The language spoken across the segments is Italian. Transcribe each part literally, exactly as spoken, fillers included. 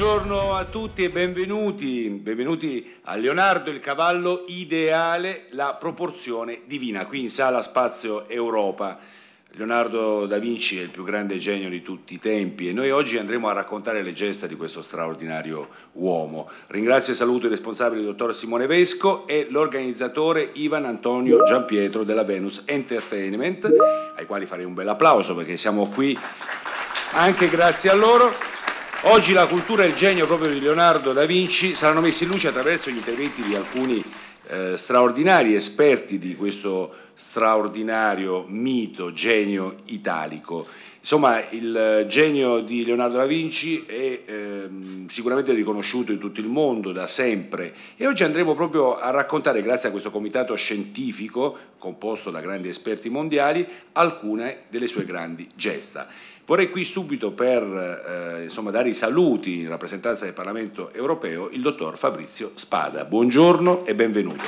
Buongiorno a tutti e benvenuti, benvenuti a Leonardo il cavallo ideale, la proporzione divina, qui in Sala Spazio Europa. Leonardo da Vinci è il più grande genio di tutti i tempi e noi oggi andremo a raccontare le gesta di questo straordinario uomo. Ringrazio e saluto il responsabile, il dottor Simone Vesco, e l'organizzatore Ivan Antonio Giampietro della Venus Entertainment, ai quali farei un bel applauso perché siamo qui anche grazie a loro. Oggi la cultura e il genio proprio di Leonardo da Vinci saranno messi in luce attraverso gli interventi di alcuni eh, straordinari esperti di questo straordinario mito, genio italico. Insomma, il genio di Leonardo da Vinci è eh, sicuramente riconosciuto in tutto il mondo da sempre e oggi andremo proprio a raccontare, grazie a questo comitato scientifico composto da grandi esperti mondiali, alcune delle sue grandi gesta. Vorrei qui subito, per eh, insomma, dare i saluti in rappresentanza del Parlamento europeo, il dottor Fabrizio Spada. Buongiorno e benvenuto.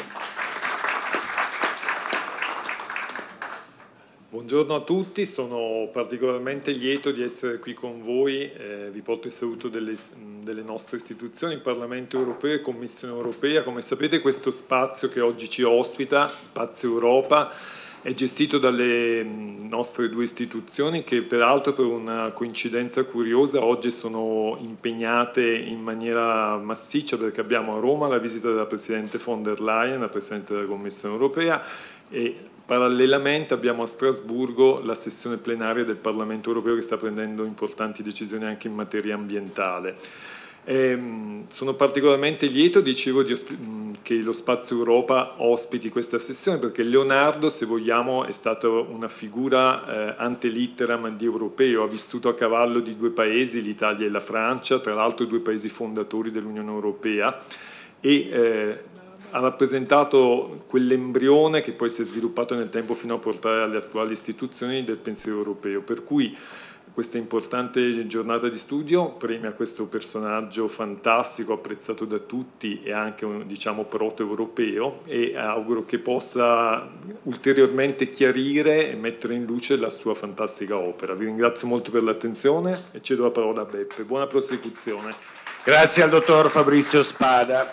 Buongiorno a tutti, sono particolarmente lieto di essere qui con voi, eh, vi porto il saluto delle, delle nostre istituzioni, Parlamento europeo e Commissione europea. Come sapete, questo spazio che oggi ci ospita, Spazio Europa, è gestito dalle nostre due istituzioni che peraltro, per una coincidenza curiosa, oggi sono impegnate in maniera massiccia perché abbiamo a Roma la visita della Presidente von der Leyen, la Presidente della Commissione europea, e parallelamente abbiamo a Strasburgo la sessione plenaria del Parlamento europeo che sta prendendo importanti decisioni anche in materia ambientale. Eh, sono particolarmente lieto, dicevo, di che lo Spazio Europa ospiti questa sessione perché Leonardo, se vogliamo, è stato una figura eh, ante litteram di europeo, ha vissuto a cavallo di due paesi, l'Italia e la Francia, tra l'altro due paesi fondatori dell'Unione Europea, e eh, ha rappresentato quell'embrione che poi si è sviluppato nel tempo fino a portare alle attuali istituzioni del pensiero europeo, per cui questa importante giornata di studio premia questo personaggio fantastico, apprezzato da tutti e anche, diciamo, proto-europeo, e auguro che possa ulteriormente chiarire e mettere in luce la sua fantastica opera. Vi ringrazio molto per l'attenzione e cedo la parola a Beppe. Buona prosecuzione. Grazie al dottor Fabrizio Spada.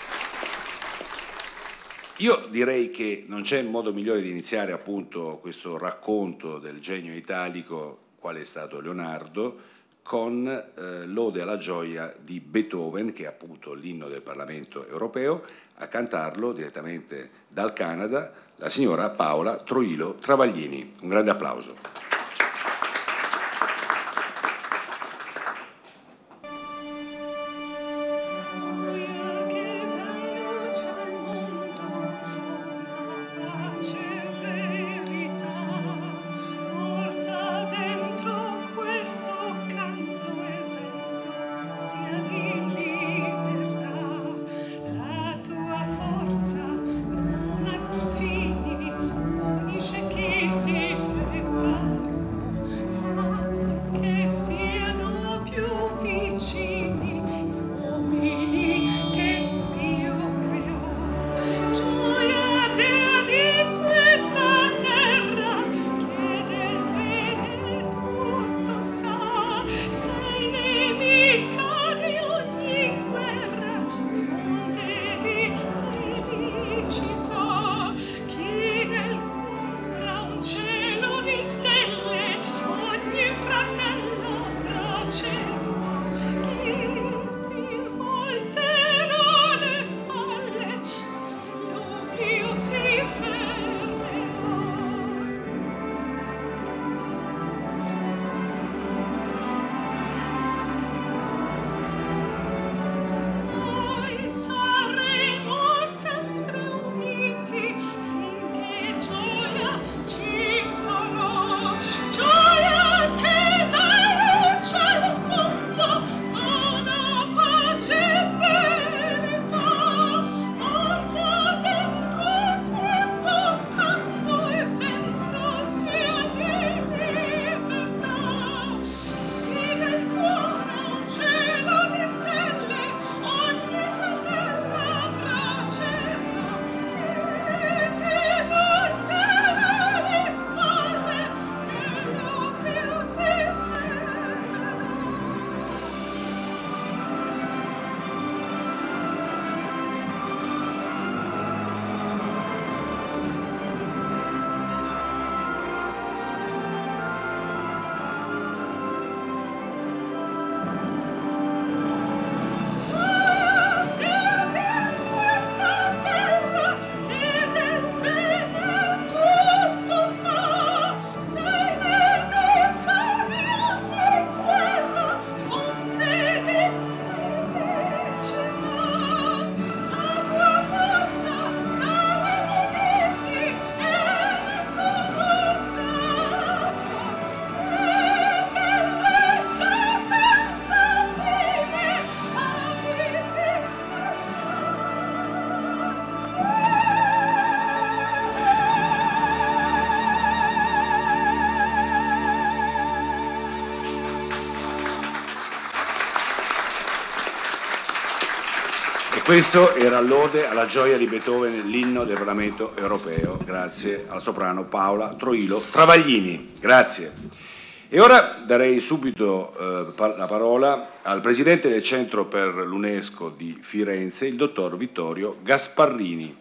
Io direi che non c'è modo migliore di iniziare appunto questo racconto del genio italico quale è stato Leonardo, con eh, l'Ode alla gioia di Beethoven, che è appunto l'inno del Parlamento europeo. A cantarlo direttamente dal Canada la signora Paola Troilo Travaglini. Un grande applauso. Sì, sì, sì. questo era l'ode alla gioia di Beethoven, l'inno del Parlamento europeo, grazie alla soprano Paola Troilo Travaglini. Grazie. E ora darei subito eh, la parola al Presidente del Centro per l'UNESCO di Firenze, il Dottor Vittorio Gasparrini.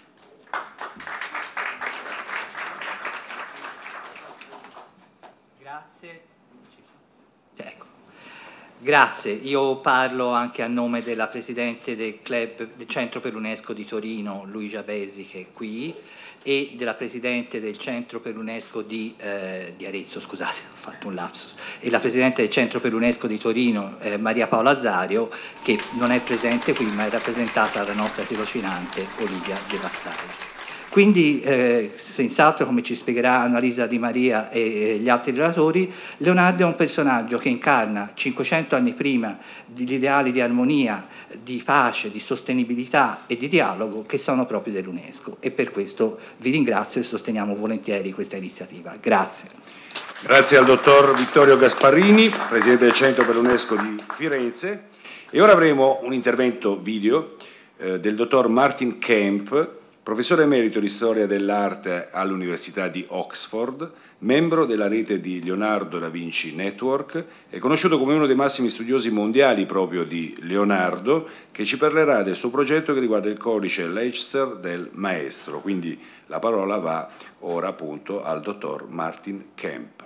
Grazie, io parlo anche a nome della Presidente del Club del Centro per l'UNESCO di Torino, Luigia Besi, che è qui, e della Presidente del Centro per l'UNESCO di, eh, di Arezzo, scusate, ho fatto un lapsus, e la Presidente del Centro per l'UNESCO di Torino, eh, Maria Paola Azario, che non è presente qui ma è rappresentata dalla nostra tirocinante Olivia De Vassari. Quindi, eh, senz'altro, come ci spiegherà Annalisa Di Maria e gli altri relatori, Leonardo è un personaggio che incarna cinquecento anni prima gli ideali di armonia, di pace, di sostenibilità e di dialogo che sono propri dell'UNESCO, e per questo vi ringrazio e sosteniamo volentieri questa iniziativa. Grazie. Grazie al dottor Vittorio Gasparrini, Presidente del Centro per l'UNESCO di Firenze. E ora avremo un intervento video eh, del dottor Martin Kemp, professore emerito di storia dell'arte all'Università di Oxford, membro della rete di Leonardo da Vinci Network, è conosciuto come uno dei massimi studiosi mondiali proprio di Leonardo, che ci parlerà del suo progetto che riguarda il codice Leicester del maestro. Quindi la parola va ora appunto al dottor Martin Kemp.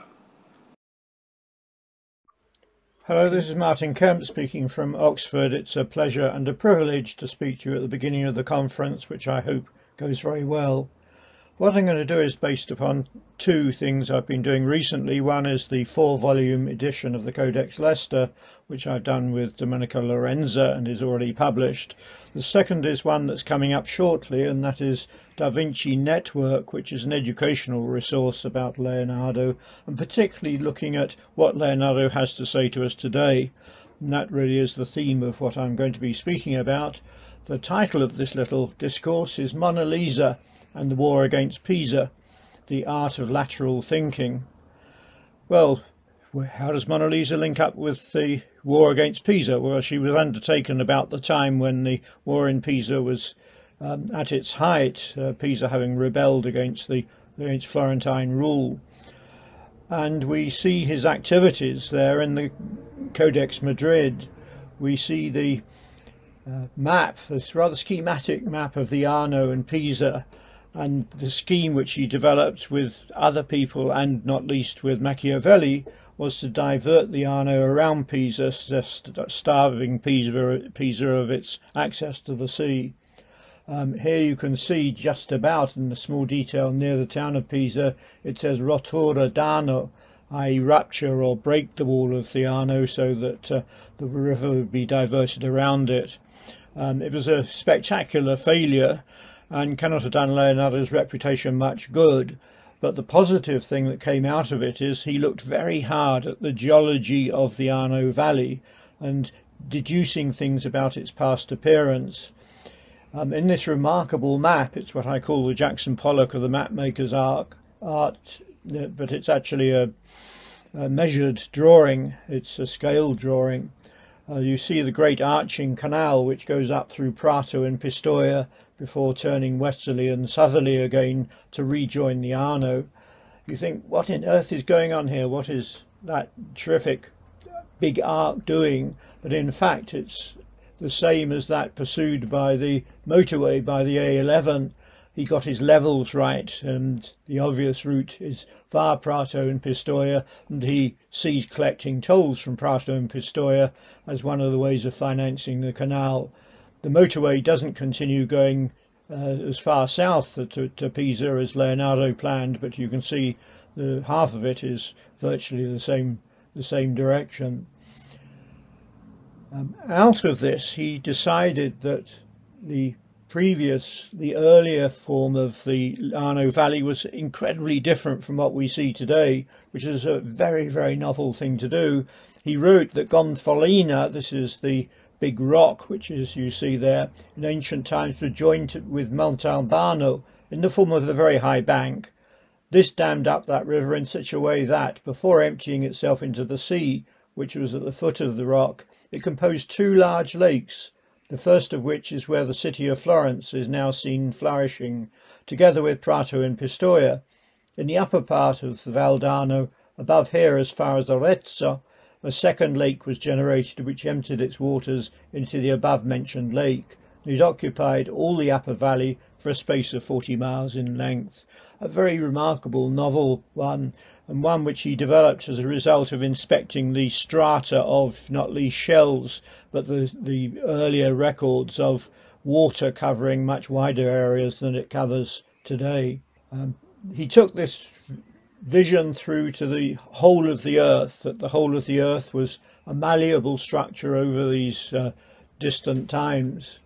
Hello, this is Martin Kemp speaking from Oxford. It's a pleasure and a privilege to speak to you at the beginning of the conference, which I hope goes very well. What I'm going to do is based upon two things I've been doing recently. One is the four-volume edition of the Codex Leicester, which I've done with Domenico Lorenza and is already published. The second is one that's coming up shortly, and that is Da Vinci Network, which is an educational resource about Leonardo, and particularly looking at what Leonardo has to say to us today. And that really is the theme of what I'm going to be speaking about. The title of this little discourse is Mona Lisa and the War Against Pisa, the Art of Lateral Thinking. Well, how does Mona Lisa link up with the war against Pisa? Well, she was undertaken about the time when the war in Pisa was um, at its height, uh, Pisa having rebelled against the against Florentine rule. And we see his activities there in the Codex Madrid. We see the uh, map, this rather schematic map of the Arno and Pisa, and the scheme which he developed with other people, and not least with Machiavelli, was to divert the Arno around Pisa, starving Pisa, Pisa of its access to the sea. Um, here you can see just about in the small detail near the town of Pisa, it says Rottura d'Arno, that is rupture or break the wall of the Arno so that uh, the river would be diverted around it. Um, it was a spectacular failure and cannot have done Leonardo's reputation much good. But the positive thing that came out of it is he looked very hard at the geology of the Arno Valley and deducing things about its past appearance. Um, in this remarkable map, it's what I call the Jackson Pollock of the mapmaker's art, art but it's actually a, a measured drawing. It's a scale drawing. Uh, you see the great arching canal which goes up through Prato and Pistoia before turning westerly and southerly again to rejoin the Arno. You think, what on earth is going on here? What is that terrific big arc doing? But in fact it's the same as that pursued by the motorway, by the A eleven. He got his levels right, and the obvious route is via Prato and Pistoia, and he sees collecting tolls from Prato and Pistoia as one of the ways of financing the canal. The motorway doesn't continue going uh, as far south to, to Pisa as Leonardo planned, but you can see the half of it is virtually the same the same direction. Um, out of this, he decided that the previous, the earlier form of the Arno Valley was incredibly different from what we see today, which is a very, very novel thing to do. He wrote that Gonfalina, this is the big rock which is you see there, in ancient times was joined with Montalbano in the form of a very high bank. This dammed up that river in such a way that, before emptying itself into the sea, which was at the foot of the rock, it composed two large lakes, the first of which is where the city of Florence is now seen flourishing, together with Prato and Pistoia. In the upper part of the Val d'Arno, above here as far as Arezzo, a second lake was generated which emptied its waters into the above-mentioned lake. It occupied all the upper valley for a space of forty miles in length. A very remarkable novel one, and one which he developed as a result of inspecting the strata of not least shells, but the, the earlier records of water covering much wider areas than it covers today. Um, he took this vision through to the whole of the earth, that the whole of the earth was a malleable structure over these uh, distant times.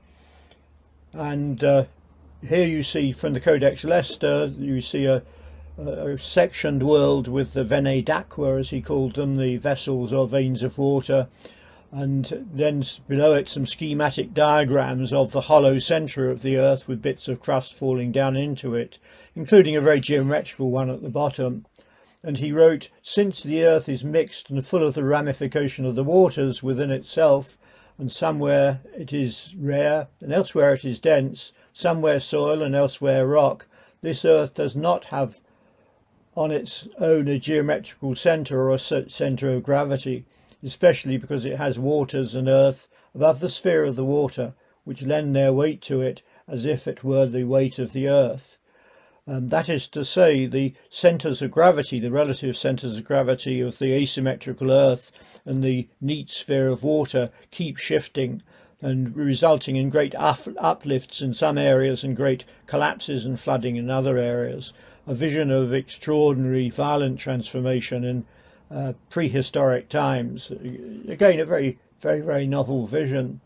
And uh, here you see from the Codex Leicester, you see a, a sectioned world with the venae d'aqua, as he called them, the vessels or veins of water, and then below it some schematic diagrams of the hollow centre of the earth with bits of crust falling down into it, including a very geometrical one at the bottom. And he wrote, since the earth is mixed and full of the ramification of the waters within itself, and somewhere it is rare and elsewhere it is dense, somewhere soil and elsewhere rock, this earth does not have on its own a geometrical centre or a centre of gravity, especially because it has waters and earth above the sphere of the water, which lend their weight to it as if it were the weight of the earth. Um, that is to say, the centres of gravity, the relative centres of gravity of the asymmetrical earth and the neat sphere of water keep shifting and resulting in great up uplifts in some areas and great collapses and flooding in other areas. A vision of extraordinary violent transformation in uh, prehistoric times. Again, a very, very, very novel vision.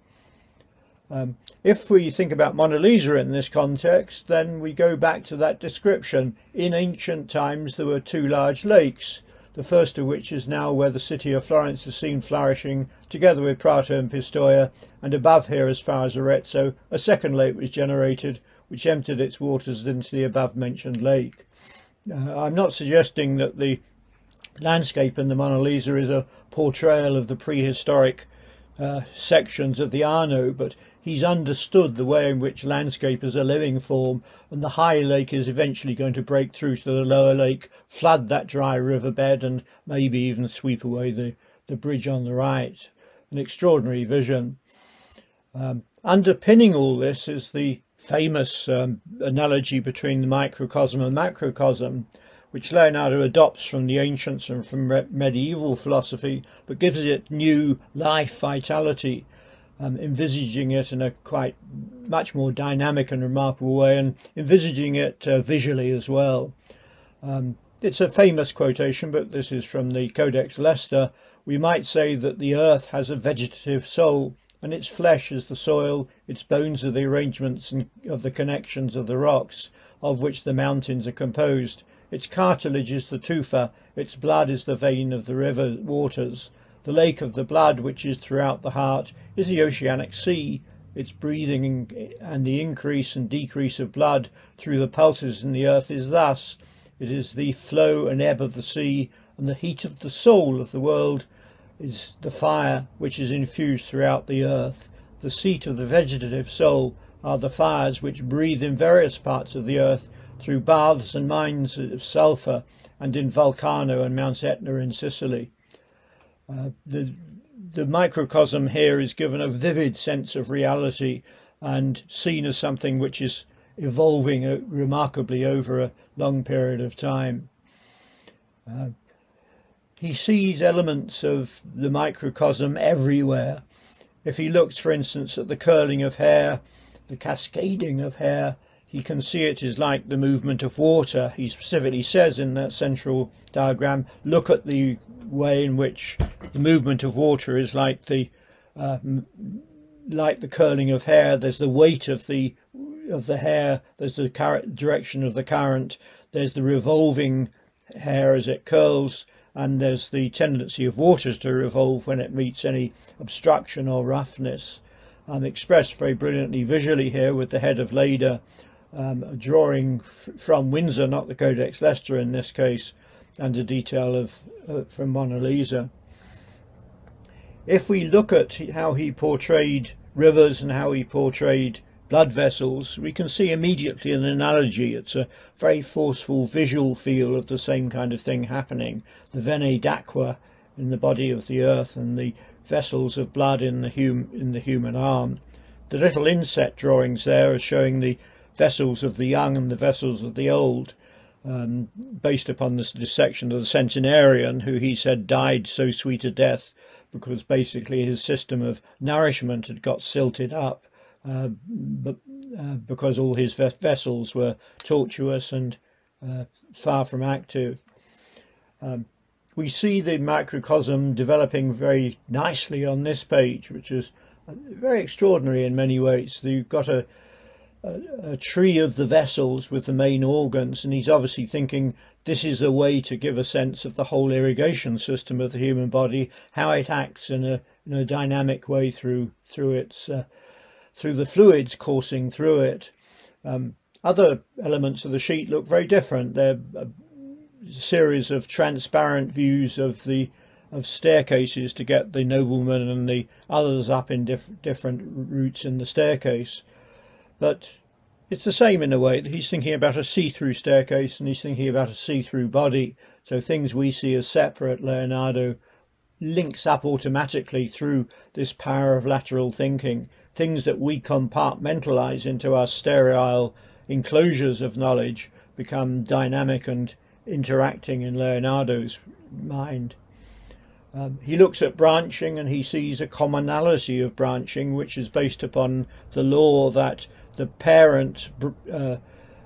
Um, if we think about Mona Lisa in this context, then we go back to that description. In ancient times there were two large lakes, the first of which is now where the city of Florence is seen flourishing, together with Prato and Pistoia, and above here as far as Arezzo, a second lake was generated, which emptied its waters into the above-mentioned lake. Uh, I'm not suggesting that the landscape in the Mona Lisa is a portrayal of the prehistoric uh, sections of the Arno, but he's understood the way in which landscape is a living form, and the high lake is eventually going to break through to the lower lake, flood that dry riverbed, and maybe even sweep away the, the bridge on the right. An extraordinary vision. Um, underpinning all this is the famous um, analogy between the microcosm and macrocosm, which Leonardo adopts from the ancients and from medieval philosophy, but gives it new life, vitality, um, envisaging it in a quite much more dynamic and remarkable way, and envisaging it uh, visually as well. Um, it's a famous quotation, but this is from the Codex Leicester. We might say that the earth has a vegetative soul, and its flesh is the soil, its bones are the arrangements and of the connections of the rocks, of which the mountains are composed. Its cartilage is the tufa, its blood is the vein of the river waters. The lake of the blood, which is throughout the heart, is the oceanic sea. Its breathing and the increase and decrease of blood through the pulses in the earth is thus. It is the flow and ebb of the sea, and the heat of the soul of the world is the fire which is infused throughout the earth. The seat of the vegetative soul are the fires which breathe in various parts of the earth through baths and mines of sulphur, and in Vulcano and Mount Etna in Sicily. Uh, the, the microcosm here is given a vivid sense of reality and seen as something which is evolving uh, remarkably over a long period of time. Uh, he sees elements of the microcosm everywhere. If he looks, for instance, at the curling of hair, the cascading of hair, he can see it is like the movement of water. He specifically says in that central diagram, look at the way in which the movement of water is like the uh, like the curling of hair. There's the weight of the of the hair, there's the direction of the current, there's the revolving hair as it curls, and there's the tendency of waters to revolve when it meets any obstruction or roughness. Um, expressed very brilliantly visually here with the head of Leda, um, a drawing f from Windsor, not the Codex Leicester in this case, and a detail of uh, from Mona Lisa. If we look at how he portrayed rivers and how he portrayed blood vessels, we can see immediately an analogy. It's a very forceful visual feel of the same kind of thing happening. The venae d'aqua in the body of the earth and the vessels of blood in the, hum in the human arm. The little inset drawings there are showing the vessels of the young and the vessels of the old, um, based upon this dissection of the centenarian, who he said died so sweet a death because basically his system of nourishment had got silted up, uh, but, uh, because all his ve vessels were tortuous and uh, far from active. Um, we see the microcosm developing very nicely on this page, which is very extraordinary in many ways. You've got a, a, a tree of the vessels with the main organs, and he's obviously thinking this is a way to give a sense of the whole irrigation system of the human body, how it acts in a, in a dynamic way through through its uh, through the fluids coursing through it. Um, other elements of the sheet look very different. They're a series of transparent views of the of staircases to get the nobleman and the others up in diff different routes in the staircase. But it's the same in a way. He's thinking about a see-through staircase and he's thinking about a see-through body. So things we see as separate, Leonardo links up automatically through this power of lateral thinking. Things that we compartmentalize into our sterile enclosures of knowledge become dynamic and interacting in Leonardo's mind. Um, he looks at branching and he sees a commonality of branching, which is based upon the law that the parent uh,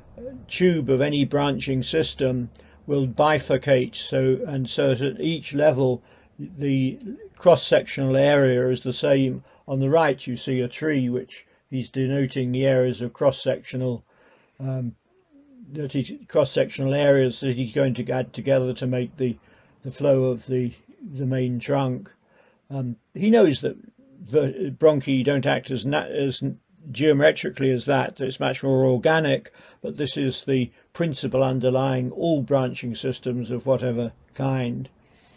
tube of any branching system will bifurcate, so and so that at each level the cross-sectional area is the same. On the right you see a tree, which he's denoting the areas of cross-sectional um, that he's, cross-sectional areas that he's going to add together to make the the flow of the the main trunk. Um, he knows that the bronchi don't act as as geometrically as that. It's much more organic, but this is the principle underlying all branching systems of whatever kind.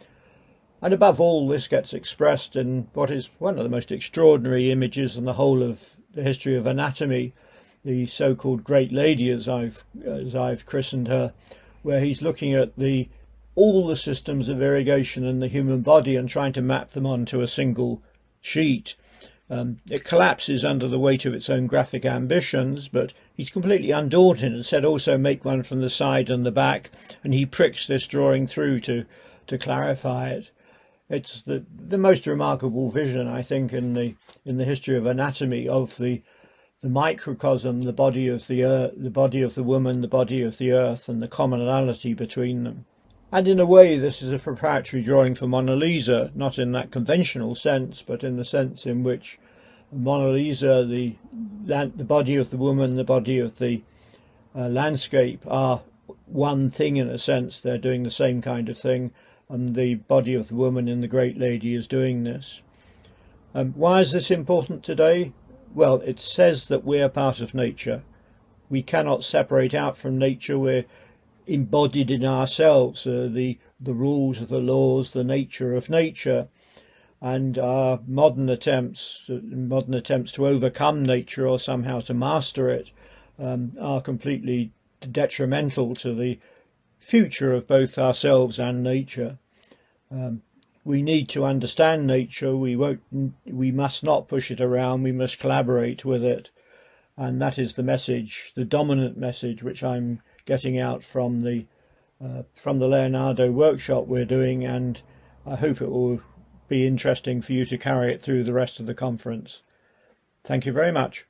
And above all, this gets expressed in what is one of the most extraordinary images in the whole of the history of anatomy, the so-called Great Lady, as I've as I've christened her, where he's looking at the all the systems of irrigation in the human body and trying to map them onto a single sheet. Um, it collapses under the weight of its own graphic ambitions, but he's completely undaunted and said also make one from the side and the back, and he pricks this drawing through to to clarify it. It's the the most remarkable vision, I think, in the in the history of anatomy, of the the microcosm, the body of the earth, the body of the woman, the body of the earth, and the commonality between them. And in a way, this is a preparatory drawing for Mona Lisa, not in that conventional sense, but in the sense in which Mona Lisa, the the body of the woman, the body of the uh, landscape are one thing in a sense. They're doing the same kind of thing, and the body of the woman in the Great Lady is doing this. Um, why is this important today? Well, it says that we're part of nature. We cannot separate out from nature. We're embodied in ourselves, uh, the the rules of the laws, the nature of nature, and our modern attempts, uh, modern attempts to overcome nature or somehow to master it, um, are completely detrimental to the future of both ourselves and nature. Um, we need to understand nature. We won't. We must not push it around. We must collaborate with it, and that is the message, the dominant message, which I'm getting out from the uh, from the Leonardo workshop we're doing, and I hope it will be interesting for you to carry it through the rest of the conference. Thank you very much.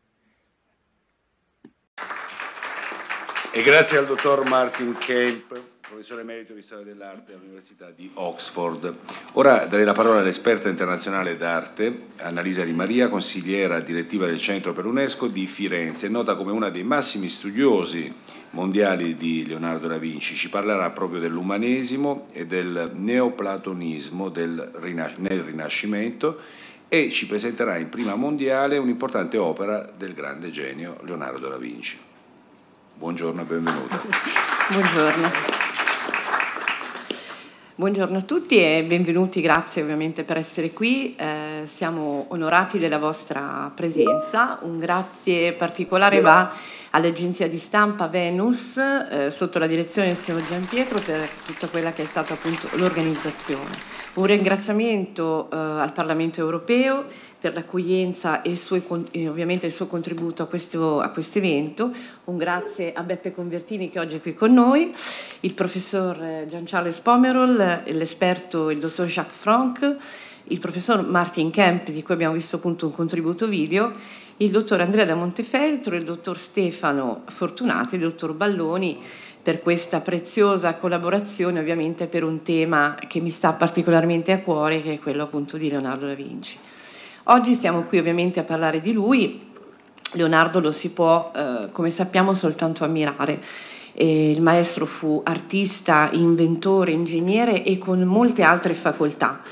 E grazie al dottor Martin Kemp, professore emerito di storia dell'arte all'Università di Oxford. Ora darei la parola all'esperta internazionale d'arte, Annalisa Di Maria, consigliera direttiva del Centro per l'UNESCO di Firenze, nota come una dei massimi studiosi mondiali di Leonardo da Vinci. Ci parlerà proprio dell'umanesimo e del neoplatonismo del rinas- nel Rinascimento e ci presenterà in prima mondiale un'importante opera del grande genio Leonardo da Vinci. Buongiorno e benvenuta. Buongiorno. Buongiorno a tutti e benvenuti, grazie ovviamente per essere qui, eh, siamo onorati della vostra presenza. Un grazie particolare va all'agenzia di stampa Venus eh, sotto la direzione del signor Gianpietro per tutta quella che è stata appunto l'organizzazione. Un ringraziamento eh, al Parlamento europeo per l'accoglienza e, il suo, e ovviamente il suo contributo a questo a questo evento. Un grazie a Beppe Convertini che oggi è qui con noi, il professor Jean-Charles Pomerol, l'esperto il dottor Jacques Franck, il professor Martin Kemp, di cui abbiamo visto appunto un contributo video, il dottor Andrea da Montefeltro, il dottor Stefano Fortunati, il dottor Balloni, per questa preziosa collaborazione ovviamente per un tema che mi sta particolarmente a cuore, che è quello appunto di Leonardo da Vinci. Oggi siamo qui ovviamente a parlare di lui. Leonardo lo si può, eh, come sappiamo, soltanto ammirare. Eh, il maestro fu artista, inventore, ingegnere e con molte altre facoltà,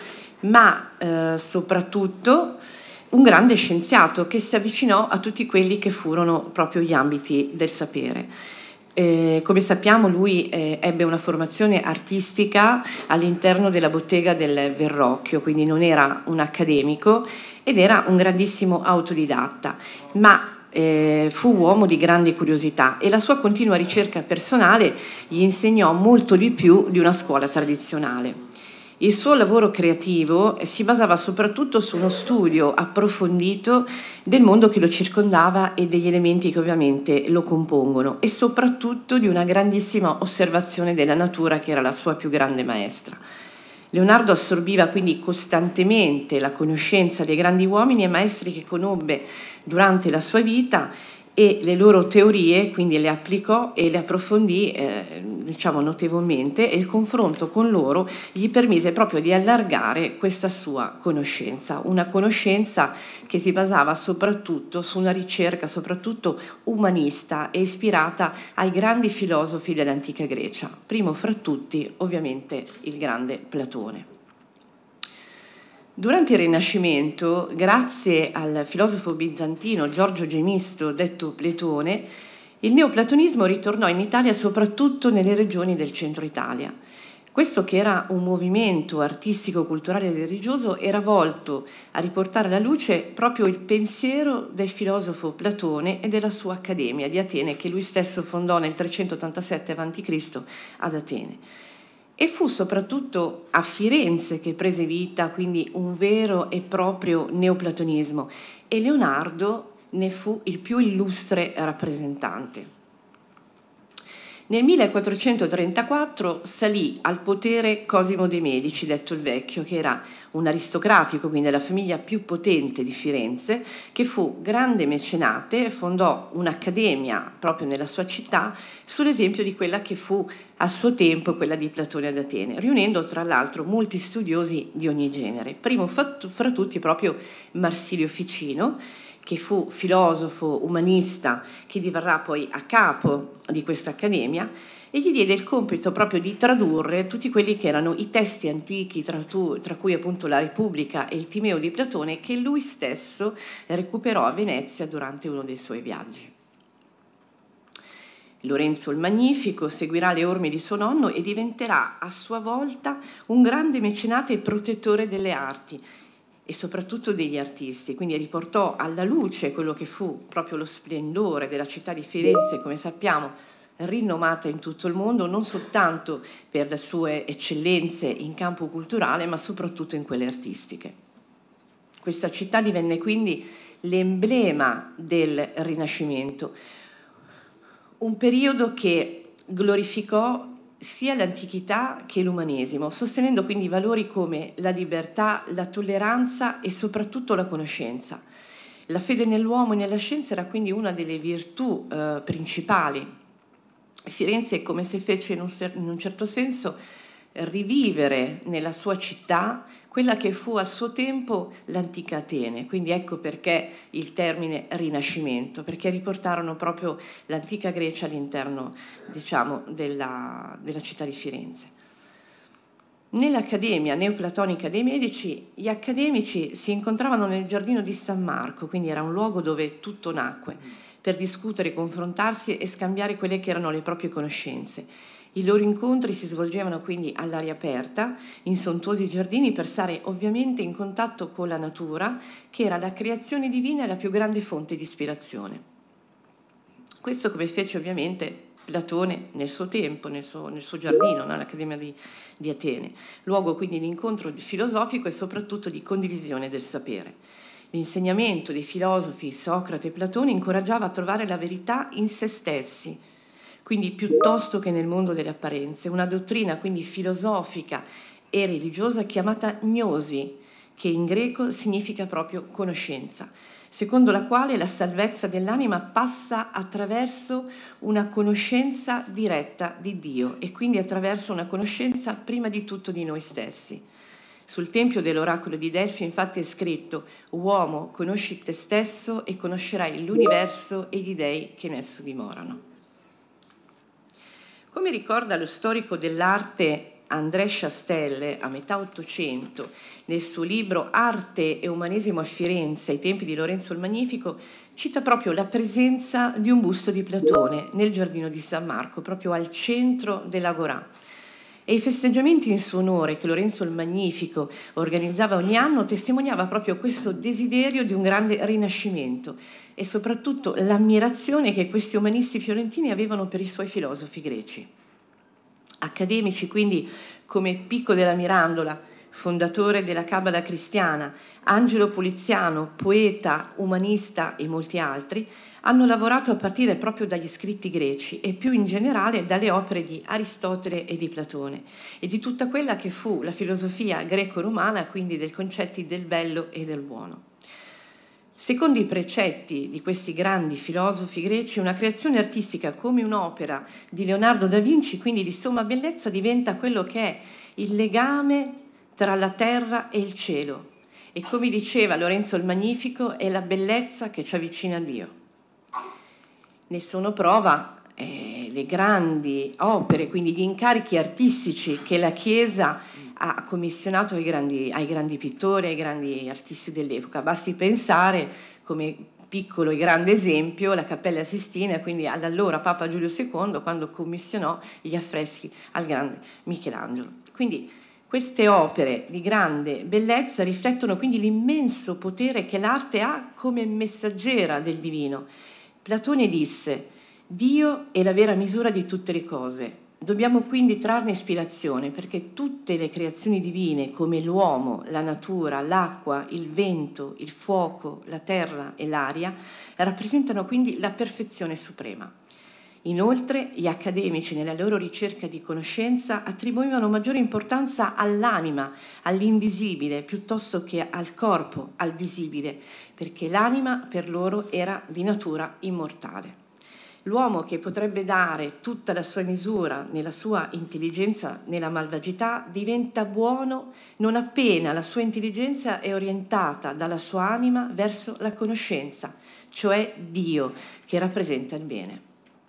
ma eh, soprattutto un grande scienziato che si avvicinò a tutti quelli che furono proprio gli ambiti del sapere. Eh, come sappiamo lui eh, ebbe una formazione artistica all'interno della bottega del Verrocchio, quindi non era un accademico ed era un grandissimo autodidatta, ma eh, fu uomo di grande curiosità e la sua continua ricerca personale gli insegnò molto di più di una scuola tradizionale. Il suo lavoro creativo si basava soprattutto su uno studio approfondito del mondo che lo circondava e degli elementi che ovviamente lo compongono e soprattutto di una grandissima osservazione della natura che era la sua più grande maestra. Leonardo assorbiva quindi costantemente la conoscenza dei grandi uomini e maestri che conobbe durante la sua vita e le loro teorie quindi le applicò e le approfondì eh, diciamo notevolmente, e il confronto con loro gli permise proprio di allargare questa sua conoscenza, una conoscenza che si basava soprattutto su una ricerca soprattutto umanista e ispirata ai grandi filosofi dell'antica Grecia, primo fra tutti ovviamente il grande Platone. Durante il Rinascimento, grazie al filosofo bizantino Giorgio Gemisto, detto Pletone, il neoplatonismo ritornò in Italia soprattutto nelle regioni del centro Italia. Questo, che era un movimento artistico, culturale e religioso, era volto a riportare alla luce proprio il pensiero del filosofo Platone e della sua Accademia di Atene, che lui stesso fondò nel trecentottantasette avanti Cristo ad Atene. E fu soprattutto a Firenze che prese vita quindi un vero e proprio neoplatonismo e Leonardo ne fu il più illustre rappresentante. Nel millequattrocentotrentaquattro salì al potere Cosimo de' Medici, detto il Vecchio, che era un aristocratico, quindi della famiglia più potente di Firenze, che fu grande mecenate e fondò un'accademia proprio nella sua città, sull'esempio di quella che fu a suo tempo quella di Platone ad Atene, riunendo tra l'altro molti studiosi di ogni genere. Primo fra tutti proprio Marsilio Ficino, che fu filosofo, umanista, che diverrà poi a capo di questa accademia, e gli diede il compito proprio di tradurre tutti quelli che erano i testi antichi, tra, tu, tra cui appunto la Repubblica e il Timeo di Platone, che lui stesso recuperò a Venezia durante uno dei suoi viaggi. Lorenzo il Magnifico seguirà le orme di suo nonno e diventerà a sua volta un grande mecenate e protettore delle arti, e soprattutto degli artisti, quindi riportò alla luce quello che fu proprio lo splendore della città di Firenze, come sappiamo rinomata in tutto il mondo, non soltanto per le sue eccellenze in campo culturale, ma soprattutto in quelle artistiche. Questa città divenne quindi l'emblema del Rinascimento, un periodo che glorificò sia l'antichità che l'umanesimo, sostenendo quindi valori come la libertà, la tolleranza e soprattutto la conoscenza. La fede nell'uomo e nella scienza era quindi una delle virtù eh, principali. Firenze è come se fece in un, in un certo senso rivivere nella sua città quella che fu al suo tempo l'antica Atene, quindi ecco perché il termine Rinascimento, perché riportarono proprio l'antica Grecia all'interno, diciamo, della, della città di Firenze. Nell'Accademia Neoplatonica dei Medici, gli accademici si incontravano nel giardino di San Marco, quindi era un luogo dove tutto nacque, per discutere, confrontarsi e scambiare quelle che erano le proprie conoscenze. I loro incontri si svolgevano quindi all'aria aperta, in sontuosi giardini, per stare ovviamente in contatto con la natura, che era la creazione divina e la più grande fonte di ispirazione. Questo come fece ovviamente Platone nel suo tempo, nel suo, nel suo giardino, nell'Accademia di, di Atene, luogo quindi di incontro filosofico e soprattutto di condivisione del sapere. L'insegnamento dei filosofi Socrate e Platone incoraggiava a trovare la verità in se stessi, quindi piuttosto che nel mondo delle apparenze, una dottrina quindi filosofica e religiosa chiamata gnosi, che in greco significa proprio conoscenza, secondo la quale la salvezza dell'anima passa attraverso una conoscenza diretta di Dio e quindi attraverso una conoscenza prima di tutto di noi stessi. Sul tempio dell'oracolo di Delfi infatti è scritto: uomo, conosci te stesso e conoscerai l'universo e gli dei che in esso dimorano. Come ricorda lo storico dell'arte André Chastel a metà Ottocento, nel suo libro Arte e Umanesimo a Firenze ai tempi di Lorenzo il Magnifico, cita proprio la presenza di un busto di Platone nel giardino di San Marco, proprio al centro dell'Agorà. E i festeggiamenti in suo onore che Lorenzo il Magnifico organizzava ogni anno testimoniava proprio questo desiderio di un grande rinascimento e soprattutto l'ammirazione che questi umanisti fiorentini avevano per i suoi filosofi greci. Accademici quindi come Pico della Mirandola, fondatore della Cabala cristiana, Angelo Poliziano, poeta, umanista e molti altri, hanno lavorato a partire proprio dagli scritti greci e più in generale dalle opere di Aristotele e di Platone e di tutta quella che fu la filosofia greco-romana, quindi dei concetti del bello e del buono. Secondo i precetti di questi grandi filosofi greci, una creazione artistica come un'opera di Leonardo da Vinci, quindi di somma bellezza, diventa quello che è il legame tra la terra e il cielo. E come diceva Lorenzo il Magnifico, è la bellezza che ci avvicina a Dio. Ne sono prova eh, le grandi opere, quindi gli incarichi artistici che la Chiesa ha commissionato ai grandi, ai grandi pittori, ai grandi artisti dell'epoca. Basti pensare, come piccolo e grande esempio, la Cappella Sistina, quindi all'allora Papa Giulio secondo, quando commissionò gli affreschi al grande Michelangelo. Quindi queste opere di grande bellezza riflettono quindi l'immenso potere che l'arte ha come messaggera del divino. Platone disse: Dio è la vera misura di tutte le cose. Dobbiamo quindi trarne ispirazione perché tutte le creazioni divine, come l'uomo, la natura, l'acqua, il vento, il fuoco, la terra e l'aria, rappresentano quindi la perfezione suprema. Inoltre, gli accademici, nella loro ricerca di conoscenza, attribuivano maggiore importanza all'anima, all'invisibile, piuttosto che al corpo, al visibile, perché l'anima per loro era di natura immortale. L'uomo che potrebbe dare tutta la sua misura nella sua intelligenza, nella malvagità, diventa buono non appena la sua intelligenza è orientata dalla sua anima verso la conoscenza, cioè Dio, che rappresenta il bene.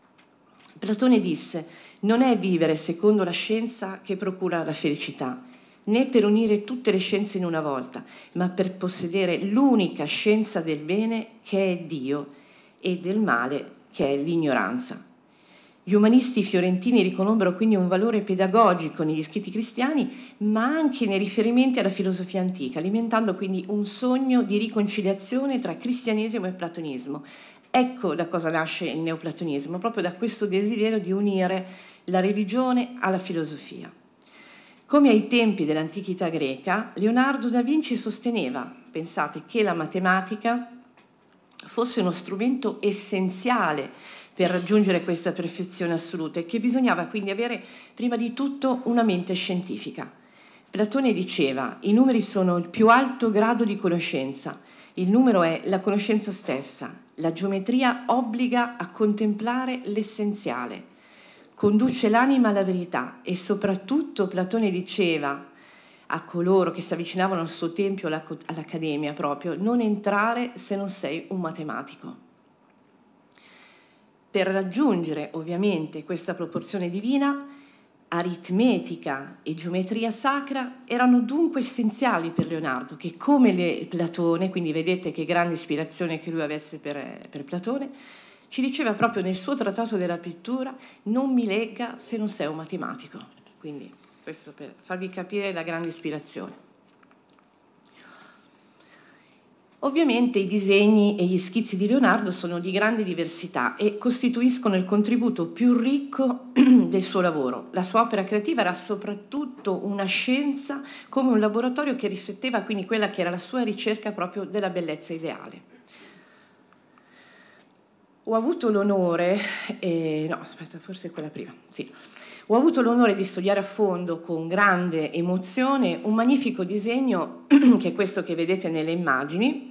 Platone disse: non è vivere secondo la scienza che procura la felicità, né per unire tutte le scienze in una volta, ma per possedere l'unica scienza del bene che è Dio e del male che è l'ignoranza. Gli umanisti fiorentini riconobbero quindi un valore pedagogico negli scritti cristiani, ma anche nei riferimenti alla filosofia antica, alimentando quindi un sogno di riconciliazione tra cristianesimo e platonismo. Ecco da cosa nasce il neoplatonismo, proprio da questo desiderio di unire la religione alla filosofia. Come ai tempi dell'antichità greca, Leonardo da Vinci sosteneva, pensate, che la matematica fosse uno strumento essenziale per raggiungere questa perfezione assoluta e che bisognava quindi avere prima di tutto una mente scientifica. Platone diceva: i numeri sono il più alto grado di conoscenza, il numero è la conoscenza stessa, la geometria obbliga a contemplare l'essenziale, conduce l'anima alla verità e soprattutto Platone diceva a coloro che si avvicinavano al suo tempio, all'Accademia proprio, non entrare se non sei un matematico. Per raggiungere ovviamente questa proporzione divina, aritmetica e geometria sacra erano dunque essenziali per Leonardo, che come le Platone, quindi vedete che grande ispirazione che lui avesse per, per Platone, ci diceva proprio nel suo trattato della pittura: non mi legga se non sei un matematico. Quindi questo per farvi capire la grande ispirazione. Ovviamente i disegni e gli schizzi di Leonardo sono di grande diversità e costituiscono il contributo più ricco del suo lavoro. La sua opera creativa era soprattutto una scienza, come un laboratorio che rifletteva quindi quella che era la sua ricerca proprio della bellezza ideale. Ho avuto l'onore, eh, no aspetta forse quella prima, sì. Ho avuto l'onore di studiare a fondo con grande emozione un magnifico disegno che è questo che vedete nelle immagini,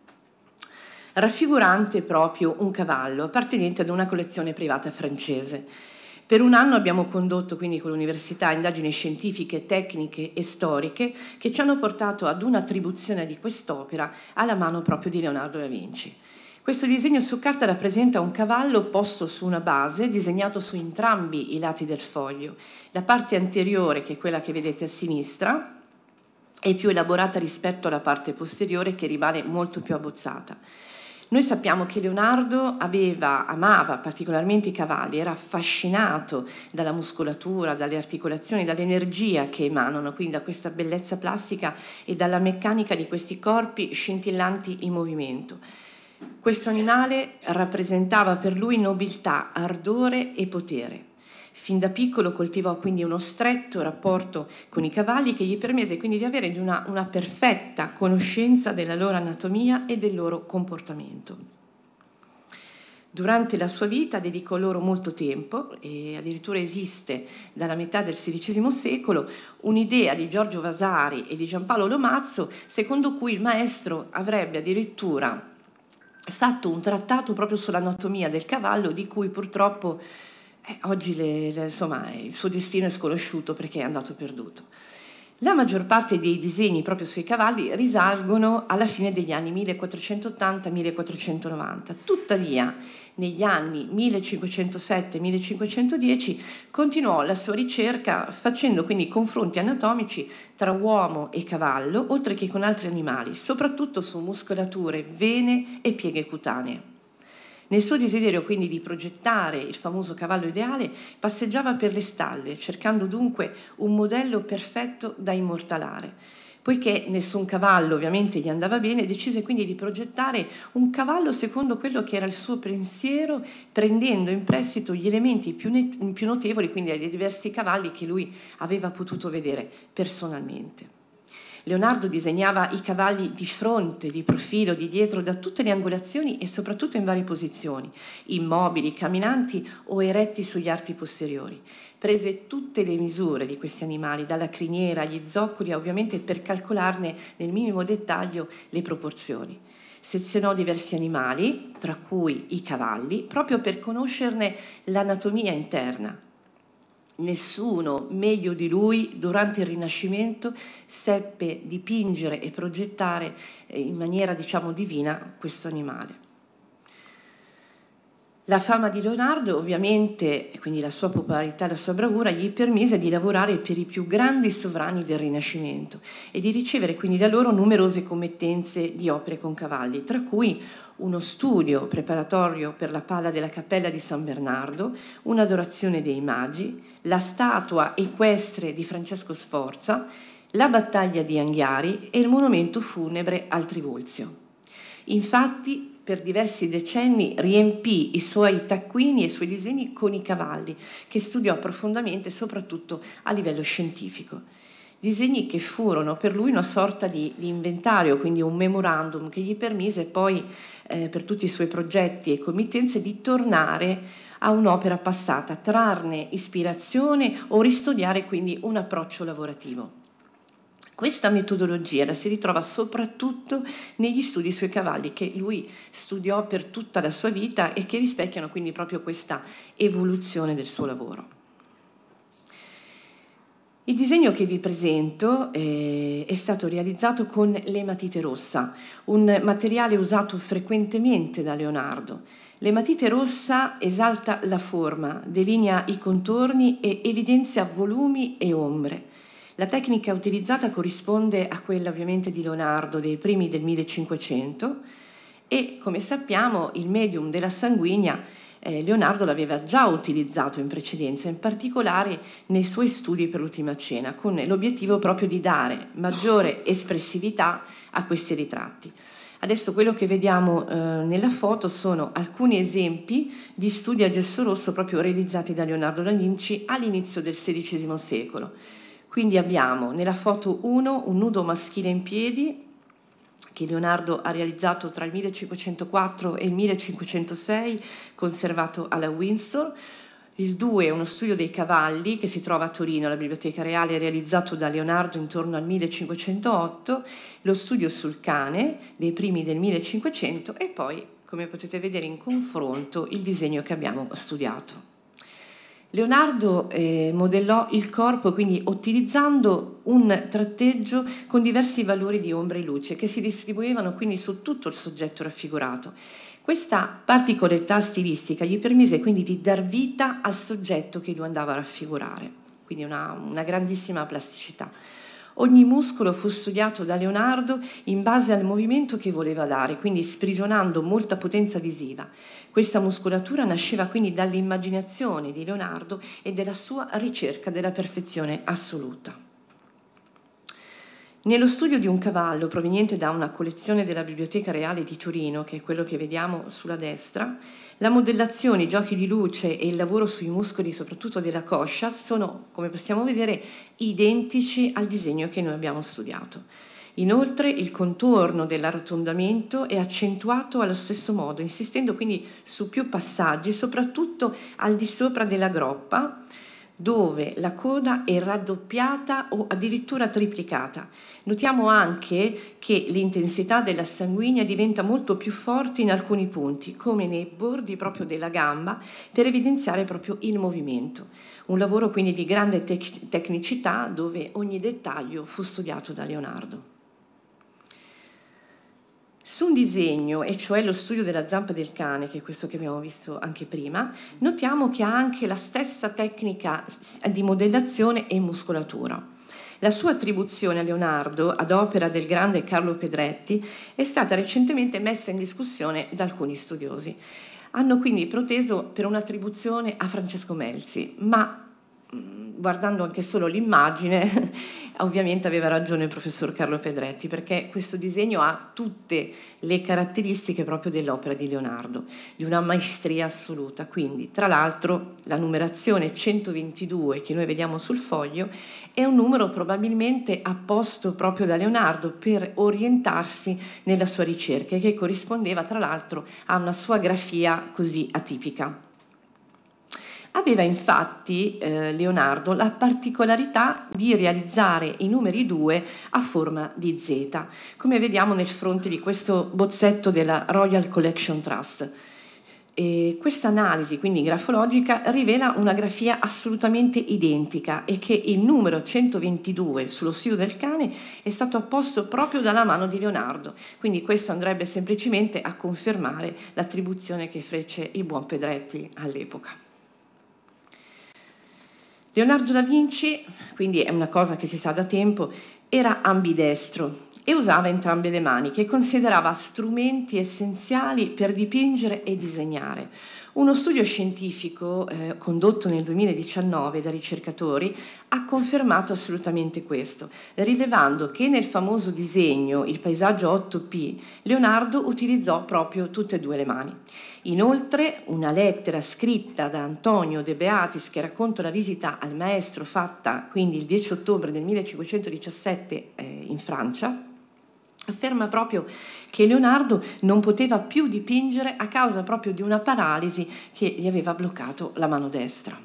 raffigurante proprio un cavallo appartenente ad una collezione privata francese. Per un anno abbiamo condotto quindi con l'università indagini scientifiche, tecniche e storiche che ci hanno portato ad un'attribuzione di quest'opera alla mano proprio di Leonardo da Vinci. Questo disegno su carta rappresenta un cavallo posto su una base, disegnato su entrambi i lati del foglio. La parte anteriore, che è quella che vedete a sinistra, è più elaborata rispetto alla parte posteriore, che rimane molto più abbozzata. Noi sappiamo che Leonardo aveva, amava particolarmente i cavalli, era affascinato dalla muscolatura, dalle articolazioni, dall'energia che emanano, quindi da questa bellezza plastica e dalla meccanica di questi corpi scintillanti in movimento. Questo animale rappresentava per lui nobiltà, ardore e potere. Fin da piccolo coltivò quindi uno stretto rapporto con i cavalli che gli permise quindi di avere una, una perfetta conoscenza della loro anatomia e del loro comportamento. Durante la sua vita dedicò loro molto tempo e addirittura esiste dalla metà del sedicesimo secolo un'idea di Giorgio Vasari e di Giampaolo Lomazzo secondo cui il maestro avrebbe addirittura fatto un trattato proprio sull'anatomia del cavallo di cui purtroppo Eh, oggi le, le, insomma, il suo destino è sconosciuto perché è andato perduto. La maggior parte dei disegni proprio sui cavalli risalgono alla fine degli anni millequattrocentottanta millequattrocentonovanta. Tuttavia, negli anni millecinquecentosette millecinquecentodieci continuò la sua ricerca facendo quindi confronti anatomici tra uomo e cavallo, oltre che con altri animali, soprattutto su muscolature, vene e pieghe cutanee. Nel suo desiderio quindi di progettare il famoso cavallo ideale, passeggiava per le stalle, cercando dunque un modello perfetto da immortalare. Poiché nessun cavallo ovviamente gli andava bene, decise quindi di progettare un cavallo secondo quello che era il suo pensiero, prendendo in prestito gli elementi più, più notevoli, quindi dai diversi cavalli che lui aveva potuto vedere personalmente. Leonardo disegnava i cavalli di fronte, di profilo, di dietro, da tutte le angolazioni e soprattutto in varie posizioni, immobili, camminanti o eretti sugli arti posteriori. Prese tutte le misure di questi animali, dalla criniera agli zoccoli, ovviamente per calcolarne nel minimo dettaglio le proporzioni. Sezionò diversi animali, tra cui i cavalli, proprio per conoscerne l'anatomia interna. Nessuno meglio di lui durante il Rinascimento seppe dipingere e progettare in maniera, diciamo, divina questo animale. La fama di Leonardo, ovviamente, e quindi la sua popolarità e la sua bravura, gli permise di lavorare per i più grandi sovrani del Rinascimento e di ricevere quindi da loro numerose committenze di opere con cavalli, tra cui uno studio preparatorio per la pala della Cappella di San Bernardo, un'adorazione dei Magi, la statua equestre di Francesco Sforza, la battaglia di Anghiari e il monumento funebre al Trivulzio. Infatti, per diversi decenni riempì i suoi taccuini e i suoi disegni con i cavalli, che studiò profondamente soprattutto a livello scientifico. Disegni che furono per lui una sorta di, di inventario, quindi un memorandum che gli permise poi, eh, per tutti i suoi progetti e committenze, di tornare a un'opera passata, trarne ispirazione o ristudiare quindi un approccio lavorativo. Questa metodologia la si ritrova soprattutto negli studi sui cavalli che lui studiò per tutta la sua vita e che rispecchiano quindi proprio questa evoluzione del suo lavoro. Il disegno che vi presento eh, è stato realizzato con l'ematite rossa, un materiale usato frequentemente da Leonardo. L'ematite rossa esalta la forma, delinea i contorni e evidenzia volumi e ombre. La tecnica utilizzata corrisponde a quella ovviamente di Leonardo dei primi del millecinquecento e, come sappiamo, il medium della sanguigna eh, Leonardo l'aveva già utilizzato in precedenza, in particolare nei suoi studi per l'Ultima Cena, con l'obiettivo proprio di dare maggiore espressività a questi ritratti. Adesso quello che vediamo eh, nella foto sono alcuni esempi di studi a gesso rosso proprio realizzati da Leonardo da Vinci all'inizio del sedicesimo secolo. Quindi abbiamo nella foto uno un nudo maschile in piedi che Leonardo ha realizzato tra il millecinquecentoquattro e il millecinquecentosei, conservato alla Windsor. Il due è uno studio dei cavalli che si trova a Torino, alla Biblioteca Reale, realizzato da Leonardo intorno al millecinquecentootto, lo studio sul cane dei primi del millecinquecento e poi, come potete vedere in confronto, il disegno che abbiamo studiato. Leonardo eh, modellò il corpo quindi utilizzando un tratteggio con diversi valori di ombra e luce che si distribuivano quindi su tutto il soggetto raffigurato. Questa particolarità stilistica gli permise quindi di dar vita al soggetto che lui andava a raffigurare, quindi una, una grandissima plasticità. Ogni muscolo fu studiato da Leonardo in base al movimento che voleva dare, quindi sprigionando molta potenza visiva. Questa muscolatura nasceva quindi dall'immaginazione di Leonardo e della sua ricerca della perfezione assoluta. Nello studio di un cavallo proveniente da una collezione della Biblioteca Reale di Torino, che è quello che vediamo sulla destra, la modellazione, i giochi di luce e il lavoro sui muscoli, soprattutto della coscia, sono, come possiamo vedere, identici al disegno che noi abbiamo studiato. Inoltre il contorno dell'arrotondamento è accentuato allo stesso modo, insistendo quindi su più passaggi, soprattutto al di sopra della groppa, dove la coda è raddoppiata o addirittura triplicata. Notiamo anche che l'intensità della sanguigna diventa molto più forte in alcuni punti, come nei bordi proprio della gamba, per evidenziare proprio il movimento. Un lavoro quindi di grande tec- tecnicità, dove ogni dettaglio fu studiato da Leonardo. Su un disegno, e cioè lo studio della zampa del cane, che è questo che abbiamo visto anche prima, notiamo che ha anche la stessa tecnica di modellazione e muscolatura. La sua attribuzione a Leonardo, ad opera del grande Carlo Pedretti, è stata recentemente messa in discussione da alcuni studiosi. Hanno quindi proteso per un'attribuzione a Francesco Melzi, ma guardando anche solo l'immagine, ovviamente aveva ragione il professor Carlo Pedretti, perché questo disegno ha tutte le caratteristiche proprio dell'opera di Leonardo, di una maestria assoluta. Quindi, tra l'altro, la numerazione centoventidue che noi vediamo sul foglio è un numero probabilmente apposto proprio da Leonardo per orientarsi nella sua ricerca e che corrispondeva, tra l'altro, a una sua grafia così atipica. Aveva infatti eh, Leonardo la particolarità di realizzare i numeri due a forma di Z, come vediamo nel fronte di questo bozzetto della Royal Collection Trust. E questa analisi, quindi grafologica, rivela una grafia assolutamente identica e che il numero centoventidue sullo studio del cane è stato apposto proprio dalla mano di Leonardo. Quindi questo andrebbe semplicemente a confermare l'attribuzione che fece il buon Pedretti all'epoca. Leonardo da Vinci, quindi è una cosa che si sa da tempo, era ambidestro e usava entrambe le mani, che considerava strumenti essenziali per dipingere e disegnare. Uno studio scientifico eh, condotto nel duemiladiciannove da ricercatori ha confermato assolutamente questo, rilevando che nel famoso disegno Il paesaggio otto P Leonardo utilizzò proprio tutte e due le mani. Inoltre una lettera scritta da Antonio De Beatis, che racconta la visita al maestro fatta quindi il dieci ottobre del millecinquecentodiciassette eh, in Francia, afferma proprio che Leonardo non poteva più dipingere a causa proprio di una paralisi che gli aveva bloccato la mano destra.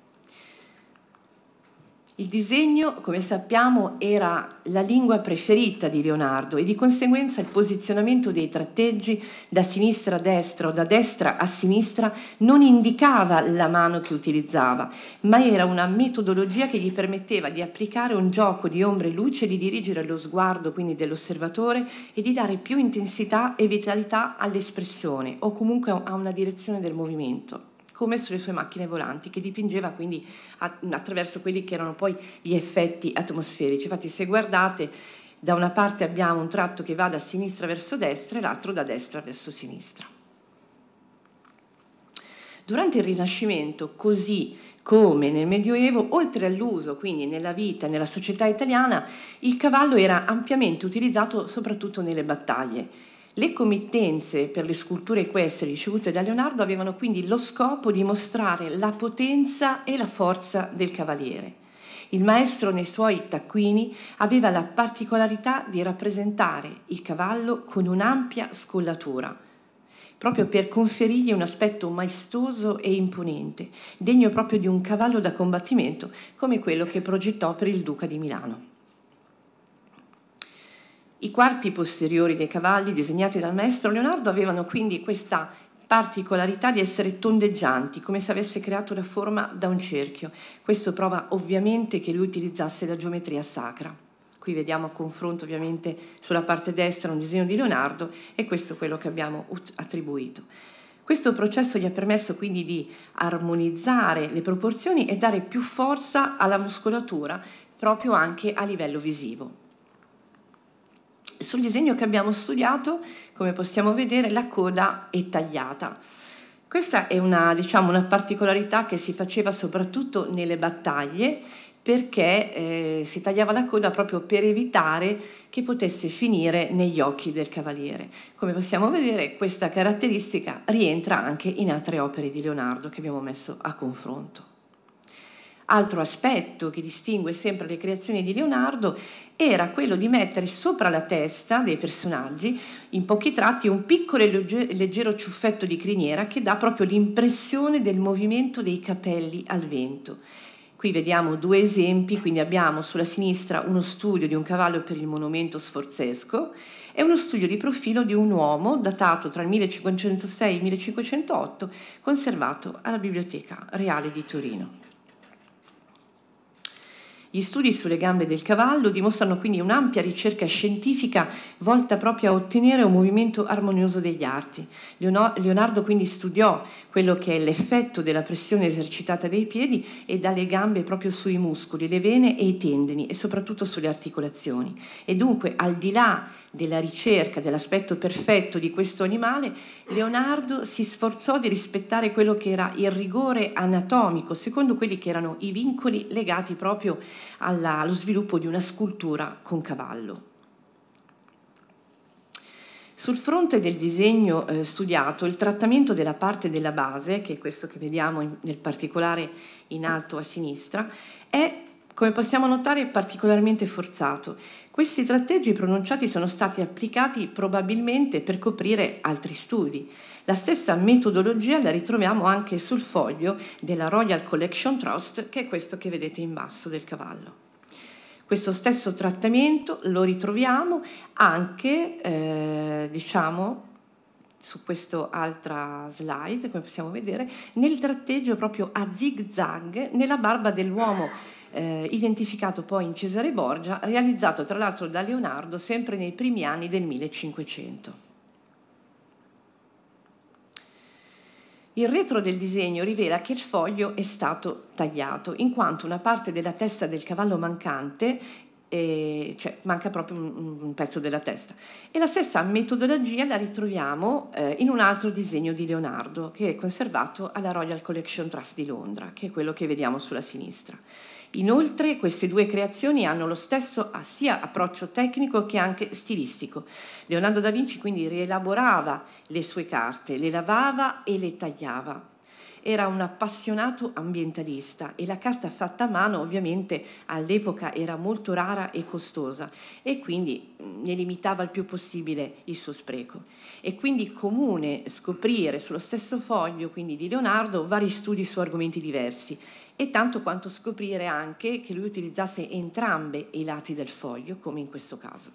Il disegno, come sappiamo, era la lingua preferita di Leonardo e di conseguenza il posizionamento dei tratteggi da sinistra a destra o da destra a sinistra non indicava la mano che utilizzava, ma era una metodologia che gli permetteva di applicare un gioco di ombre e luce, di dirigere lo sguardo quindi dell'osservatore e di dare più intensità e vitalità all'espressione o comunque a una direzione del movimento, come sulle sue macchine volanti, che dipingeva quindi attraverso quelli che erano poi gli effetti atmosferici. Infatti, se guardate, Da una parte abbiamo un tratto che va da sinistra verso destra e l'altro da destra verso sinistra. Durante il Rinascimento, così come nel Medioevo, oltre all'uso quindi nella vita e nella società italiana, il cavallo era ampiamente utilizzato soprattutto nelle battaglie. Le committenze per le sculture equestri ricevute da Leonardo avevano quindi lo scopo di mostrare la potenza e la forza del cavaliere. Il maestro nei suoi taccuini aveva la particolarità di rappresentare il cavallo con un'ampia scollatura, proprio per conferirgli un aspetto maestoso e imponente, degno proprio di un cavallo da combattimento come quello che progettò per il Duca di Milano. I quarti posteriori dei cavalli disegnati dal maestro Leonardo avevano quindi questa particolarità di essere tondeggianti, come se avesse creato la forma da un cerchio. Questo prova ovviamente che lui utilizzasse la geometria sacra. Qui vediamo a confronto ovviamente sulla parte destra un disegno di Leonardo e questo è quello che abbiamo attribuito. Questo processo gli ha permesso quindi di armonizzare le proporzioni e dare più forza alla muscolatura proprio anche a livello visivo. Sul disegno che abbiamo studiato, come possiamo vedere, la coda è tagliata. Questa è una, diciamo, una particolarità che si faceva soprattutto nelle battaglie, perché eh, si tagliava la coda proprio per evitare che potesse finire negli occhi del cavaliere. Come possiamo vedere, questa caratteristica rientra anche in altre opere di Leonardo che abbiamo messo a confronto. Altro aspetto che distingue sempre le creazioni di Leonardo era quello di mettere sopra la testa dei personaggi, in pochi tratti, un piccolo e leggero ciuffetto di criniera che dà proprio l'impressione del movimento dei capelli al vento. Qui vediamo due esempi, quindi abbiamo sulla sinistra uno studio di un cavallo per il monumento sforzesco e uno studio di profilo di un uomo datato tra il millecinquecentosei e il millecinquecentotto, conservato alla Biblioteca Reale di Torino. Gli studi sulle gambe del cavallo dimostrano quindi un'ampia ricerca scientifica volta proprio a ottenere un movimento armonioso degli arti. Leonardo quindi studiò quello che è l'effetto della pressione esercitata dai piedi e dalle gambe proprio sui muscoli, le vene e i tendini e soprattutto sulle articolazioni. E dunque, al di là della ricerca dell'aspetto perfetto di questo animale, Leonardo si sforzò di rispettare quello che era il rigore anatomico, secondo quelli che erano i vincoli legati proprio alla, allo sviluppo di una scultura con cavallo. Sul fronte del disegno eh, studiato, il trattamento della parte della base, che è questo che vediamo in, nel particolare in alto a sinistra, è, come possiamo notare, particolarmente forzato. Questi tratteggi pronunciati sono stati applicati probabilmente per coprire altri studi. La stessa metodologia la ritroviamo anche sul foglio della Royal Collection Trust, che è questo che vedete in basso del cavallo. Questo stesso trattamento lo ritroviamo anche, eh, diciamo, su questa altra slide, come possiamo vedere, nel tratteggio proprio a zig-zag nella barba dell'uomo eh, identificato poi in Cesare Borgia, realizzato tra l'altro da Leonardo sempre nei primi anni del millecinquecento. Il retro del disegno rivela che il foglio è stato tagliato, in quanto una parte della testa del cavallo mancante, eh, cioè manca proprio un, un pezzo della testa. E la stessa metodologia la ritroviamo eh, in un altro disegno di Leonardo, che è conservato alla Royal Collection Trust di Londra, che è quello che vediamo sulla sinistra. Inoltre queste due creazioni hanno lo stesso sia approccio tecnico che anche stilistico. Leonardo da Vinci quindi rielaborava le sue carte, le lavava e le tagliava. Era un appassionato ambientalista e la carta fatta a mano ovviamente all'epoca era molto rara e costosa e quindi ne limitava il più possibile il suo spreco. È quindi comune scoprire sullo stesso foglio quindi di Leonardo vari studi su argomenti diversi e tanto quanto scoprire anche che lui utilizzasse entrambe i lati del foglio, come in questo caso.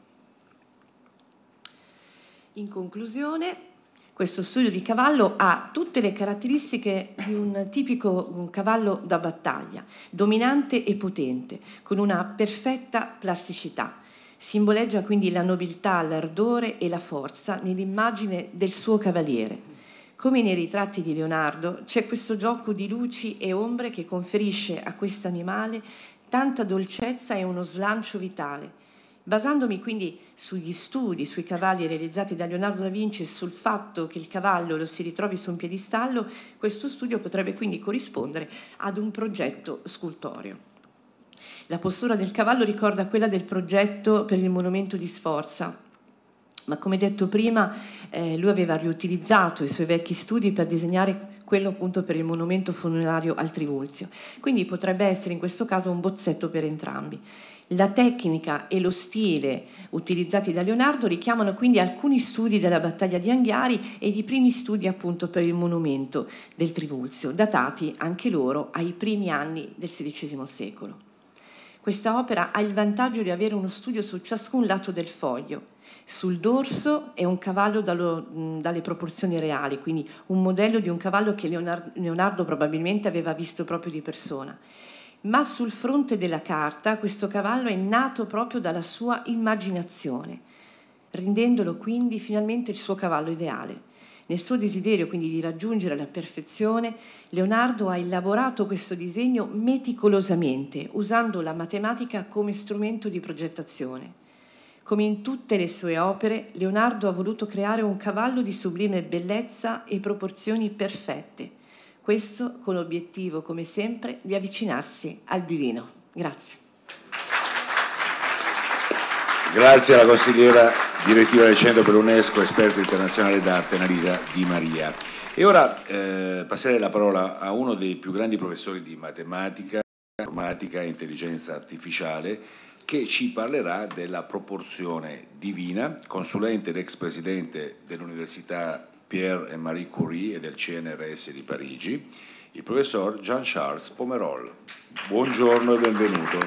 In conclusione, questo studio di cavallo ha tutte le caratteristiche di un tipico un cavallo da battaglia, dominante e potente, con una perfetta plasticità. Simboleggia quindi la nobiltà, l'ardore e la forza nell'immagine del suo cavaliere. Come nei ritratti di Leonardo, c'è questo gioco di luci e ombre che conferisce a questo animale tanta dolcezza e uno slancio vitale. Basandomi quindi sugli studi sui cavalli realizzati da Leonardo da Vinci e sul fatto che il cavallo lo si ritrovi su un piedistallo, questo studio potrebbe quindi corrispondere ad un progetto scultoreo. La postura del cavallo ricorda quella del progetto per il monumento di Sforza, ma come detto prima eh, lui aveva riutilizzato i suoi vecchi studi per disegnare quello appunto per il monumento funerario al Trivulzio. Quindi potrebbe essere in questo caso un bozzetto per entrambi. La tecnica e lo stile utilizzati da Leonardo richiamano quindi alcuni studi della battaglia di Anghiari e i primi studi appunto per il monumento del Trivulzio, datati anche loro ai primi anni del sedicesimo secolo. Questa opera ha il vantaggio di avere uno studio su ciascun lato del foglio. Sul dorso è un cavallo dallo, dalle proporzioni reali, quindi un modello di un cavallo che Leonardo, Leonardo probabilmente aveva visto proprio di persona. Ma sul fronte della carta questo cavallo è nato proprio dalla sua immaginazione, rendendolo quindi finalmente il suo cavallo ideale. Nel suo desiderio quindi di raggiungere la perfezione, Leonardo ha elaborato questo disegno meticolosamente, usando la matematica come strumento di progettazione. Come in tutte le sue opere, Leonardo ha voluto creare un cavallo di sublime bellezza e proporzioni perfette. Questo con l'obiettivo, come sempre, di avvicinarsi al divino. Grazie. Grazie alla consigliera direttiva del Centro per l'UNESCO, esperta internazionale d'arte, Annalisa Di Maria. E ora eh, passerei la parola a uno dei più grandi professori di matematica, informatica e intelligenza artificiale, che ci parlerà della proporzione divina, consulente ed ex presidente dell'Università Pierre et Marie Curie e del C N R S di Parigi, il professor Jean-Charles Pomerol. Buongiorno e benvenuto.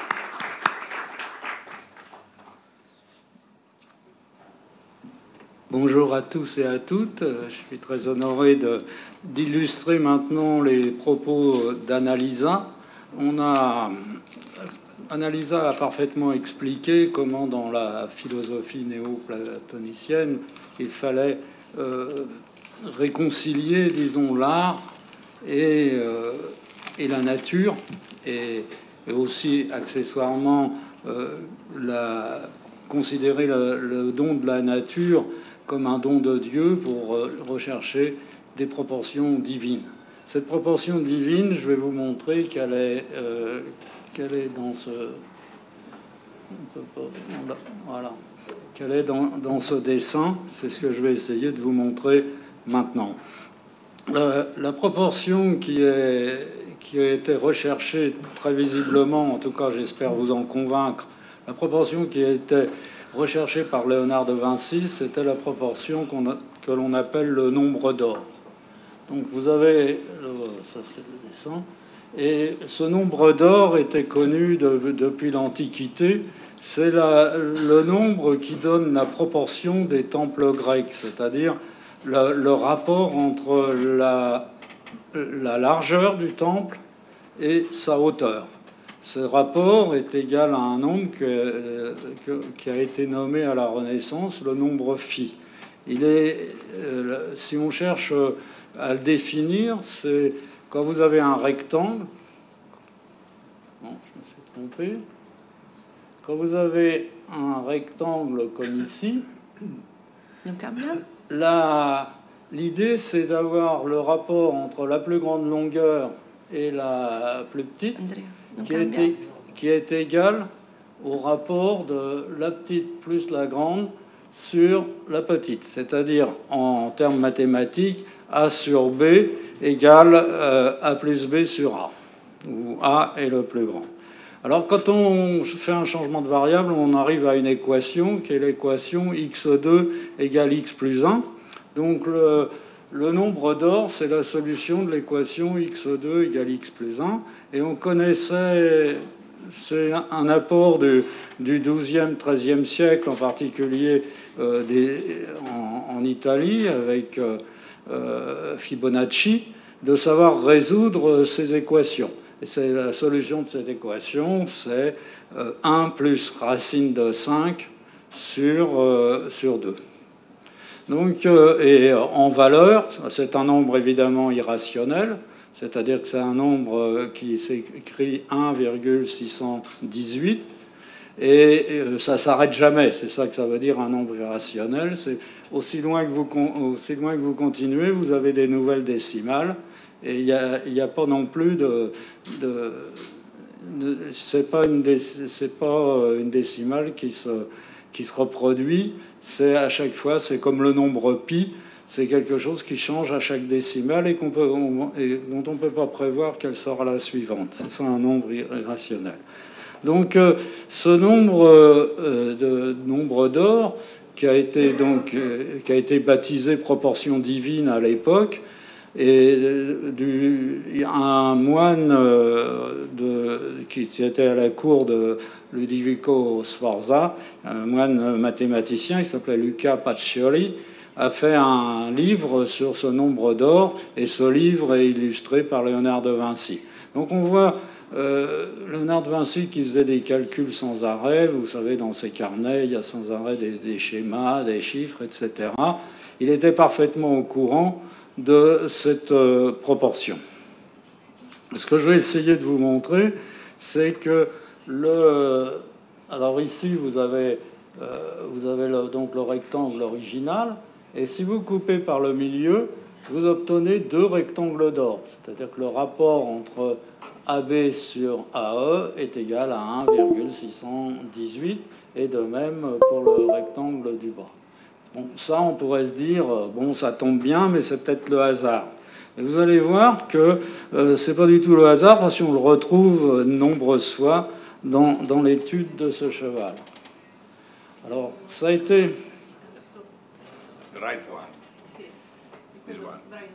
Bonjour à tous et à toutes. Je suis très honoré d'illustrer maintenant les propos d'Annalisa. On a, Annalisa a parfaitement expliqué comment dans la philosophie néo-platonicienne il fallait euh, réconcilier, disons, l'art et, euh, et la nature, et, et aussi accessoirement euh, la, considérer le, le don de la nature comme un don de Dieu pour rechercher des proportions divines. Cette proportion divine, je vais vous montrer qu'elle est, euh, qu'elle est dans ce, voilà, qu'elle est dans, dans ce dessin. C'est ce que je vais essayer de vous montrer maintenant. La, la proportion qui, est, qui a été recherchée très visiblement, en tout cas j'espère vous en convaincre, la proportion qui a été recherchée par Léonard de Vinci, c'était la proportion qu'on a, que l'on appelle le nombre d'or. Donc vous avez, ça c'est le dessin, et ce nombre d'or était connu de, depuis l'Antiquité. C'est le nombre qui donne la proportion des temples grecs, c'est-à-dire le, le rapport entre la, la largeur du temple et sa hauteur. Ce rapport est égal à un nombre que, que, qui a été nommé à la Renaissance le nombre phi. Il est, euh, si on cherche à le définir, c'est quand vous avez un rectangle. Non, je me suis trompé. Quand vous avez un rectangle comme ici, l'idée c'est d'avoir le rapport entre la plus grande longueur et la plus petite, qui est, qui est égal au rapport de la petite plus la grande sur la petite. C'est-à-dire, en termes mathématiques, A sur B égale euh, A plus B sur A, où A est le plus grand. Alors, quand on fait un changement de variable, on arrive à une équation qui est l'équation x deux égale x plus un. Donc, le... Le nombre d'or, c'est la solution de l'équation x deux égale x plus un. Et on connaissait, c'est un apport du, du douzième, treizième siècle, en particulier euh, des, en, en Italie, avec euh, euh, Fibonacci, de savoir résoudre ces équations. Et c'est la solution de cette équation, c'est euh, un plus racine de cinq sur, euh, sur deux. Donc, euh, et en valeur, c'est un nombre évidemment irrationnel, c'est-à-dire que c'est un nombre qui s'écrit un virgule six cent dix-huit. Et euh, ça ne s'arrête jamais. C'est ça que ça veut dire un nombre irrationnel. C'est aussi loin que vous, aussi loin que vous continuez, vous avez des nouvelles décimales. Et il n'y a, y a pas non plus de... de, de c'est pas, pas une décimale qui se, qui se reproduit. C'est à chaque fois, c'est comme le nombre pi. C'est quelque chose qui change à chaque décimale et, qu'on peut, on, et dont on ne peut pas prévoir quelle sera la suivante. C'est ça un nombre irrationnel. Donc euh, ce nombre euh, de nombre d'or qui a été donc euh, qui a été baptisé proportion divine à l'époque, et euh, du, un moine euh, de, qui était à la cour de Ludovico Sforza, un moine mathématicien, il s'appelait Luca Pacioli, a fait un livre sur ce nombre d'or, et ce livre est illustré par Léonard de Vinci. Donc on voit euh, Léonard de Vinci qui faisait des calculs sans arrêt. Vous savez, dans ses carnets, il y a sans arrêt des, des schémas, des chiffres, et cetera. Il était parfaitement au courant de cette euh, proportion. Ce que je vais essayer de vous montrer, c'est que le... Alors ici, vous avez, euh, vous avez le, donc le rectangle original. Et si vous coupez par le milieu, vous obtenez deux rectangles d'or. C'est-à-dire que le rapport entre A B sur A E est égal à un virgule six cent dix-huit, et de même pour le rectangle du bas. Bon, ça, on pourrait se dire, bon, ça tombe bien, mais c'est peut-être le hasard. Et vous allez voir que euh, c'est pas du tout le hasard, parce qu'on le retrouve de nombreuses fois dans, dans l'étude de ce cheval. Alors, ça a été... Right one. This one.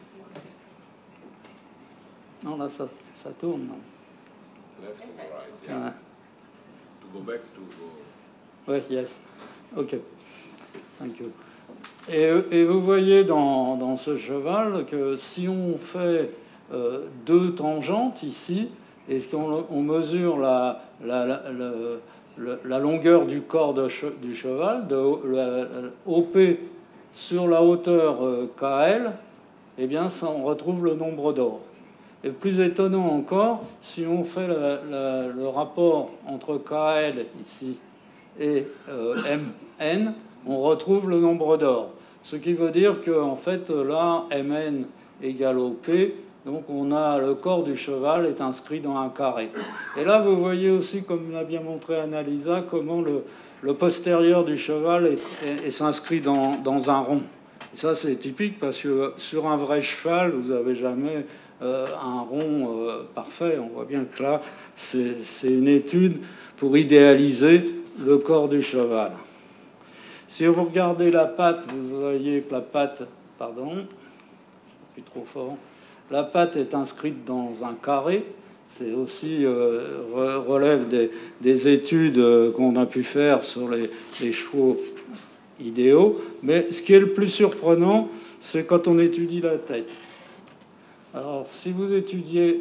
Non, là, ça, ça tourne. Non. Left or right, yeah. Yeah. To go back to go... Oui, yes. OK. Thank you. Et, et vous voyez dans, dans ce cheval que si on fait euh, deux tangentes ici, et qu'on on mesure la, la, la, la, la longueur du corps de che, du cheval, de la, la, O P sur la hauteur K L, eh bien, ça, on retrouve le nombre d'or. Et plus étonnant encore, si on fait la, la, le rapport entre K L ici et euh, M N, on retrouve le nombre d'or. Ce qui veut dire qu'en fait, là, M N égale O P, donc on a le corps du cheval est inscrit dans un carré. Et là, vous voyez aussi, comme l'a bien montré Annalisa, comment le, le postérieur du cheval est, est, est s'inscrit dans, dans un rond. Et ça, c'est typique parce que sur un vrai cheval, vous n'avez jamais euh, un rond euh, parfait. On voit bien que là, c'est, c'est une étude pour idéaliser le corps du cheval. Si vous regardez la patte, vous voyez que la patte, pardon, je suis trop fort, la patte est inscrite dans un carré. C'est aussi euh, relève des, des études euh, qu'on a pu faire sur les, les chevaux idéaux. Mais ce qui est le plus surprenant, c'est quand on étudie la tête. Alors, si vous étudiez...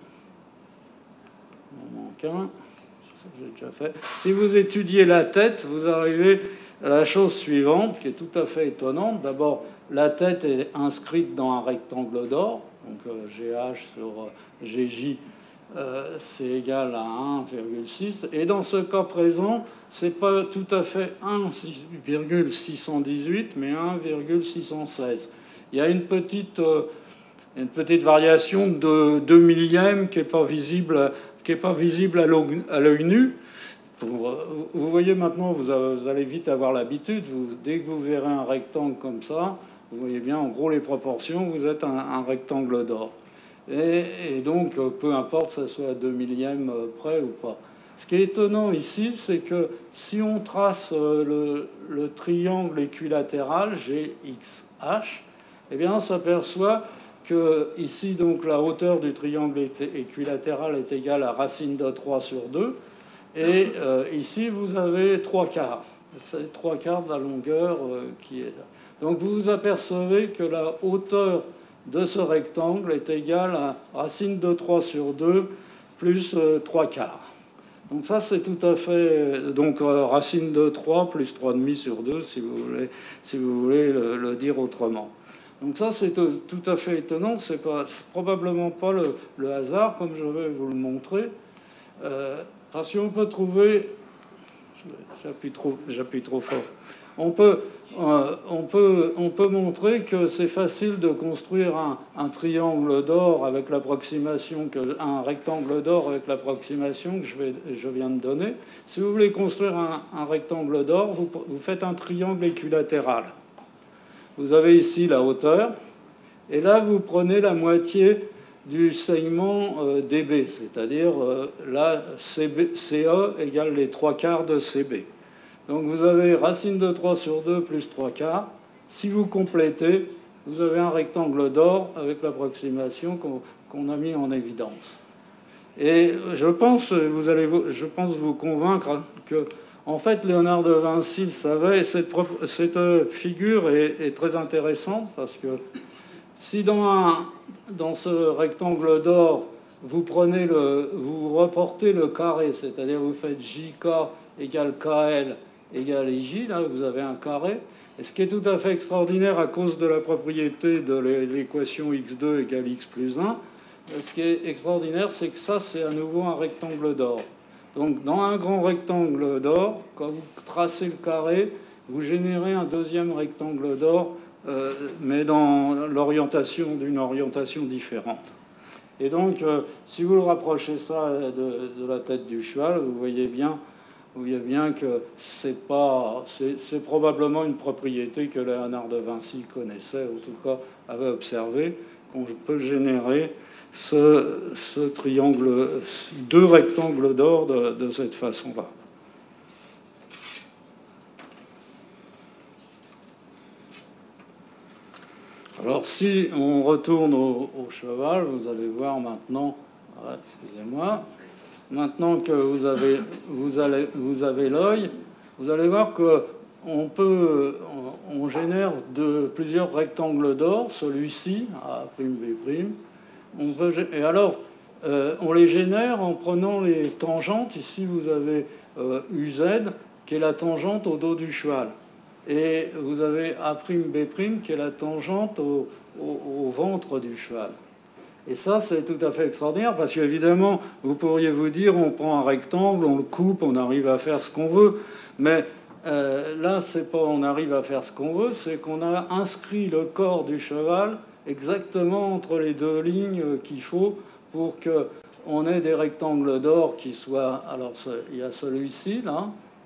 Il en manque un. Ça, j'ai déjà fait. Si vous étudiez la tête, vous arrivez à la chose suivante, qui est tout à fait étonnante. D'abord, la tête est inscrite dans un rectangle d'or. Donc, euh, G H sur euh, G J, euh, c'est égal à un virgule six. Et dans ce cas présent, ce n'est pas tout à fait un virgule six cent dix-huit, mais un virgule six cent seize. Il y a une petite... Euh, une petite variation de deux millièmes qui n'est pas visible, qui est pas visible à l'œil nu. Pour, vous voyez maintenant, vous allez vite avoir l'habitude, dès que vous verrez un rectangle comme ça, vous voyez bien en gros les proportions, vous êtes un, un rectangle d'or. Et, et donc, peu importe que ça soit à deux millièmes près ou pas. Ce qui est étonnant ici, c'est que si on trace le, le triangle équilatéral G X H, eh bien on s'aperçoit que ici, donc, la hauteur du triangle équilatéral est égale à racine de trois sur deux. Et euh, ici, vous avez trois quarts. C'est trois quarts de la longueur euh, qui est là. Donc, vous vous apercevez que la hauteur de ce rectangle est égale à racine de trois sur deux plus euh, trois quarts. Donc, ça, c'est tout à fait... Donc, euh, racine de trois plus trois virgule cinq sur deux, si vous voulez, si vous voulez le, le dire autrement. Donc ça, c'est tout à fait étonnant. Ce n'est probablement pas le, le hasard, comme je vais vous le montrer. Euh, parce qu'on peut trouver... j'appuie trop, j'appuie trop fort. On peut, euh, on, peut, on peut montrer que c'est facile de construire un, un triangle d'or avec l'approximation, que, un rectangle d'or avec l'approximation que je, vais, je viens de donner. Si vous voulez construire un, un rectangle d'or, vous, vous faites un triangle équilatéral. Vous avez ici la hauteur, et là vous prenez la moitié du segment euh, D B, c'est-à-dire euh, là C B, C E égale les trois quarts de C B. Donc vous avez racine de trois sur deux plus trois quarts. Si vous complétez, vous avez un rectangle d'or avec l'approximation qu'on qu'on a mis en évidence. Et je pense, vous allez, je pense vous convaincre que, en fait, Léonard de Vinci le savait. Cette, cette figure est, est très intéressante parce que si dans, un, dans ce rectangle d'or, vous prenez le, vous reportez le carré, c'est-à-dire vous faites J K égale K L égale I J, là vous avez un carré. Et ce qui est tout à fait extraordinaire à cause de la propriété de l'équation x deux égale x plus un, ce qui est extraordinaire, c'est que ça, c'est à nouveau un rectangle d'or. Donc dans un grand rectangle d'or, quand vous tracez le carré, vous générez un deuxième rectangle d'or, euh, mais dans l'orientation d'une orientation différente. Et donc, euh, si vous le rapprochez ça de, de la tête du cheval, vous voyez bien Vous voyez bien que c'est pas, c'est probablement une propriété que Léonard de Vinci connaissait, ou en tout cas avait observé, qu'on peut générer ce, ce triangle, deux rectangles d'or de, de cette façon-là. Alors, si on retourne au, au cheval, vous allez voir maintenant, ah, excusez-moi. Maintenant que vous avez, vous allez, vous avez l'œil, vous allez voir qu'on peut, on génère de plusieurs rectangles d'or, celui-ci, A', B'. On peut, et alors, euh, on les génère en prenant les tangentes. Ici, vous avez euh, U Z, qui est la tangente au dos du cheval. Et vous avez A', qui est la tangente au, au, au ventre du cheval. Et ça, c'est tout à fait extraordinaire, parce qu'évidemment, vous pourriez vous dire, on prend un rectangle, on le coupe, on arrive à faire ce qu'on veut. Mais euh, là, c'est pas on arrive à faire ce qu'on veut, c'est qu'on a inscrit le corps du cheval exactement entre les deux lignes qu'il faut pour qu'on ait des rectangles d'or qui soient... Alors, il y a celui-ci, là.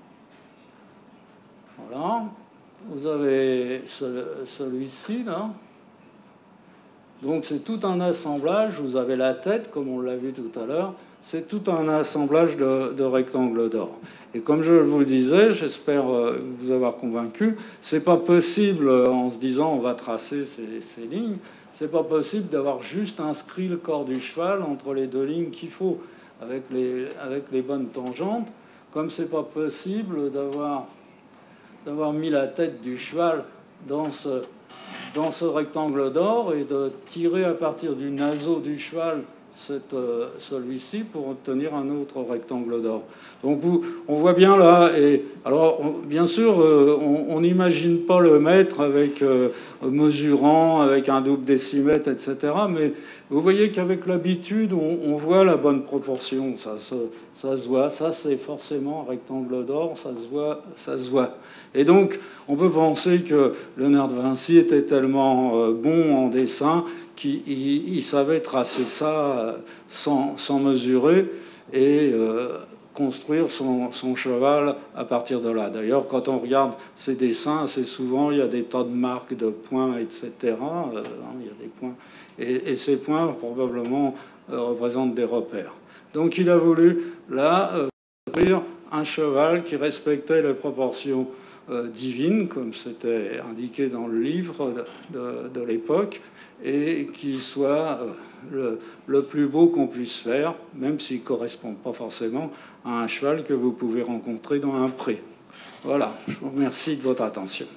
Voilà. Vous avez celui-ci, là. Donc c'est tout un assemblage, vous avez la tête, comme on l'a vu tout à l'heure, c'est tout un assemblage de, de rectangles d'or. Et comme je vous le disais, j'espère vous avoir convaincu, c'est pas possible, en se disant on va tracer ces, ces lignes, c'est pas possible d'avoir juste inscrit le corps du cheval entre les deux lignes qu'il faut, avec les, avec les bonnes tangentes, comme c'est pas possible d'avoir d'avoir mis la tête du cheval dans ce... dans ce rectangle d'or et de tirer à partir du naseau du cheval cette, euh, celui-ci pour obtenir un autre rectangle d'or. Donc vous, on voit bien là, et alors on, bien sûr, euh, on n'imagine pas le mètre avec euh, mesurant, avec un double décimètre, et cetera. Mais vous voyez qu'avec l'habitude, on, on voit la bonne proportion. Ça se, ça se voit. Ça, c'est forcément un rectangle d'or. Ça se voit. Ça se voit. Et donc, on peut penser que Léonard de Vinci était tellement euh, bon en dessin qu'il il, il savait tracer ça sans, sans mesurer et euh, construire son, son cheval à partir de là. D'ailleurs, quand on regarde ses dessins, assez souvent, il y a des tas de marques de points, et cetera. Euh, il y a des points. Et, et ces points, probablement, euh, représentent des repères. Donc, il a voulu, là, euh, construire un cheval qui respectait les proportions euh, divines, comme c'était indiqué dans le livre de, de, de l'époque, et qui soit euh, le, le plus beau qu'on puisse faire, même s'il ne correspond pas forcément à un cheval que vous pouvez rencontrer dans un pré. Voilà, je vous remercie de votre attention.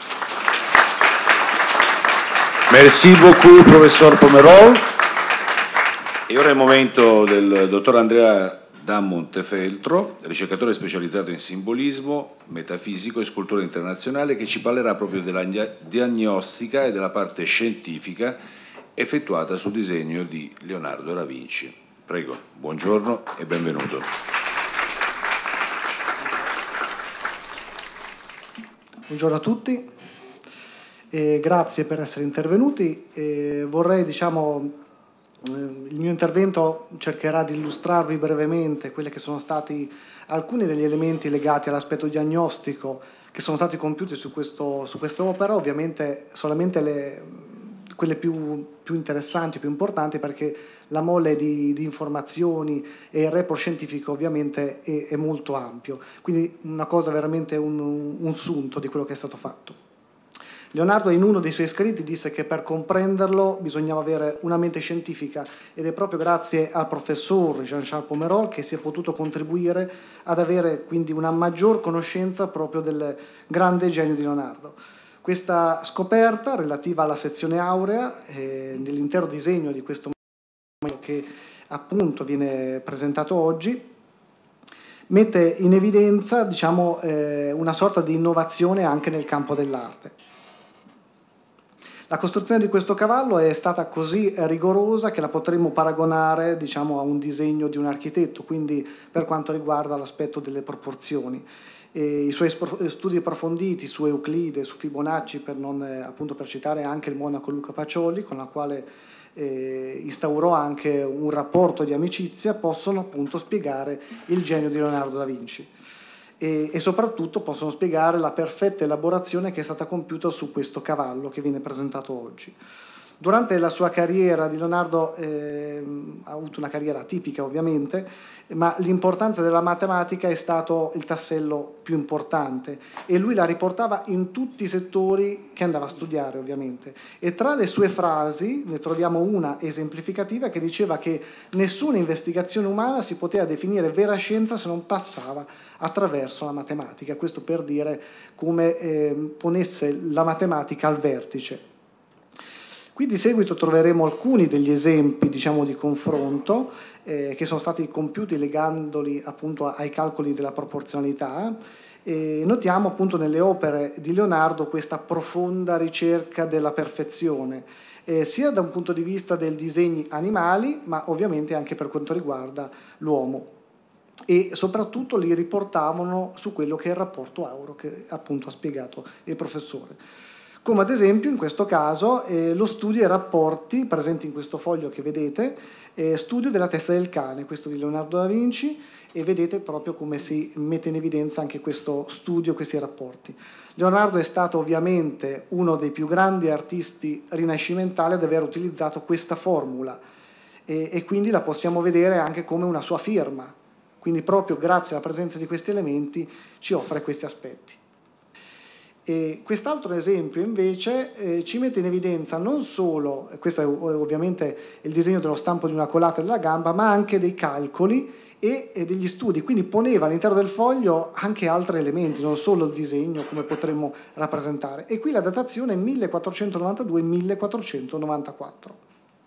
Merci beaucoup, professor Pomerol. E ora è il momento del dottor Andrea da Montefeltro, ricercatore specializzato in simbolismo, metafisico e scultura internazionale, che ci parlerà proprio della diagnostica e della parte scientifica effettuata sul disegno di Leonardo da Vinci. Prego, buongiorno e benvenuto. Buongiorno a tutti, e grazie per essere intervenuti. E vorrei, diciamo, eh, il mio intervento cercherà di illustrarvi brevemente quelli che sono stati alcuni degli elementi legati all'aspetto diagnostico che sono stati compiuti su, questo, su quest'opera, ovviamente solamente le, quelle più, più interessanti, più importanti, perché la mole di, di informazioni e il report scientifico ovviamente è, è molto ampio, quindi una cosa veramente un, un sunto di quello che è stato fatto. Leonardo in uno dei suoi scritti disse che per comprenderlo bisognava avere una mente scientifica, ed è proprio grazie al professor Jean-Charles Pomerol che si è potuto contribuire ad avere quindi una maggior conoscenza proprio del grande genio di Leonardo. Questa scoperta relativa alla sezione aurea eh, nell'intero disegno di questo che appunto viene presentato oggi mette in evidenza, diciamo, eh, una sorta di innovazione anche nel campo dell'arte. La costruzione di questo cavallo è stata così rigorosa che la potremmo paragonare, diciamo, a un disegno di un architetto, quindi per quanto riguarda l'aspetto delle proporzioni. E i suoi studi approfonditi su Euclide, su Fibonacci, per, non, eh, appunto per citare anche il monaco Luca Pacioli, con la quale eh, instaurò anche un rapporto di amicizia, possono appunto spiegare il genio di Leonardo da Vinci. E, e soprattutto possono spiegare la perfetta elaborazione che è stata compiuta su questo cavallo che viene presentato oggi. Durante la sua carriera di Leonardo eh, ha avuto una carriera atipica ovviamente, ma l'importanza della matematica è stato il tassello più importante e lui la riportava in tutti i settori che andava a studiare ovviamente. E tra le sue frasi ne troviamo una esemplificativa che diceva che nessuna investigazione umana si poteva definire vera scienza se non passava attraverso la matematica. Questo per dire come eh, ponesse la matematica al vertice. Qui di seguito troveremo alcuni degli esempi, diciamo, di confronto eh, che sono stati compiuti legandoli appunto ai calcoli della proporzionalità. E notiamo appunto nelle opere di Leonardo questa profonda ricerca della perfezione, eh, sia da un punto di vista dei disegni animali, ma ovviamente anche per quanto riguarda l'uomo. E soprattutto li riportavano su quello che è il rapporto aureo che appunto ha spiegato il professore. Come ad esempio in questo caso eh, lo studio e i rapporti presenti in questo foglio che vedete, eh, studio della testa del cane, questo di Leonardo da Vinci, e vedete proprio come si mette in evidenza anche questo studio, questi rapporti. Leonardo è stato ovviamente uno dei più grandi artisti rinascimentali ad aver utilizzato questa formula e, e quindi la possiamo vedere anche come una sua firma, quindi proprio grazie alla presenza di questi elementi ci offre questi aspetti. E quest'altro esempio invece eh, ci mette in evidenza non solo, questo è ovviamente il disegno dello stampo di una colata della gamba, ma anche dei calcoli e, e degli studi, quindi poneva all'interno del foglio anche altri elementi, non solo il disegno come potremmo rappresentare. E qui la datazione è millequattrocentonovantadue millequattrocentonovantaquattro.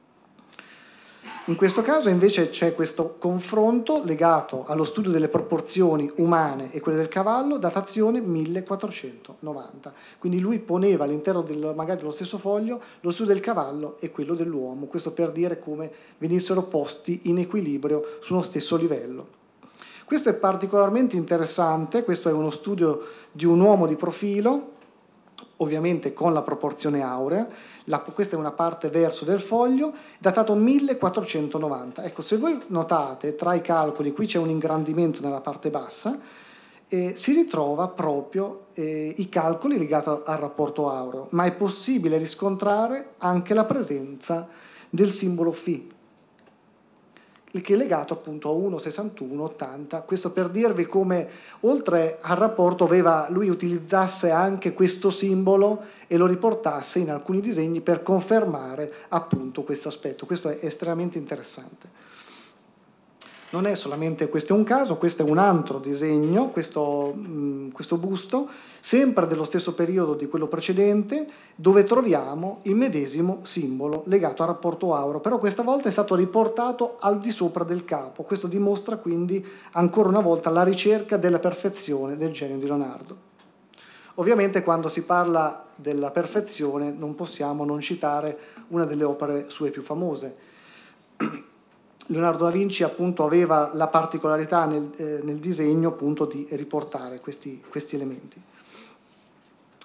In questo caso invece c'è questo confronto legato allo studio delle proporzioni umane e quelle del cavallo, datazione millequattrocentonovanta. Quindi lui poneva all'interno del, magari dello stesso foglio lo studio del cavallo e quello dell'uomo, questo per dire come venissero posti in equilibrio su uno stesso livello. Questo è particolarmente interessante, questo è uno studio di un uomo di profilo, ovviamente con la proporzione aurea. La, questa è una parte verso del foglio, datato millequattrocentonovanta. Ecco, se voi notate tra i calcoli, qui c'è un ingrandimento nella parte bassa, eh, si ritrova proprio eh, i calcoli legati al rapporto aureo, ma è possibile riscontrare anche la presenza del simbolo Φ, che è legato appunto a uno virgola sessantuno ottanta, questo per dirvi come oltre al rapporto aveva, lui utilizzasse anche questo simbolo e lo riportasse in alcuni disegni per confermare appunto questo aspetto. Questo è estremamente interessante. Non è solamente questo è un caso, questo è un altro disegno, questo, mh, questo busto, sempre dello stesso periodo di quello precedente, dove troviamo il medesimo simbolo legato al rapporto aureo, però questa volta è stato riportato al di sopra del capo. Questo dimostra quindi ancora una volta la ricerca della perfezione del genio di Leonardo. Ovviamente quando si parla della perfezione non possiamo non citare una delle opere sue più famose. Leonardo da Vinci appunto aveva la particolarità nel, eh, nel disegno appunto di riportare questi, questi elementi.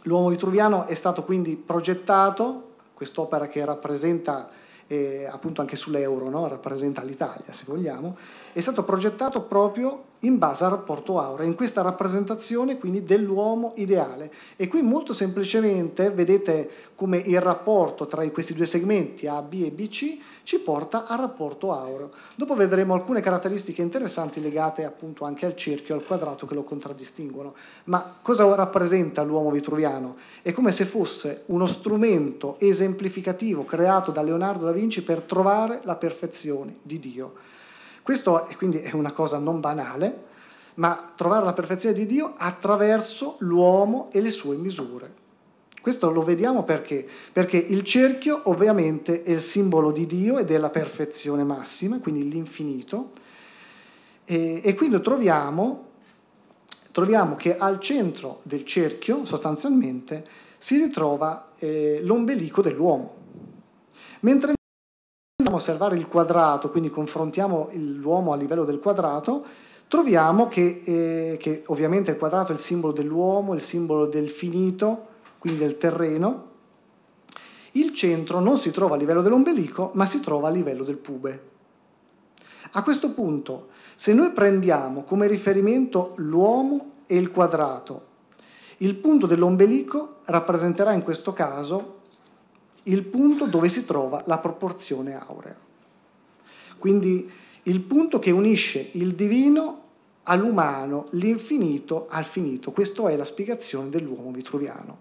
L'uomo vitruviano è stato quindi progettato, quest'opera che rappresenta eh, appunto anche sull'euro, no? Rappresenta l'Italia se vogliamo, è stato progettato proprio in base al rapporto aureo, in questa rappresentazione quindi dell'uomo ideale. E qui molto semplicemente vedete come il rapporto tra questi due segmenti A, B e B C ci porta al rapporto aureo. Dopo vedremo alcune caratteristiche interessanti legate appunto anche al cerchio e al quadrato che lo contraddistinguono. Ma cosa rappresenta l'uomo vitruviano? È come se fosse uno strumento esemplificativo creato da Leonardo da Vinci per trovare la perfezione di Dio. Questo è, quindi è una cosa non banale, ma trovare la perfezione di Dio attraverso l'uomo e le sue misure. Questo lo vediamo perché? Perché il cerchio ovviamente è il simbolo di Dio e della perfezione massima, quindi l'infinito, e, e quindi troviamo, troviamo che al centro del cerchio sostanzialmente si ritrova eh, l'ombelico dell'uomo. Mentre andiamo a osservare il quadrato, quindi confrontiamo l'uomo a livello del quadrato, troviamo che, eh, che ovviamente il quadrato è il simbolo dell'uomo, il simbolo del finito, quindi del terreno. Il centro non si trova a livello dell'ombelico, ma si trova a livello del pube. A questo punto, se noi prendiamo come riferimento l'uomo e il quadrato, il punto dell'ombelico rappresenterà in questo caso il punto dove si trova la proporzione aurea. Quindi il punto che unisce il divino all'umano, l'infinito al finito. Questa è la spiegazione dell'uomo vitruviano.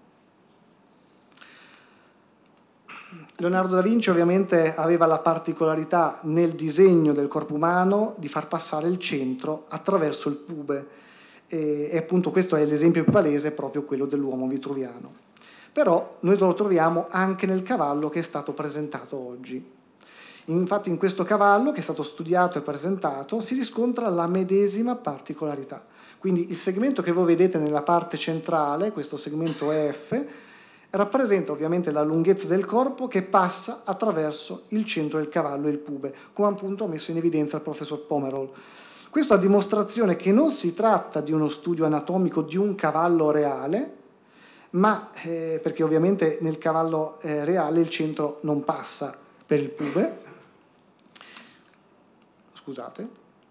Leonardo da Vinci ovviamente aveva la particolarità nel disegno del corpo umano di far passare il centro attraverso il pube e, e appunto questo è l'esempio più palese, proprio quello dell'uomo vitruviano. Però noi lo troviamo anche nel cavallo che è stato presentato oggi. Infatti in questo cavallo che è stato studiato e presentato si riscontra la medesima particolarità. Quindi il segmento che voi vedete nella parte centrale, questo segmento F, rappresenta ovviamente la lunghezza del corpo che passa attraverso il centro del cavallo e il pube, come appunto ha messo in evidenza il professor Pomerol. Questo a dimostrazione che non si tratta di uno studio anatomico di un cavallo reale, ma eh, perché ovviamente nel cavallo eh, reale il centro non passa per il pube. Scusate.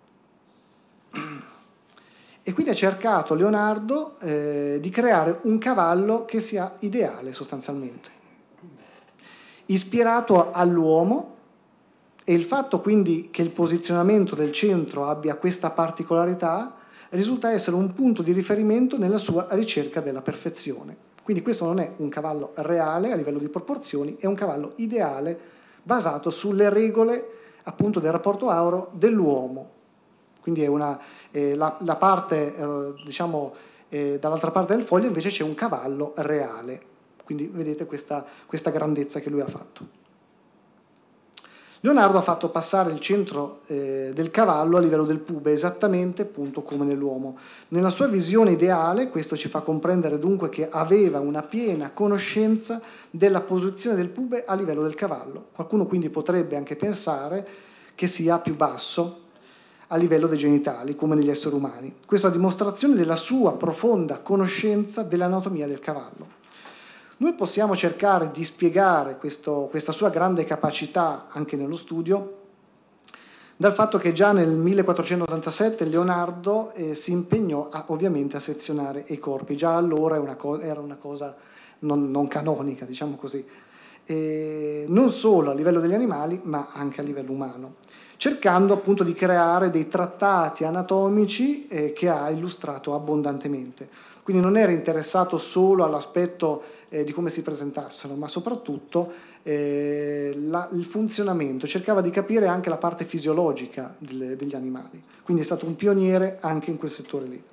E quindi ha cercato Leonardo eh, di creare un cavallo che sia ideale sostanzialmente, ispirato all'uomo, e il fatto quindi che il posizionamento del centro abbia questa particolarità risulta essere un punto di riferimento nella sua ricerca della perfezione. Quindi questo non è un cavallo reale a livello di proporzioni, è un cavallo ideale basato sulle regole appunto del rapporto aureo dell'uomo. Quindi è una, eh, la, la parte, eh, diciamo, eh, dall'altra parte del foglio invece c'è un cavallo reale. Quindi vedete questa, questa grandezza che lui ha fatto. Leonardo ha fatto passare il centro eh, del cavallo a livello del pube, esattamente appunto come nell'uomo. Nella sua visione ideale, questo ci fa comprendere dunque che aveva una piena conoscenza della posizione del pube a livello del cavallo. Qualcuno quindi potrebbe anche pensare che sia più basso a livello dei genitali, come negli esseri umani. Questa è a dimostrazione della sua profonda conoscenza dell'anatomia del cavallo. Noi possiamo cercare di spiegare questo, questa sua grande capacità anche nello studio dal fatto che già nel millequattrocentottantasette Leonardo eh, si impegnò a, ovviamente a sezionare i corpi. Già allora una era una cosa non, non canonica, diciamo così, e non solo a livello degli animali ma anche a livello umano, cercando appunto di creare dei trattati anatomici eh, che ha illustrato abbondantemente. Quindi non era interessato solo all'aspetto eh, di come si presentassero, ma soprattutto eh, la, il funzionamento, cercava di capire anche la parte fisiologica delle, degli animali. Quindi è stato un pioniere anche in quel settore lì.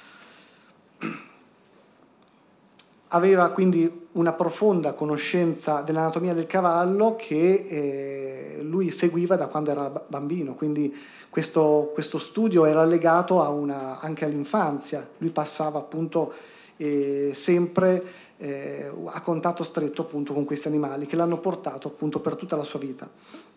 Aveva quindi una profonda conoscenza dell'anatomia del cavallo che eh, lui seguiva da quando era bambino, quindi questo, questo studio era legato a una, anche all'infanzia. Lui passava appunto eh, sempre eh, a contatto stretto appunto con questi animali che l'hanno portato appunto per tutta la sua vita.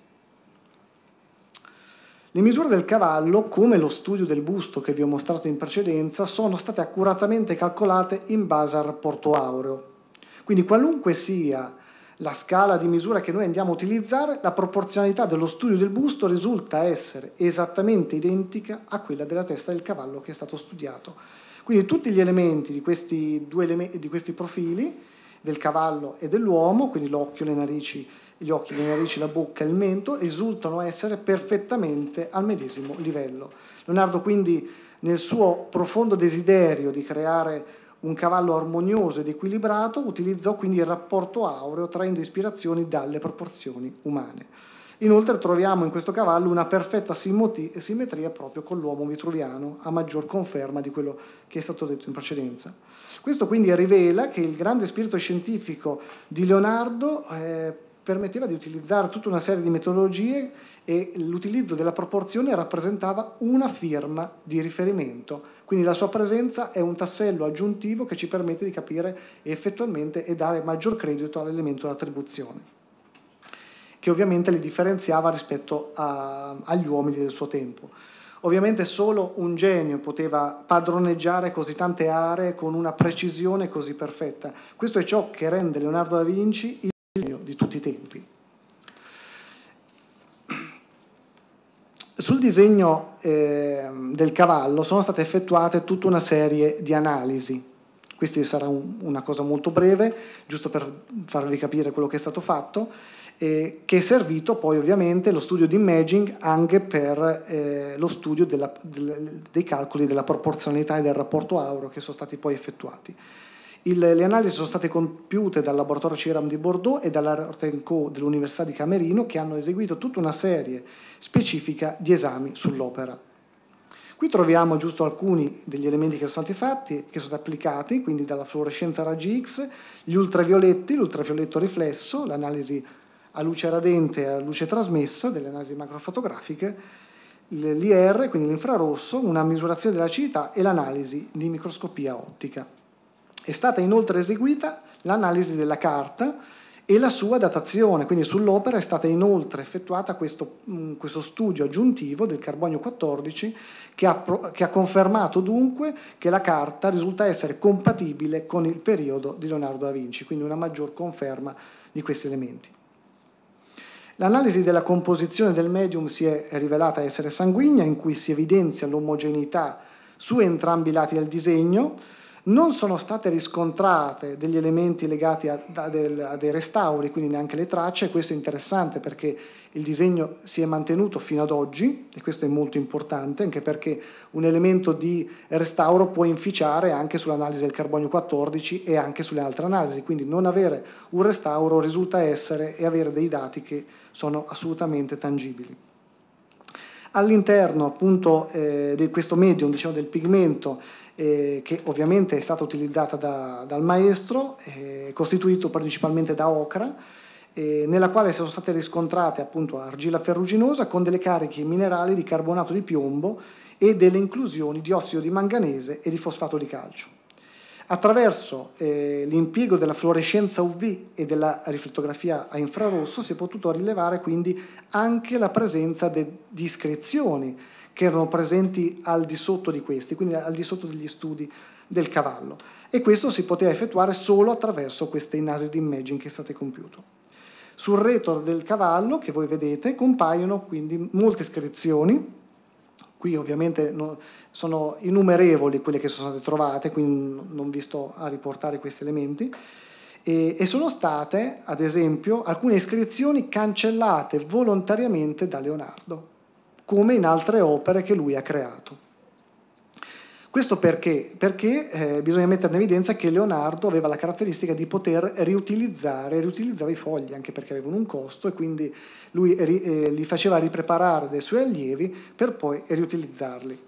Le misure del cavallo, come lo studio del busto che vi ho mostrato in precedenza, sono state accuratamente calcolate in base al rapporto aureo. Quindi qualunque sia la scala di misura che noi andiamo a utilizzare, la proporzionalità dello studio del busto risulta essere esattamente identica a quella della testa del cavallo che è stato studiato. Quindi tutti gli elementi di questi due elementi, di questi profili, del cavallo e dell'uomo, quindi l'occhio, le narici, gli occhi, le narici, la bocca e il mento, risultano essere perfettamente al medesimo livello. Leonardo quindi, nel suo profondo desiderio di creare un cavallo armonioso ed equilibrato, utilizzò quindi il rapporto aureo traendo ispirazioni dalle proporzioni umane. Inoltre troviamo in questo cavallo una perfetta simmetria proprio con l'uomo vitruviano, a maggior conferma di quello che è stato detto in precedenza. Questo quindi rivela che il grande spirito scientifico di Leonardo eh, permetteva di utilizzare tutta una serie di metodologie e l'utilizzo della proporzione rappresentava una firma di riferimento. Quindi la sua presenza è un tassello aggiuntivo che ci permette di capire effettualmente e dare maggior credito all'elemento dell'attribuzione, che ovviamente li differenziava rispetto a, agli uomini del suo tempo. Ovviamente solo un genio poteva padroneggiare così tante aree con una precisione così perfetta. Questo è ciò che rende Leonardo da Vinci il genio di tutti i tempi. Sul disegno eh, del cavallo sono state effettuate tutta una serie di analisi. Questa sarà un, una cosa molto breve, giusto per farvi capire quello che è stato fatto, eh, che è servito poi ovviamente lo studio di imaging anche per eh, lo studio della, del, dei calcoli della proporzionalità e del rapporto aureo che sono stati poi effettuati. Il, le analisi sono state compiute dal laboratorio C I R A M di Bordeaux e dall'Art and Co dell'Università di Camerino, che hanno eseguito tutta una serie specifica di esami sull'opera. Qui troviamo giusto alcuni degli elementi che sono stati fatti, che sono stati applicati, quindi dalla fluorescenza a raggi X, gli ultravioletti, l'ultravioletto riflesso, l'analisi a luce radente e a luce trasmessa, delle analisi macrofotografiche, l'I R, quindi l'infrarosso, una misurazione dell'acidità e l'analisi di microscopia ottica. È stata inoltre eseguita l'analisi della carta e la sua datazione, quindi sull'opera è stata inoltre effettuata questo, questo studio aggiuntivo del carbonio quattordici che ha, che ha confermato dunque che la carta risulta essere compatibile con il periodo di Leonardo da Vinci, quindi una maggior conferma di questi elementi. L'analisi della composizione del medium si è rivelata essere sanguigna, in cui si evidenzia l'omogeneità su entrambi i lati del disegno. Non sono state riscontrate degli elementi legati a, a, del, a dei restauri, quindi neanche le tracce, e questo è interessante perché il disegno si è mantenuto fino ad oggi, e questo è molto importante, anche perché un elemento di restauro può inficiare anche sull'analisi del carbonio quattordici e anche sulle altre analisi, quindi non avere un restauro risulta essere e avere dei dati che sono assolutamente tangibili. All'interno appunto eh, di questo medium, diciamo del pigmento, eh, che ovviamente è stata utilizzata da, dal maestro, eh, costituito principalmente da ocra, eh, nella quale sono state riscontrate appunto argilla ferruginosa con delle cariche minerali di carbonato di piombo e delle inclusioni di ossido di manganese e di fosfato di calcio. Attraverso eh, l'impiego della fluorescenza U V e della riflettografia a infrarosso si è potuto rilevare quindi anche la presenza de- di iscrizioni che erano presenti al di sotto di questi, quindi al di sotto degli studi del cavallo. E questo si poteva effettuare solo attraverso queste analisi di imaging che è stato compiuto. Sul retro del cavallo, che voi vedete, compaiono quindi molte iscrizioni. Qui ovviamente no, sono innumerevoli quelle che sono state trovate, quindi non vi sto a riportare questi elementi, e, e sono state, ad esempio, alcune iscrizioni cancellate volontariamente da Leonardo, come in altre opere che lui ha creato. Questo perché? Perché eh, bisogna mettere in evidenza che Leonardo aveva la caratteristica di poter riutilizzare, riutilizzava i fogli, anche perché avevano un costo, e quindi lui eh, li faceva ripreparare dai suoi allievi per poi riutilizzarli.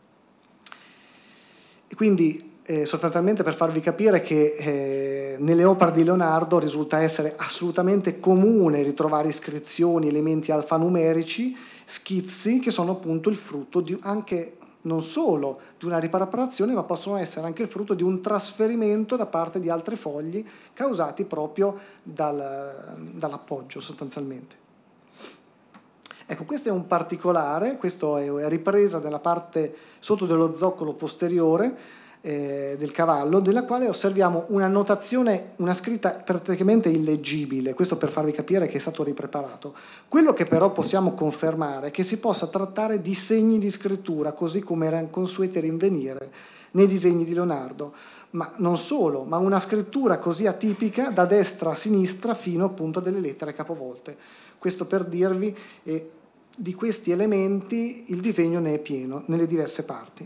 E quindi eh, sostanzialmente per farvi capire che eh, nelle opere di Leonardo risulta essere assolutamente comune ritrovare iscrizioni, elementi alfanumerici, schizzi che sono appunto il frutto di anche non solo di una riparazione, ma possono essere anche il frutto di un trasferimento da parte di altri fogli causati proprio dal, dall'appoggio sostanzialmente. Ecco, questo è un particolare, questo è ripresa della parte sotto dello zoccolo posteriore, eh, del cavallo, della quale osserviamo una notazione, una scritta praticamente illeggibile, questo per farvi capire che è stato ripreparato. Quello che però possiamo confermare è che si possa trattare di segni di scrittura, così come erano consueti rinvenire nei disegni di Leonardo, ma non solo, ma una scrittura così atipica da destra a sinistra fino appunto a delle lettere capovolte. Questo per dirvi eh, di questi elementi il disegno ne è pieno nelle diverse parti.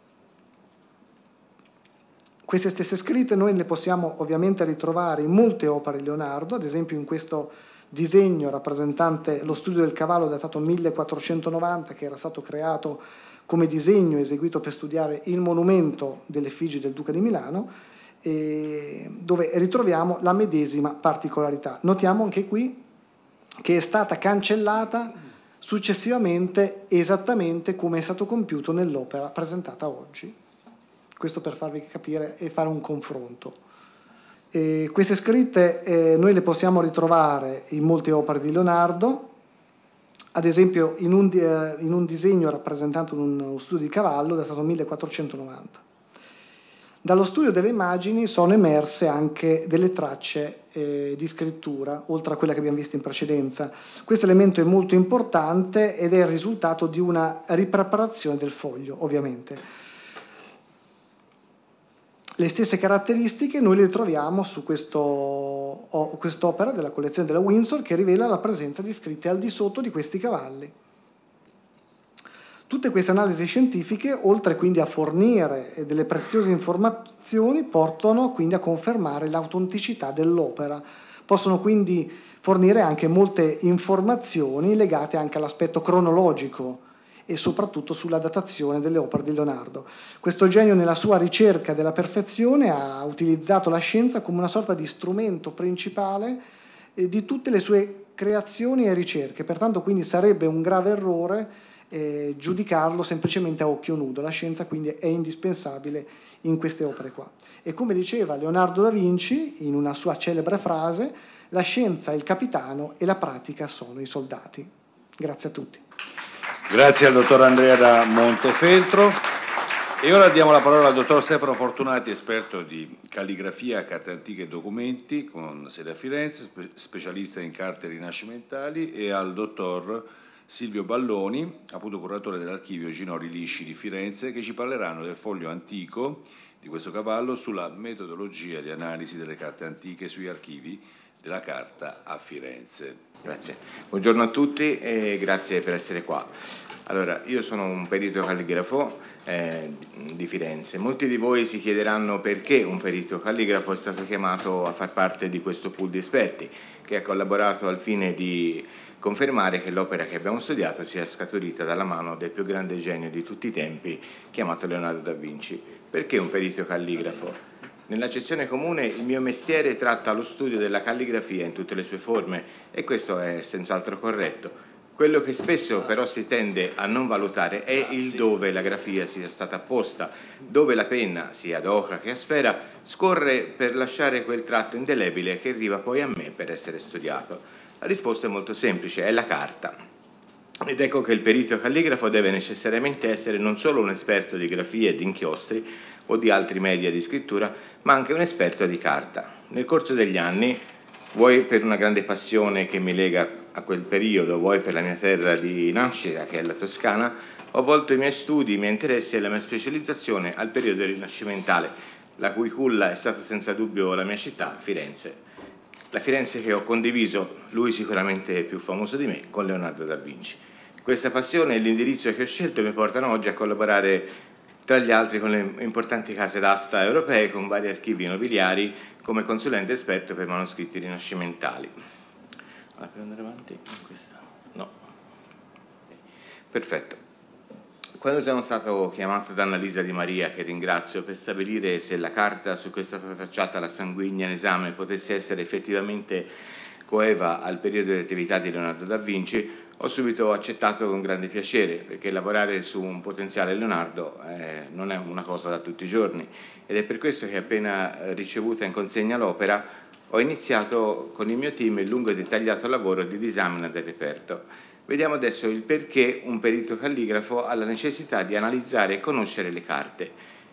Queste stesse scritte noi le possiamo ovviamente ritrovare in molte opere di Leonardo, ad esempio in questo disegno rappresentante lo studio del cavallo datato millequattrocentonovanta, che era stato creato come disegno eseguito per studiare il monumento dell'effigie del Duca di Milano, eh, dove ritroviamo la medesima particolarità. Notiamo anche qui che è stata cancellata successivamente esattamente come è stato compiuto nell'opera presentata oggi. Questo per farvi capire e fare un confronto. E queste scritte eh, noi le possiamo ritrovare in molte opere di Leonardo, ad esempio in un, eh, in un disegno rappresentante uno studio di cavallo datato millequattrocentonovanta. Dallo studio delle immagini sono emerse anche delle tracce eh, di scrittura, oltre a quella che abbiamo visto in precedenza. Questo elemento è molto importante ed è il risultato di una ripreparazione del foglio, ovviamente. Le stesse caratteristiche noi le troviamo su questo, oh, quest'opera della collezione della Windsor, che rivela la presenza di scritte al di sotto di questi cavalli. Tutte queste analisi scientifiche, oltre quindi a fornire delle preziose informazioni, portano quindi a confermare l'autenticità dell'opera. Possono quindi fornire anche molte informazioni legate anche all'aspetto cronologico e soprattutto sulla datazione delle opere di Leonardo. Questo genio, nella sua ricerca della perfezione, ha utilizzato la scienza come una sorta di strumento principale eh, di tutte le sue creazioni e ricerche, pertanto quindi sarebbe un grave errore eh, giudicarlo semplicemente a occhio nudo. La scienza quindi è indispensabile in queste opere qua. E come diceva Leonardo da Vinci in una sua celebre frase, la scienza è il capitano e la pratica sono i soldati. Grazie a tutti. Grazie al dottor Andrea da Montefeltro. E ora diamo la parola al dottor Stefano Fortunati, esperto di calligrafia, carte antiche e documenti, con sede a Firenze, spe- specialista in carte rinascimentali, e al dottor Silvio Balloni, appunto curatore dell'archivio Ginori Lisci di Firenze, che ci parleranno del foglio antico di questo cavallo sulla metodologia di analisi delle carte antiche sui archivi della carta a Firenze. Grazie. Buongiorno a tutti e grazie per essere qua. Allora, io sono un perito calligrafo eh, di Firenze. Molti di voi si chiederanno perché un perito calligrafo è stato chiamato a far parte di questo pool di esperti che ha collaborato al fine di confermare che l'opera che abbiamo studiato sia scaturita dalla mano del più grande genio di tutti i tempi, chiamato Leonardo da Vinci. Perché un perito calligrafo? Nell'accezione comune il mio mestiere tratta lo studio della calligrafia in tutte le sue forme e questo è senz'altro corretto. Quello che spesso però si tende a non valutare è il dove la grafia sia stata apposta, dove la penna, sia ad ocra che a sfera, scorre per lasciare quel tratto indelebile che arriva poi a me per essere studiato. La risposta è molto semplice, è la carta. Ed ecco che il perito calligrafo deve necessariamente essere non solo un esperto di grafie e di inchiostri o di altri media di scrittura, ma anche un esperto di carta. Nel corso degli anni, vuoi per una grande passione che mi lega a quel periodo, vuoi per la mia terra di nascita, che è la Toscana, ho volto i miei studi, i miei interessi e la mia specializzazione al periodo rinascimentale, la cui culla è stata senza dubbio la mia città, Firenze. La Firenze che ho condiviso, lui sicuramente più famoso di me, con Leonardo da Vinci. Questa passione e l'indirizzo che ho scelto mi portano oggi a collaborare tra gli altri con le importanti case d'asta europee, con vari archivi nobiliari, come consulente esperto per manoscritti rinascimentali. Allora, per andare avanti? Questa? No. Perfetto. Quando sono stato chiamato da Annalisa Di Maria, che ringrazio, per stabilire se la carta su cui è stata tracciata la sanguigna in esame potesse essere effettivamente coeva al periodo di attività di Leonardo da Vinci, ho subito accettato con grande piacere, perché lavorare su un potenziale Leonardo eh, non è una cosa da tutti i giorni, ed è per questo che appena ricevuta in consegna l'opera ho iniziato con il mio team il lungo e dettagliato lavoro di disamina del reperto. Vediamo adesso il perché un perito calligrafo ha la necessità di analizzare e conoscere le carte.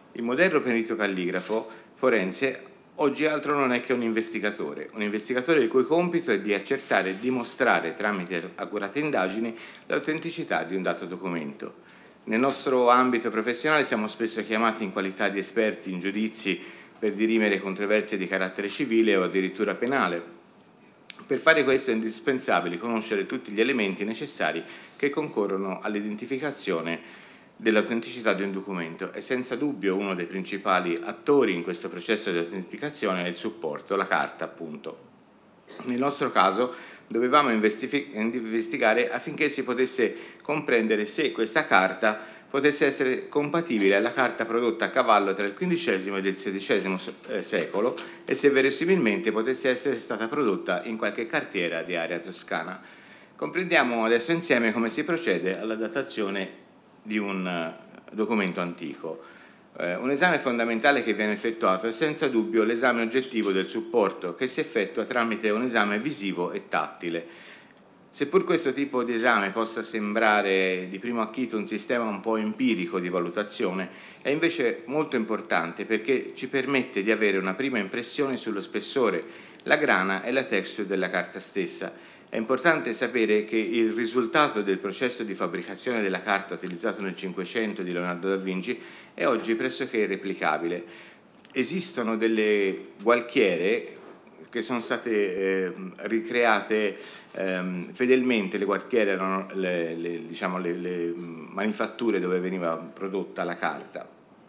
Il moderno perito calligrafo forense oggi altro non è che un investigatore, un investigatore il cui compito è di accertare e dimostrare tramite accurate indagini l'autenticità di un dato documento. Nel nostro ambito professionale siamo spesso chiamati in qualità di esperti in giudizi per dirimere controversie di carattere civile o addirittura penale. Per fare questo è indispensabile conoscere tutti gli elementi necessari che concorrono all'identificazione dell'autenticità di un documento e senza dubbio uno dei principali attori in questo processo di autenticazione è il supporto, la carta appunto. Nel nostro caso dovevamo investigare affinché si potesse comprendere se questa carta potesse essere compatibile alla carta prodotta a cavallo tra il quindicesimo ed il sedicesimo secolo e se verosimilmente potesse essere stata prodotta in qualche cartiera di area toscana. Comprendiamo adesso insieme come si procede alla datazione di un documento antico. Eh, un esame fondamentale che viene effettuato è senza dubbio l'esame oggettivo del supporto, che si effettua tramite un esame visivo e tattile. Seppur questo tipo di esame possa sembrare di primo acchito un sistema un po' empirico di valutazione, è invece molto importante perché ci permette di avere una prima impressione sullo spessore, la grana e la texture della carta stessa. È importante sapere che il risultato del processo di fabbricazione della carta utilizzato nel Cinquecento di Leonardo da Vinci è oggi pressoché replicabile. Esistono delle gualchiere che sono state eh, ricreate eh, fedelmente. Le gualchiere erano le, le, diciamo, le, le manifatture dove veniva prodotta la carta,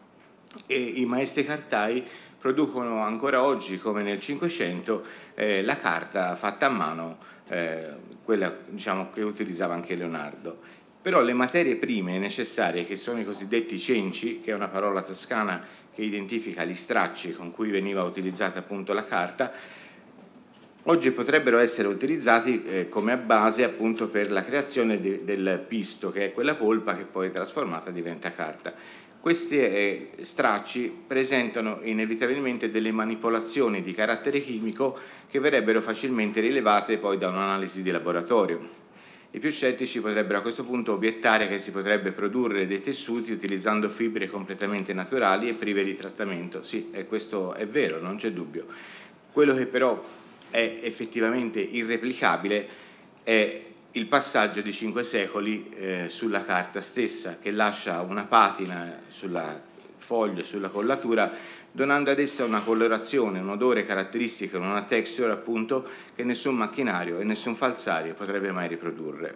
e i maestri cartai producono ancora oggi, come nel Cinquecento, eh, la carta fatta a mano, Eh, quella diciamo, che utilizzava anche Leonardo. Però le materie prime necessarie, che sono i cosiddetti cenci, che è una parola toscana che identifica gli stracci con cui veniva utilizzata appunto la carta, oggi potrebbero essere utilizzati eh, come base appunto per la creazione de del pisto, che è quella polpa che poi trasformata diventa carta. Questi eh, stracci presentano inevitabilmente delle manipolazioni di carattere chimico che verrebbero facilmente rilevate poi da un'analisi di laboratorio. I più scettici potrebbero a questo punto obiettare che si potrebbe produrre dei tessuti utilizzando fibre completamente naturali e prive di trattamento. Sì, e questo è vero, non c'è dubbio. Quello che però è effettivamente irreplicabile è il passaggio di cinque secoli eh, sulla carta stessa, che lascia una patina sulla foglio e sulla collatura, donando ad essa una colorazione, un odore caratteristico, una texture appunto che nessun macchinario e nessun falsario potrebbe mai riprodurre.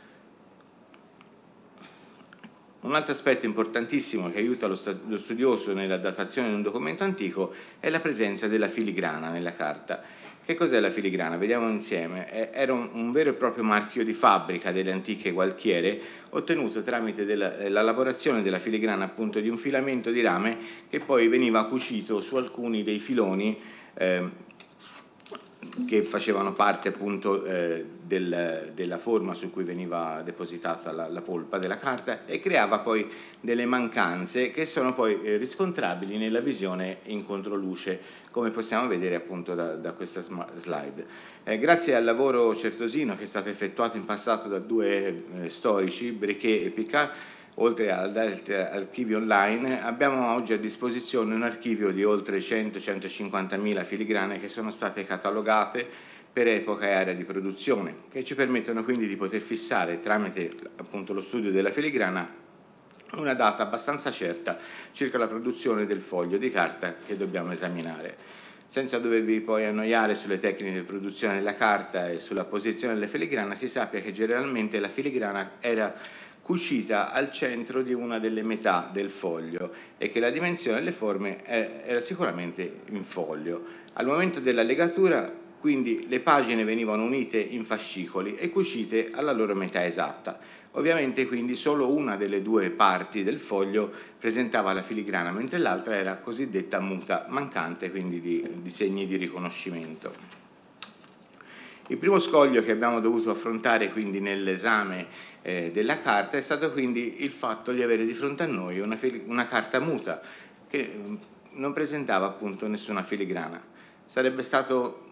Un altro aspetto importantissimo che aiuta lo, lo studioso nella datazione di un documento antico è la presenza della filigrana nella carta. Che cos'è la filigrana? Vediamo insieme. Era un, un vero e proprio marchio di fabbrica delle antiche gualchiere, ottenuto tramite della, la lavorazione della filigrana appunto di un filamento di rame che poi veniva cucito su alcuni dei filoni eh, che facevano parte appunto eh, del, della forma su cui veniva depositata la, la polpa della carta, e creava poi delle mancanze che sono poi eh, riscontrabili nella visione in controluce, come possiamo vedere appunto da, da questa slide. Eh, grazie al lavoro certosino che è stato effettuato in passato da due eh, storici, Briquet e Picard, oltre all'archivio online, abbiamo oggi a disposizione un archivio di oltre cento centocinquantamila filigrane che sono state catalogate per epoca e area di produzione, che ci permettono quindi di poter fissare tramite appunto lo studio della filigrana una data abbastanza certa circa la produzione del foglio di carta che dobbiamo esaminare. Senza dovervi poi annoiare sulle tecniche di produzione della carta e sulla posizione della filigrana, si sappia che generalmente la filigrana era cucita al centro di una delle metà del foglio e che la dimensione delle forme era sicuramente in foglio. Al momento della legatura, quindi, le pagine venivano unite in fascicoli e cucite alla loro metà esatta. Ovviamente quindi solo una delle due parti del foglio presentava la filigrana, mentre l'altra era cosiddetta muta, mancante quindi di, di segni di riconoscimento. Il primo scoglio che abbiamo dovuto affrontare quindi nell'esame eh, della carta è stato quindi il fatto di avere di fronte a noi una, una carta muta che non presentava appunto nessuna filigrana. Sarebbe stato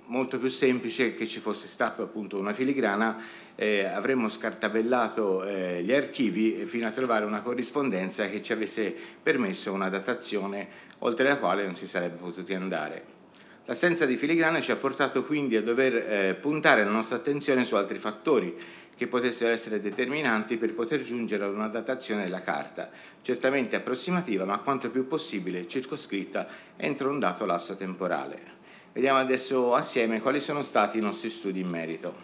molto più semplice che ci fosse stata appunto una filigrana, eh, avremmo scartabellato eh, gli archivi fino a trovare una corrispondenza che ci avesse permesso una datazione oltre la quale non si sarebbe potuti andare. L'assenza di filigrane ci ha portato quindi a dover eh, puntare la nostra attenzione su altri fattori che potessero essere determinanti per poter giungere ad una datazione della carta, certamente approssimativa ma quanto più possibile circoscritta entro un dato lasso temporale. Vediamo adesso assieme quali sono stati i nostri studi in merito.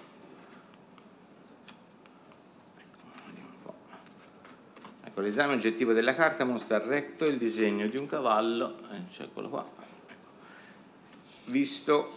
Ecco, l'esame oggettivo della carta mostra recto il disegno di un cavallo, eh, eccolo qua, ecco, visto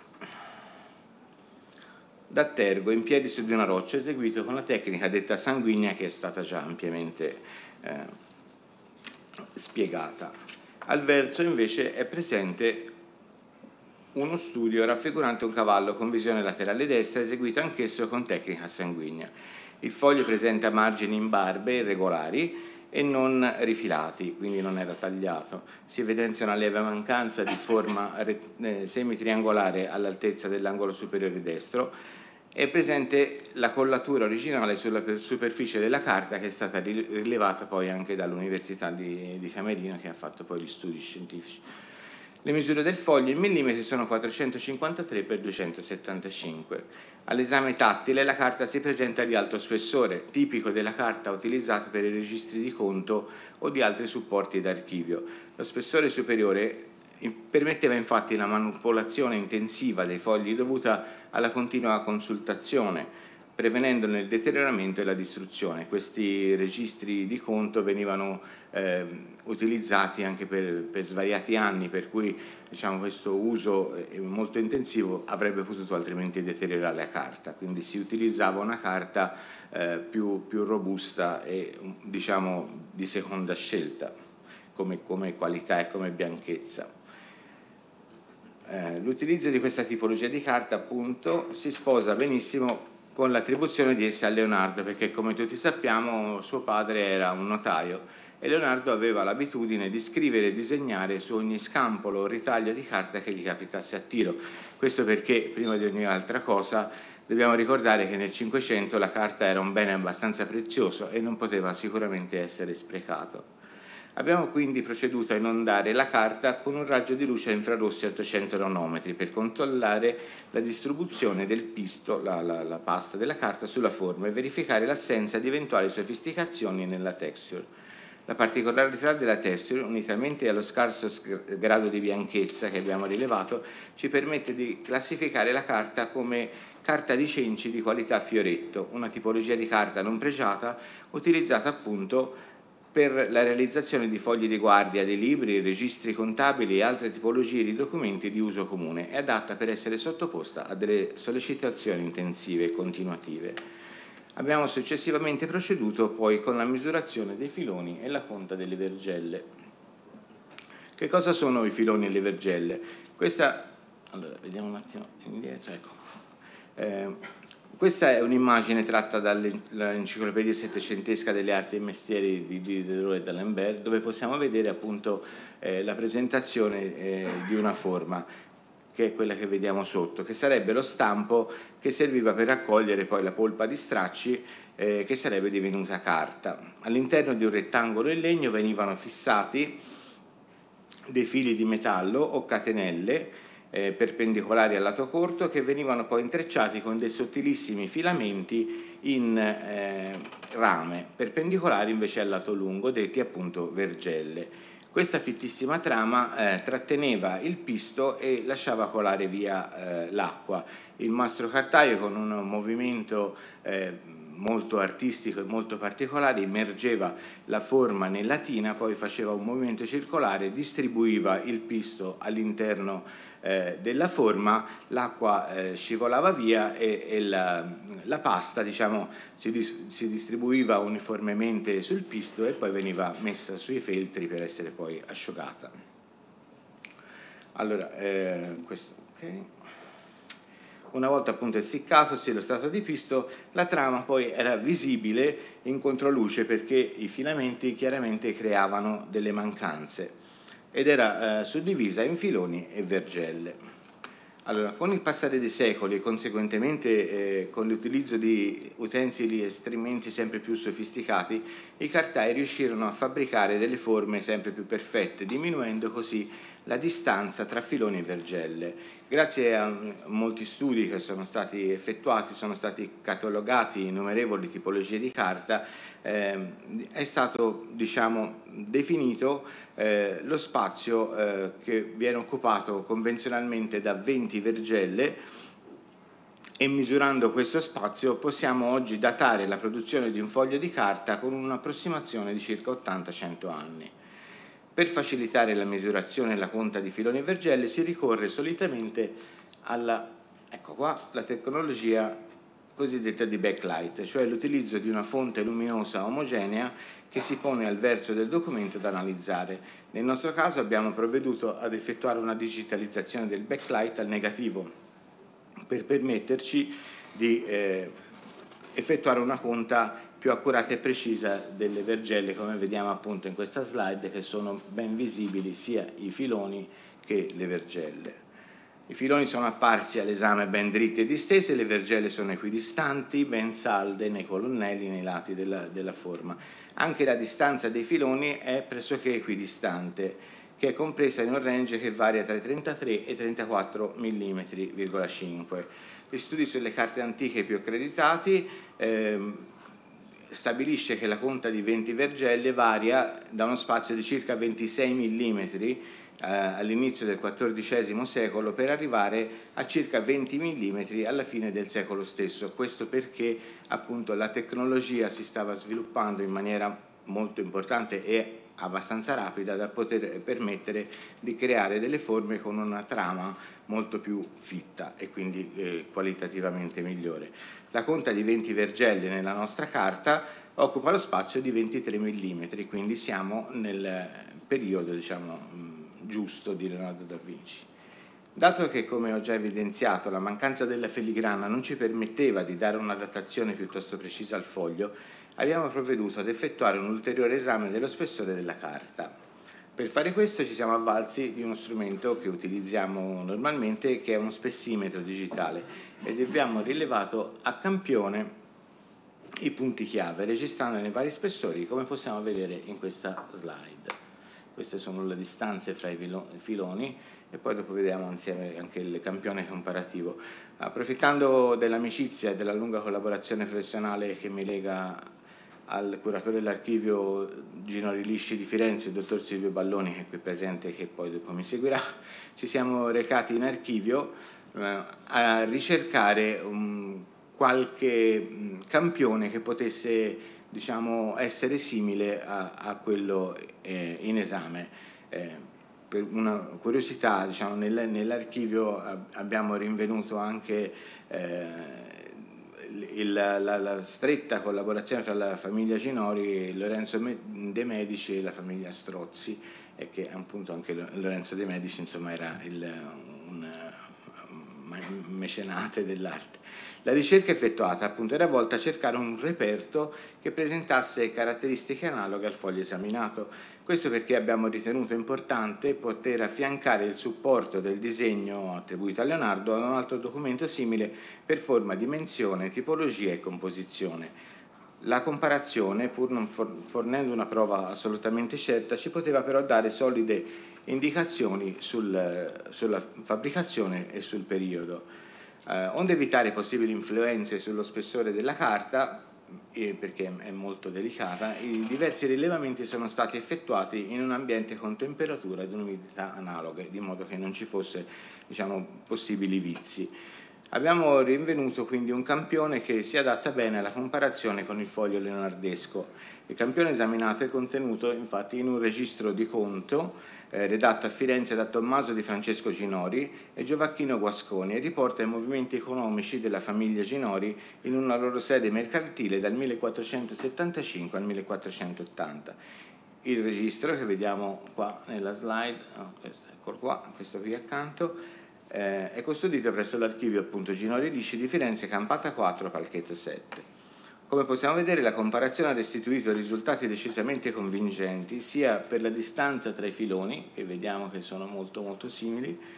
da tergo in piedi su di una roccia, eseguito con la tecnica detta sanguigna che è stata già ampiamente eh, spiegata. Al verso invece è presente uno studio raffigurante un cavallo con visione laterale destra, eseguito anch'esso con tecnica sanguigna. Il foglio presenta margini in barbe irregolari e non rifilati, quindi non era tagliato. Si evidenzia una lieve mancanza di forma eh, semitriangolare all'altezza dell'angolo superiore destro. È presente la collatura originale sulla superficie della carta, che è stata rilevata poi anche dall'Università di, di Camerino, che ha fatto poi gli studi scientifici. Le misure del foglio in millimetri sono quattrocentocinquantatré per duecentosettantacinque. All'esame tattile la carta si presenta di alto spessore, tipico della carta utilizzata per i registri di conto o di altri supporti d'archivio. Lo spessore superiore permetteva infatti la manipolazione intensiva dei fogli dovuta alla continua consultazione, prevenendone il deterioramento e la distruzione. Questi registri di conto venivano eh, utilizzati anche per, per svariati anni, per cui diciamo, questo uso eh, molto intensivo avrebbe potuto altrimenti deteriorare la carta, quindi si utilizzava una carta eh, più, più robusta e diciamo di seconda scelta come, come qualità e come bianchezza. Eh, l'utilizzo di questa tipologia di carta appunto si sposa benissimo con l'attribuzione di essa a Leonardo, perché come tutti sappiamo suo padre era un notaio e Leonardo aveva l'abitudine di scrivere e disegnare su ogni scampolo o ritaglio di carta che gli capitasse a tiro. Questo perché, prima di ogni altra cosa, dobbiamo ricordare che nel Cinquecento la carta era un bene abbastanza prezioso e non poteva sicuramente essere sprecato. Abbiamo quindi proceduto a inondare la carta con un raggio di luce a infrarossi a ottocento nanometri per controllare la distribuzione del pisto, la, la, la pasta della carta, sulla forma e verificare l'assenza di eventuali sofisticazioni nella texture. La particolarità della texture, unitamente allo scarso grado di bianchezza che abbiamo rilevato, ci permette di classificare la carta come carta di cenci di qualità fioretto, una tipologia di carta non pregiata utilizzata appunto per la realizzazione di fogli di guardia, dei libri, registri contabili e altre tipologie di documenti di uso comune. È adatta per essere sottoposta a delle sollecitazioni intensive e continuative. Abbiamo successivamente proceduto poi con la misurazione dei filoni e la conta delle vergelle. Che cosa sono i filoni e le vergelle? Questa, allora, vediamo un attimo indietro, ecco. Eh, Questa è un'immagine tratta dall'enciclopedia settecentesca delle arti e mestieri di Diderot e d'Alembert, dove possiamo vedere appunto eh, la presentazione eh, di una forma, che è quella che vediamo sotto, che sarebbe lo stampo che serviva per raccogliere poi la polpa di stracci eh, che sarebbe divenuta carta. All'interno di un rettangolo in legno venivano fissati dei fili di metallo o catenelle Eh, perpendicolari al lato corto, che venivano poi intrecciati con dei sottilissimi filamenti in eh, rame, perpendicolari invece al lato lungo, detti appunto vergelle. Questa fittissima trama eh, tratteneva il pisto e lasciava colare via eh, l'acqua. Il mastro cartaio, con un movimento eh, molto artistico e molto particolare, immergeva la forma nella tina, poi faceva un movimento circolare, distribuiva il pisto all'interno eh, della forma, l'acqua eh, scivolava via e, e la, la pasta diciamo, si, dis si distribuiva uniformemente sul pisto e poi veniva messa sui feltri per essere poi asciugata. Allora, eh, questo, okay. Una volta appunto essiccatosi lo strato di pisto, la trama poi era visibile in controluce perché i filamenti chiaramente creavano delle mancanze ed era eh, suddivisa in filoni e vergelle. Allora, con il passare dei secoli e conseguentemente eh, con l'utilizzo di utensili e strumenti sempre più sofisticati, i cartai riuscirono a fabbricare delle forme sempre più perfette, diminuendo così la distanza tra filoni e vergelle. Grazie a molti studi che sono stati effettuati, sono stati catalogati innumerevoli tipologie di carta, eh, è stato, diciamo, definito Eh, lo spazio eh, che viene occupato convenzionalmente da venti vergelle, e misurando questo spazio possiamo oggi datare la produzione di un foglio di carta con un'approssimazione di circa ottanta cento anni. Per facilitare la misurazione e la conta di filoni e vergelle si ricorre solitamente alla, ecco qua, la tecnologia cosiddetta di backlight, cioè l'utilizzo di una fonte luminosa omogenea che si pone al verso del documento da analizzare. Nel nostro caso abbiamo provveduto ad effettuare una digitalizzazione del backlight al negativo per permetterci di eh, effettuare una conta più accurata e precisa delle vergelle, come vediamo appunto in questa slide, che sono ben visibili sia i filoni che le vergelle. I filoni sono apparsi all'esame ben dritti e distesi, le vergelle sono equidistanti, ben salde nei colonnelli, nei lati della, della forma. Anche la distanza dei filoni è pressoché equidistante, che è compresa in un range che varia tra i trentatré e i trentaquattro millimetri virgola cinque. Gli studi sulle carte antiche più accreditati ehm, stabilisce che la conta di venti vergelle varia da uno spazio di circa ventisei millimetri eh, all'inizio del quattordicesimo secolo per arrivare a circa venti millimetri alla fine del secolo stesso. Questo perché appunto la tecnologia si stava sviluppando in maniera molto importante e abbastanza rapida da poter permettere di creare delle forme con una trama molto più fitta e quindi eh, qualitativamente migliore. La conta di venti vergelle nella nostra carta occupa lo spazio di ventitré millimetri, quindi siamo nel periodo, diciamo, giusto di Leonardo da Vinci. Dato che, come ho già evidenziato, la mancanza della filigrana non ci permetteva di dare una datazione piuttosto precisa al foglio, abbiamo provveduto ad effettuare un ulteriore esame dello spessore della carta. Per fare questo ci siamo avvalsi di uno strumento che utilizziamo normalmente, che è uno spessimetro digitale, ed abbiamo rilevato a campione i punti chiave, registrando nei vari spessori, come possiamo vedere in questa slide. Queste sono le distanze fra i filoni e poi dopo vediamo insieme anche il campione comparativo. Approfittando dell'amicizia e della lunga collaborazione professionale che mi lega al curatore dell'archivio Ginori Lisci di Firenze, il dottor Silvio Balloni, che è qui presente e che poi dopo mi seguirà, ci siamo recati in archivio eh, a ricercare um, qualche um, campione che potesse, diciamo, essere simile a, a quello eh, in esame. Eh, per una curiosità, diciamo, nel, nell'archivio abbiamo rinvenuto anche eh, il, la, la stretta collaborazione tra la famiglia Ginori, Lorenzo De Medici e la famiglia Strozzi, e che appunto anche Lorenzo De Medici, insomma, era il, un, un mecenate dell'arte. La ricerca effettuata appunto era volta a cercare un reperto che presentasse caratteristiche analoghe al foglio esaminato. Questo perché abbiamo ritenuto importante poter affiancare il supporto del disegno attribuito a Leonardo ad un altro documento simile per forma, dimensione, tipologia e composizione. La comparazione, pur non fornendo una prova assolutamente certa, ci poteva però dare solide indicazioni sul, sulla fabbricazione e sul periodo. Eh, onde evitare possibili influenze sullo spessore della carta, eh, perché è molto delicata, i diversi rilevamenti sono stati effettuati in un ambiente con temperatura ed umidità analoghe, di modo che non ci fosse, diciamo, possibili vizi. Abbiamo rinvenuto quindi un campione che si adatta bene alla comparazione con il foglio leonardesco. Il campione esaminato è contenuto infatti in un registro di conto eh, redatto a Firenze da Tommaso di Francesco Ginori e Giovacchino Guasconi e riporta i movimenti economici della famiglia Ginori in una loro sede mercantile dal millequattrocentosettantacinque al millequattrocentottanta. Il registro che vediamo qua nella slide, oh, questo, eccolo qua, questo qui accanto, Eh, è custodito presso l'archivio appunto Ginori Lisci di Firenze, campata quattro, palchetto sette. Come possiamo vedere, la comparazione ha restituito risultati decisamente convincenti sia per la distanza tra i filoni, che vediamo che sono molto molto simili,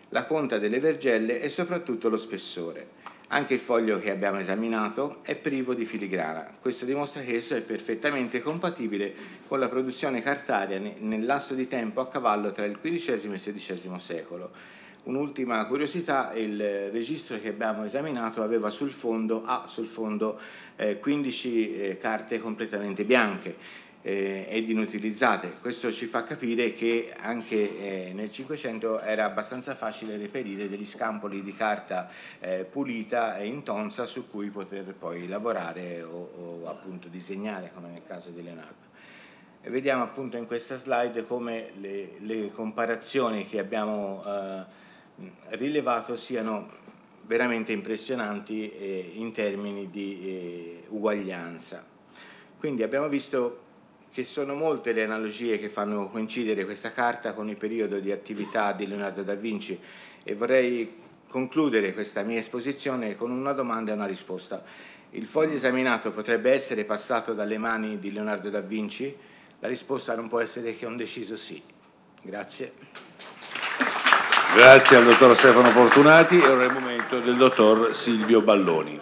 la conta delle vergelle e soprattutto lo spessore. Anche il foglio che abbiamo esaminato è privo di filigrana. Questo dimostra che esso è perfettamente compatibile con la produzione cartaria nel lasso di tempo a cavallo tra il quindicesimo e il sedicesimo secolo. Un'ultima curiosità: il registro che abbiamo esaminato aveva sul fondo, ha sul fondo eh, quindici eh, carte completamente bianche eh, ed inutilizzate. Questo ci fa capire che anche eh, nel Cinquecento era abbastanza facile reperire degli scampoli di carta eh, pulita e intonsa su cui poter poi lavorare o, o appunto disegnare, come nel caso di Leonardo. E vediamo appunto in questa slide come le, le comparazioni che abbiamo eh, rilevato siano veramente impressionanti eh, in termini di eh, uguaglianza. Quindi abbiamo visto che sono molte le analogie che fanno coincidere questa carta con il periodo di attività di Leonardo da Vinci, e vorrei concludere questa mia esposizione con una domanda e una risposta. Il foglio esaminato potrebbe essere passato dalle mani di Leonardo da Vinci? La risposta non può essere che un deciso sì. Grazie. Grazie al dottor Stefano Fortunati, e ora è il momento del dottor Silvio Balloni.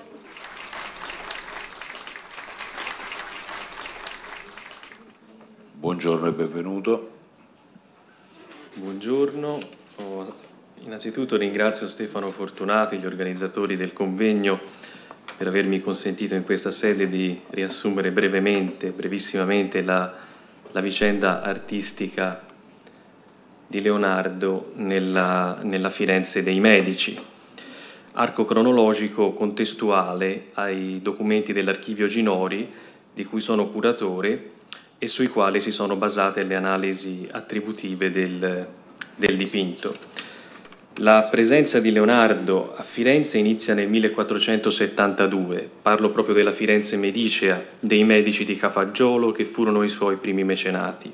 Buongiorno e benvenuto. Buongiorno, oh, innanzitutto ringrazio Stefano Fortunati, gli organizzatori del convegno, per avermi consentito in questa sede di riassumere brevemente, brevissimamente la, la vicenda artistica di Leonardo nella, nella Firenze dei Medici, arco cronologico contestuale ai documenti dell'Archivio Ginori, di cui sono curatore e sui quali si sono basate le analisi attributive del, del dipinto. La presenza di Leonardo a Firenze inizia nel millequattrocentosettantadue, parlo proprio della Firenze medicea, dei Medici di Cafaggiolo, che furono i suoi primi mecenati.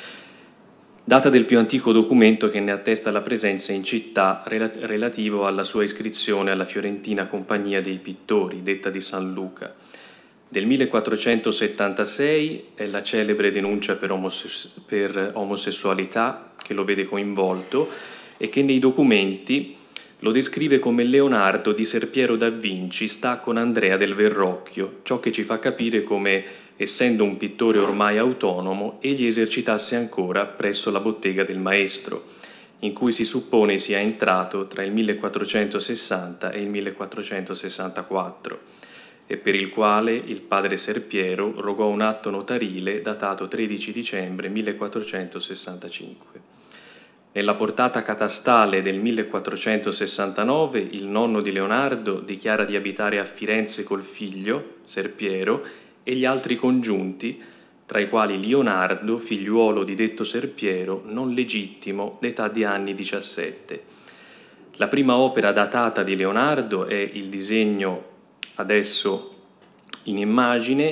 Data del più antico documento che ne attesta la presenza in città relativo alla sua iscrizione alla Fiorentina Compagnia dei Pittori, detta di San Luca. Del millequattrocentosettantasei è la celebre denuncia per, omosessu- per omosessualità che lo vede coinvolto e che nei documenti lo descrive come Leonardo di Ser Piero da Vinci sta con Andrea del Verrocchio, ciò che ci fa capire come, essendo un pittore ormai autonomo, egli esercitasse ancora presso la bottega del maestro, in cui si suppone sia entrato tra il millequattrocentosessanta e il millequattrocentosessantaquattro, e per il quale il padre Ser Piero rogò un atto notarile datato tredici dicembre millequattrocentosessantacinque. Nella portata catastale del millequattrocentosessantanove il nonno di Leonardo dichiara di abitare a Firenze col figlio, Ser Piero, e gli altri congiunti, tra i quali Leonardo, figliuolo di detto Ser Piero, non legittimo, d'età di anni diciassette. La prima opera datata di Leonardo è il disegno adesso in immagine,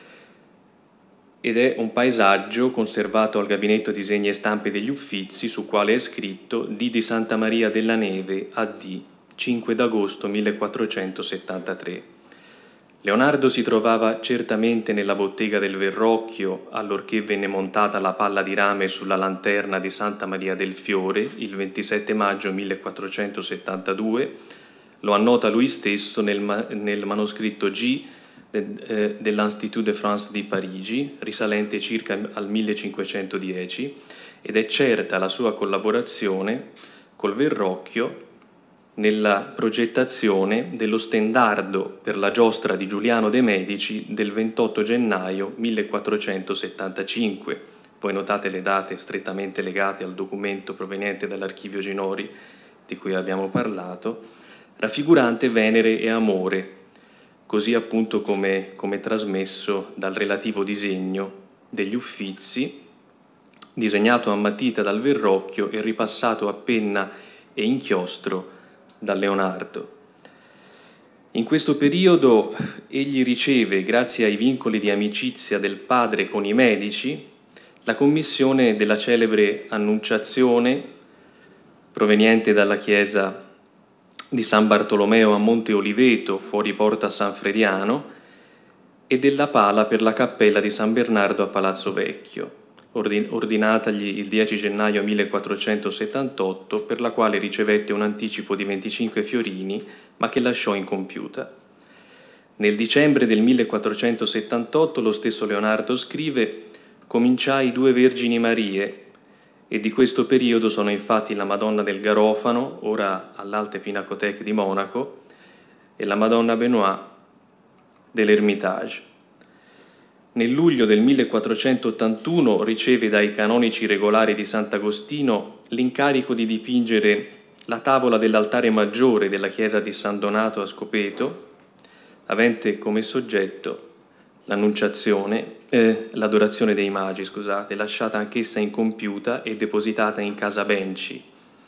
ed è un paesaggio conservato al Gabinetto Disegni e Stampe degli Uffizi, su quale è scritto D di Santa Maria della Neve A D, cinque d'agosto millequattrocentosettantatré. Leonardo si trovava certamente nella bottega del Verrocchio allorché venne montata la palla di rame sulla lanterna di Santa Maria del Fiore il ventisette maggio millequattrocentosettantadue. Lo annota lui stesso nel, ma- nel manoscritto G eh, dell'Institut de France di Parigi, risalente circa al millecinquecentodieci, ed è certa la sua collaborazione col Verrocchio nella progettazione dello stendardo per la giostra di Giuliano de' Medici del ventotto gennaio millequattrocentosettantacinque. Voi notate le date strettamente legate al documento proveniente dall'Archivio Ginori di cui abbiamo parlato, raffigurante Venere e Amore, così appunto come, come trasmesso dal relativo disegno degli Uffizi, disegnato a matita dal Verrocchio e ripassato a penna e inchiostro da Leonardo. In questo periodo egli riceve, grazie ai vincoli di amicizia del padre con i Medici, la commissione della celebre Annunciazione proveniente dalla chiesa di San Bartolomeo a Monte Oliveto, fuori porta San Frediano, e della pala per la cappella di San Bernardo a Palazzo Vecchio. ordinatagli il dieci gennaio millequattrocentosettantotto, per la quale ricevette un anticipo di venticinque fiorini, ma che lasciò incompiuta. Nel dicembre del millequattrocentosettantotto lo stesso Leonardo scrive: «Cominciai due Vergini Marie», e di questo periodo sono infatti la Madonna del Garofano, ora all'Alte Pinacothèque di Monaco, e la Madonna Benoît dell'Ermitage. Nel luglio del millequattrocentottantuno riceve dai canonici regolari di Sant'Agostino l'incarico di dipingere la tavola dell'altare maggiore della chiesa di San Donato a Scopeto, avente come soggetto l'Annunciazione, eh, l'Adorazione dei Magi, scusate, lasciata anch'essa incompiuta e depositata in casa Benci,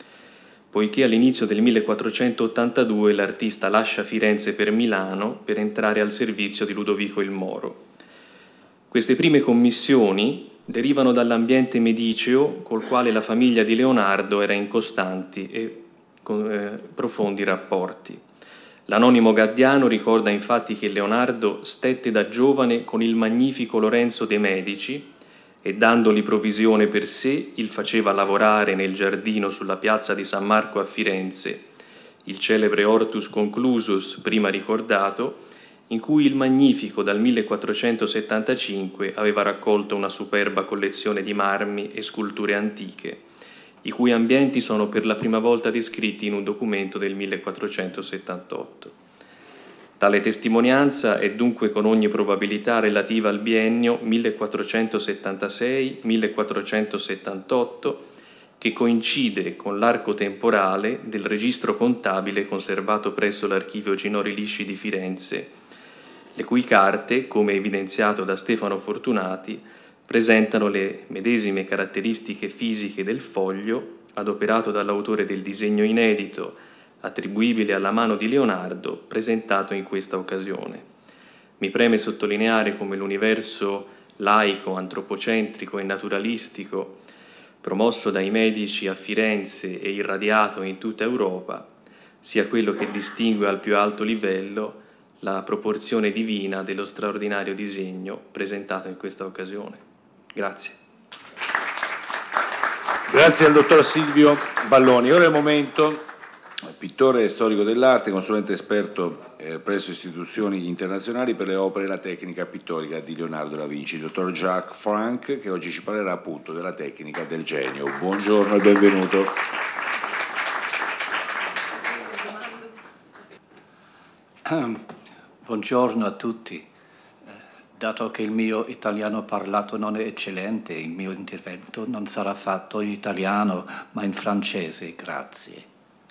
poiché all'inizio del millequattrocentottantadue l'artista lascia Firenze per Milano per entrare al servizio di Ludovico il Moro. Queste prime commissioni derivano dall'ambiente mediceo col quale la famiglia di Leonardo era in costanti e con, eh, profondi rapporti. L'anonimo Gaddiano ricorda infatti che Leonardo stette da giovane con il magnifico Lorenzo de' Medici e, dandogli provvisione per sé, il faceva lavorare nel giardino sulla piazza di San Marco a Firenze, il celebre Hortus Conclusus prima ricordato, in cui il Magnifico dal millequattrocentosettantacinque aveva raccolto una superba collezione di marmi e sculture antiche, i cui ambienti sono per la prima volta descritti in un documento del millequattrocentosettantotto. Tale testimonianza è dunque con ogni probabilità relativa al biennio millequattrocentosettantasei millequattrocentosettantotto, che coincide con l'arco temporale del registro contabile conservato presso l'Archivio Ginori Lisci di Firenze, le cui carte, come evidenziato da Stefano Fortunati, presentano le medesime caratteristiche fisiche del foglio adoperato dall'autore del disegno inedito, attribuibile alla mano di Leonardo, presentato in questa occasione. Mi preme sottolineare come l'universo laico, antropocentrico e naturalistico, promosso dai medici a Firenze e irradiato in tutta Europa, sia quello che distingue al più alto livello la proporzione divina dello straordinario disegno presentato in questa occasione. Grazie. Grazie al dottor Silvio Balloni. Ora è il momento, pittore e storico dell'arte, consulente esperto eh, presso istituzioni internazionali per le opere e la tecnica pittorica di Leonardo da Vinci, il dottor Jacques Franck, che oggi ci parlerà appunto della tecnica del genio. Buongiorno e benvenuto. Buongiorno a tutti. Dato che il mio italiano parlato non è eccellente, il mio intervento non sarà fatto in italiano, ma in francese. Grazie.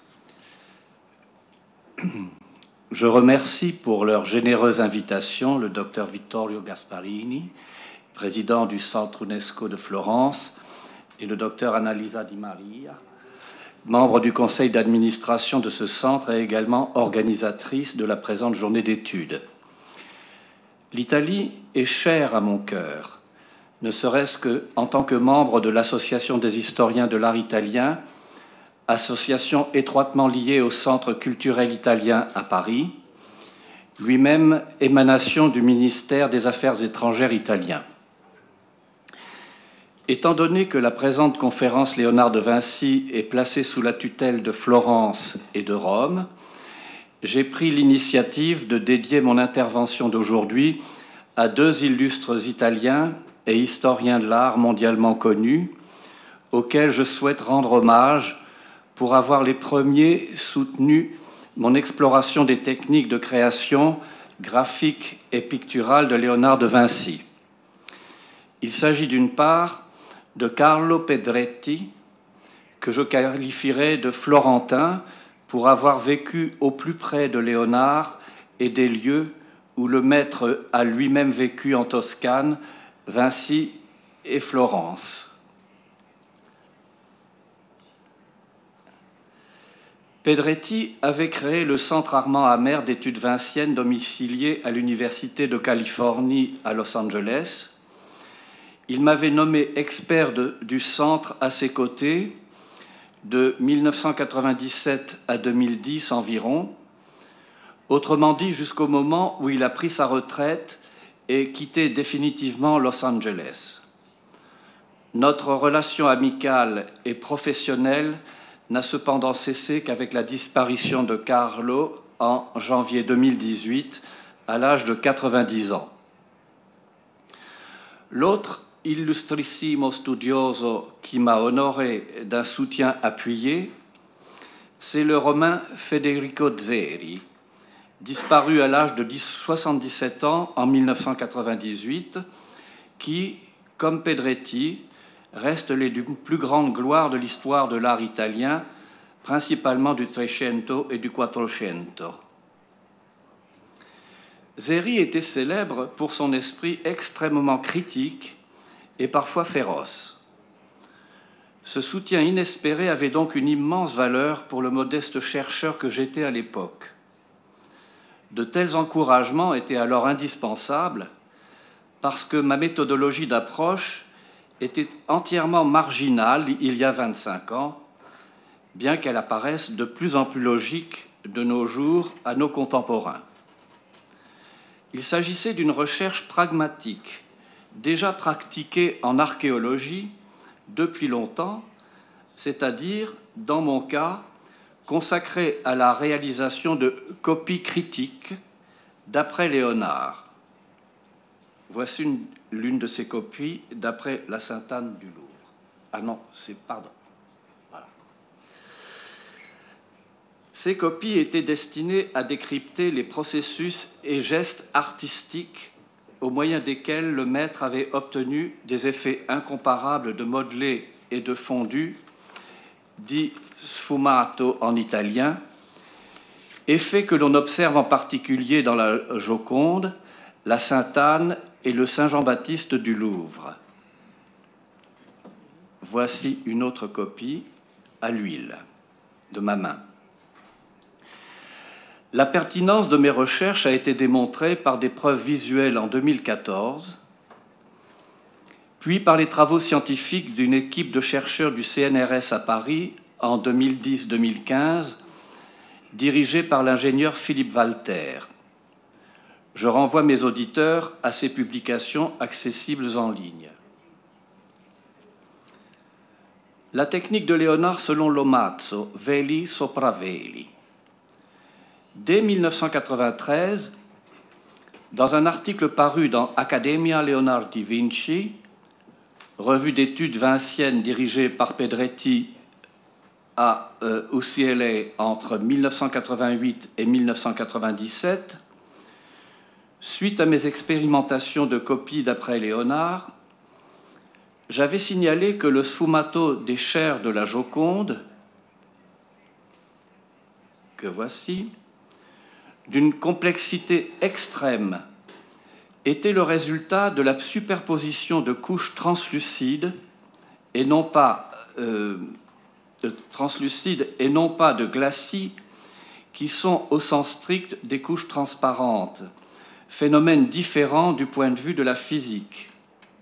Je remercie pour leur généreuse invitation le docteur Vittorio Gasparini, président du Centre UNESCO de Florence, et le docteur Annalisa Di Maria, membre du conseil d'administration de ce centre et également organisatrice de la présente journée d'études. L'Italie est chère à mon cœur, ne serait-ce qu'en tant que membre de l'Association des historiens de l'art italien, association étroitement liée au Centre culturel italien à Paris, lui-même émanation du ministère des Affaires étrangères italien. Étant donné que la présente conférence Léonard de Vinci est placée sous la tutelle de Florence et de Rome, j'ai pris l'initiative de dédier mon intervention d'aujourd'hui à deux illustres Italiens et historiens de l'art mondialement connus, auxquels je souhaite rendre hommage pour avoir les premiers soutenu mon exploration des techniques de création graphique et picturale de Léonard de Vinci. Il s'agit d'une part de Carlo Pedretti, que je qualifierais de florentin pour avoir vécu au plus près de Léonard et des lieux où le maître a lui-même vécu en Toscane, Vinci et Florence. Pedretti avait créé le Centre Armand Hammer d'études vinciennes domicilié à l'Université de Californie à Los Angeles. Il m'avait nommé expert de, du centre à ses côtés de mille neuf cent quatre-vingt-dix-sept à deux mille dix environ, autrement dit jusqu'au moment où il a pris sa retraite et quitté définitivement Los Angeles. Notre relation amicale et professionnelle n'a cependant cessé qu'avec la disparition de Carlo en janvier deux mille dix-huit, à l'âge de quatre-vingt-dix ans. L'autre illustrissimo studioso qui m'a honoré d'un soutien appuyé, c'est le Romain Federico Zeri, disparu à l'âge de soixante-dix-sept ans en mille neuf cent quatre-vingt-dix-huit, qui, comme Pedretti, reste les plus grandes gloires de l'histoire de l'art italien, principalement du Trecento et du Quattrocento. Zeri était célèbre pour son esprit extrêmement critique et parfois féroce. Ce soutien inespéré avait donc une immense valeur pour le modeste chercheur que j'étais à l'époque. De tels encouragements étaient alors indispensables parce que ma méthodologie d'approche était entièrement marginale il y a vingt-cinq ans, bien qu'elle apparaisse de plus en plus logique de nos jours à nos contemporains. Il s'agissait d'une recherche pragmatique, déjà pratiquée en archéologie depuis longtemps, c'est-à-dire, dans mon cas, consacrée à la réalisation de copies critiques d'après Léonard. Voici l'une de ces copies d'après la Sainte-Anne du Louvre. Ah non, c'est pardon. Voilà. Ces copies étaient destinées à décrypter les processus et gestes artistiques au moyen desquels le maître avait obtenu des effets incomparables de modelé et de fondu, dit sfumato en italien, effet que l'on observe en particulier dans la Joconde, la Sainte-Anne et le Saint-Jean-Baptiste du Louvre. Voici une autre copie à l'huile de ma main. La pertinence de mes recherches a été démontrée par des preuves visuelles en deux mille quatorze, puis par les travaux scientifiques d'une équipe de chercheurs du C N R S à Paris en deux mille dix deux mille quinze, dirigée par l'ingénieur Philippe Walter. Je renvoie mes auditeurs à ces publications accessibles en ligne. La technique de Léonard selon Lomazzo, veli sopra veli. Dès mille neuf cent quatre-vingt-treize, dans un article paru dans Accademia Leonardi Vinci, revue d'études vincienne dirigée par Pedretti à euh, U C L A entre mille neuf cent quatre-vingt-huit et mille neuf cent quatre-vingt-dix-sept, suite à mes expérimentations de copies d'après Léonard, j'avais signalé que le sfumato des chairs de la Joconde, que voici, d'une complexité extrême, était le résultat de la superposition de couches translucides et non pas euh, de translucides et non pas de glacis, qui sont au sens strict des couches transparentes, phénomène différent du point de vue de la physique.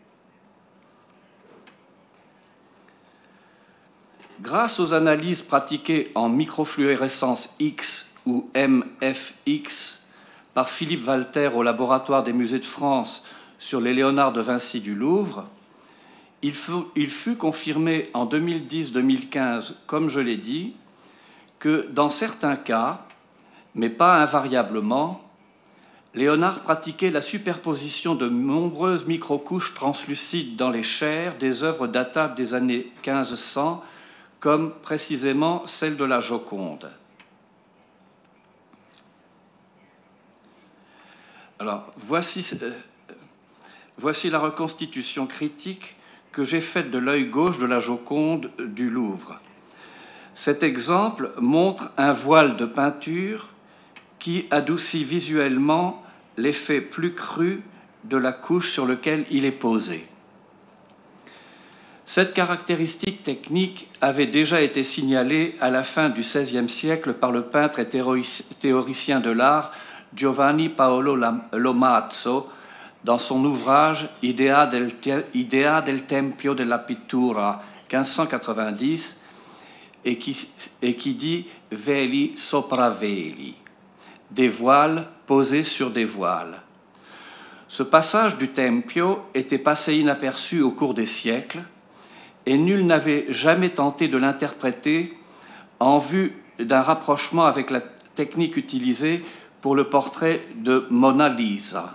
Grâce aux analyses pratiquées en microfluorescence X ou M F X par Philippe Walter au laboratoire des musées de France sur les Léonard de Vinci du Louvre, il fut, il fut confirmé en deux mille dix deux mille quinze, comme je l'ai dit, que dans certains cas, mais pas invariablement, Léonard pratiquait la superposition de nombreuses microcouches translucides dans les chairs des œuvres datables des années quinze cents, comme précisément celle de la Joconde. Alors, voici, euh, voici la reconstitution critique que j'ai faite de l'œil gauche de la Joconde du Louvre. Cet exemple montre un voile de peinture qui adoucit visuellement l'effet plus cru de la couche sur laquelle il est posé. Cette caractéristique technique avait déjà été signalée à la fin du seizième siècle par le peintre et théoricien de l'art Giovanni Paolo Lomazzo dans son ouvrage Idea del, Idea del Tempio della Pittura, quinze cent quatre-vingt-dix, et qui, et qui dit « veli sopra veli », des voiles posés sur des voiles. Ce passage du Tempio était passé inaperçu au cours des siècles, et nul n'avait jamais tenté de l'interpréter en vue d'un rapprochement avec la technique utilisée pour le portrait de Mona Lisa.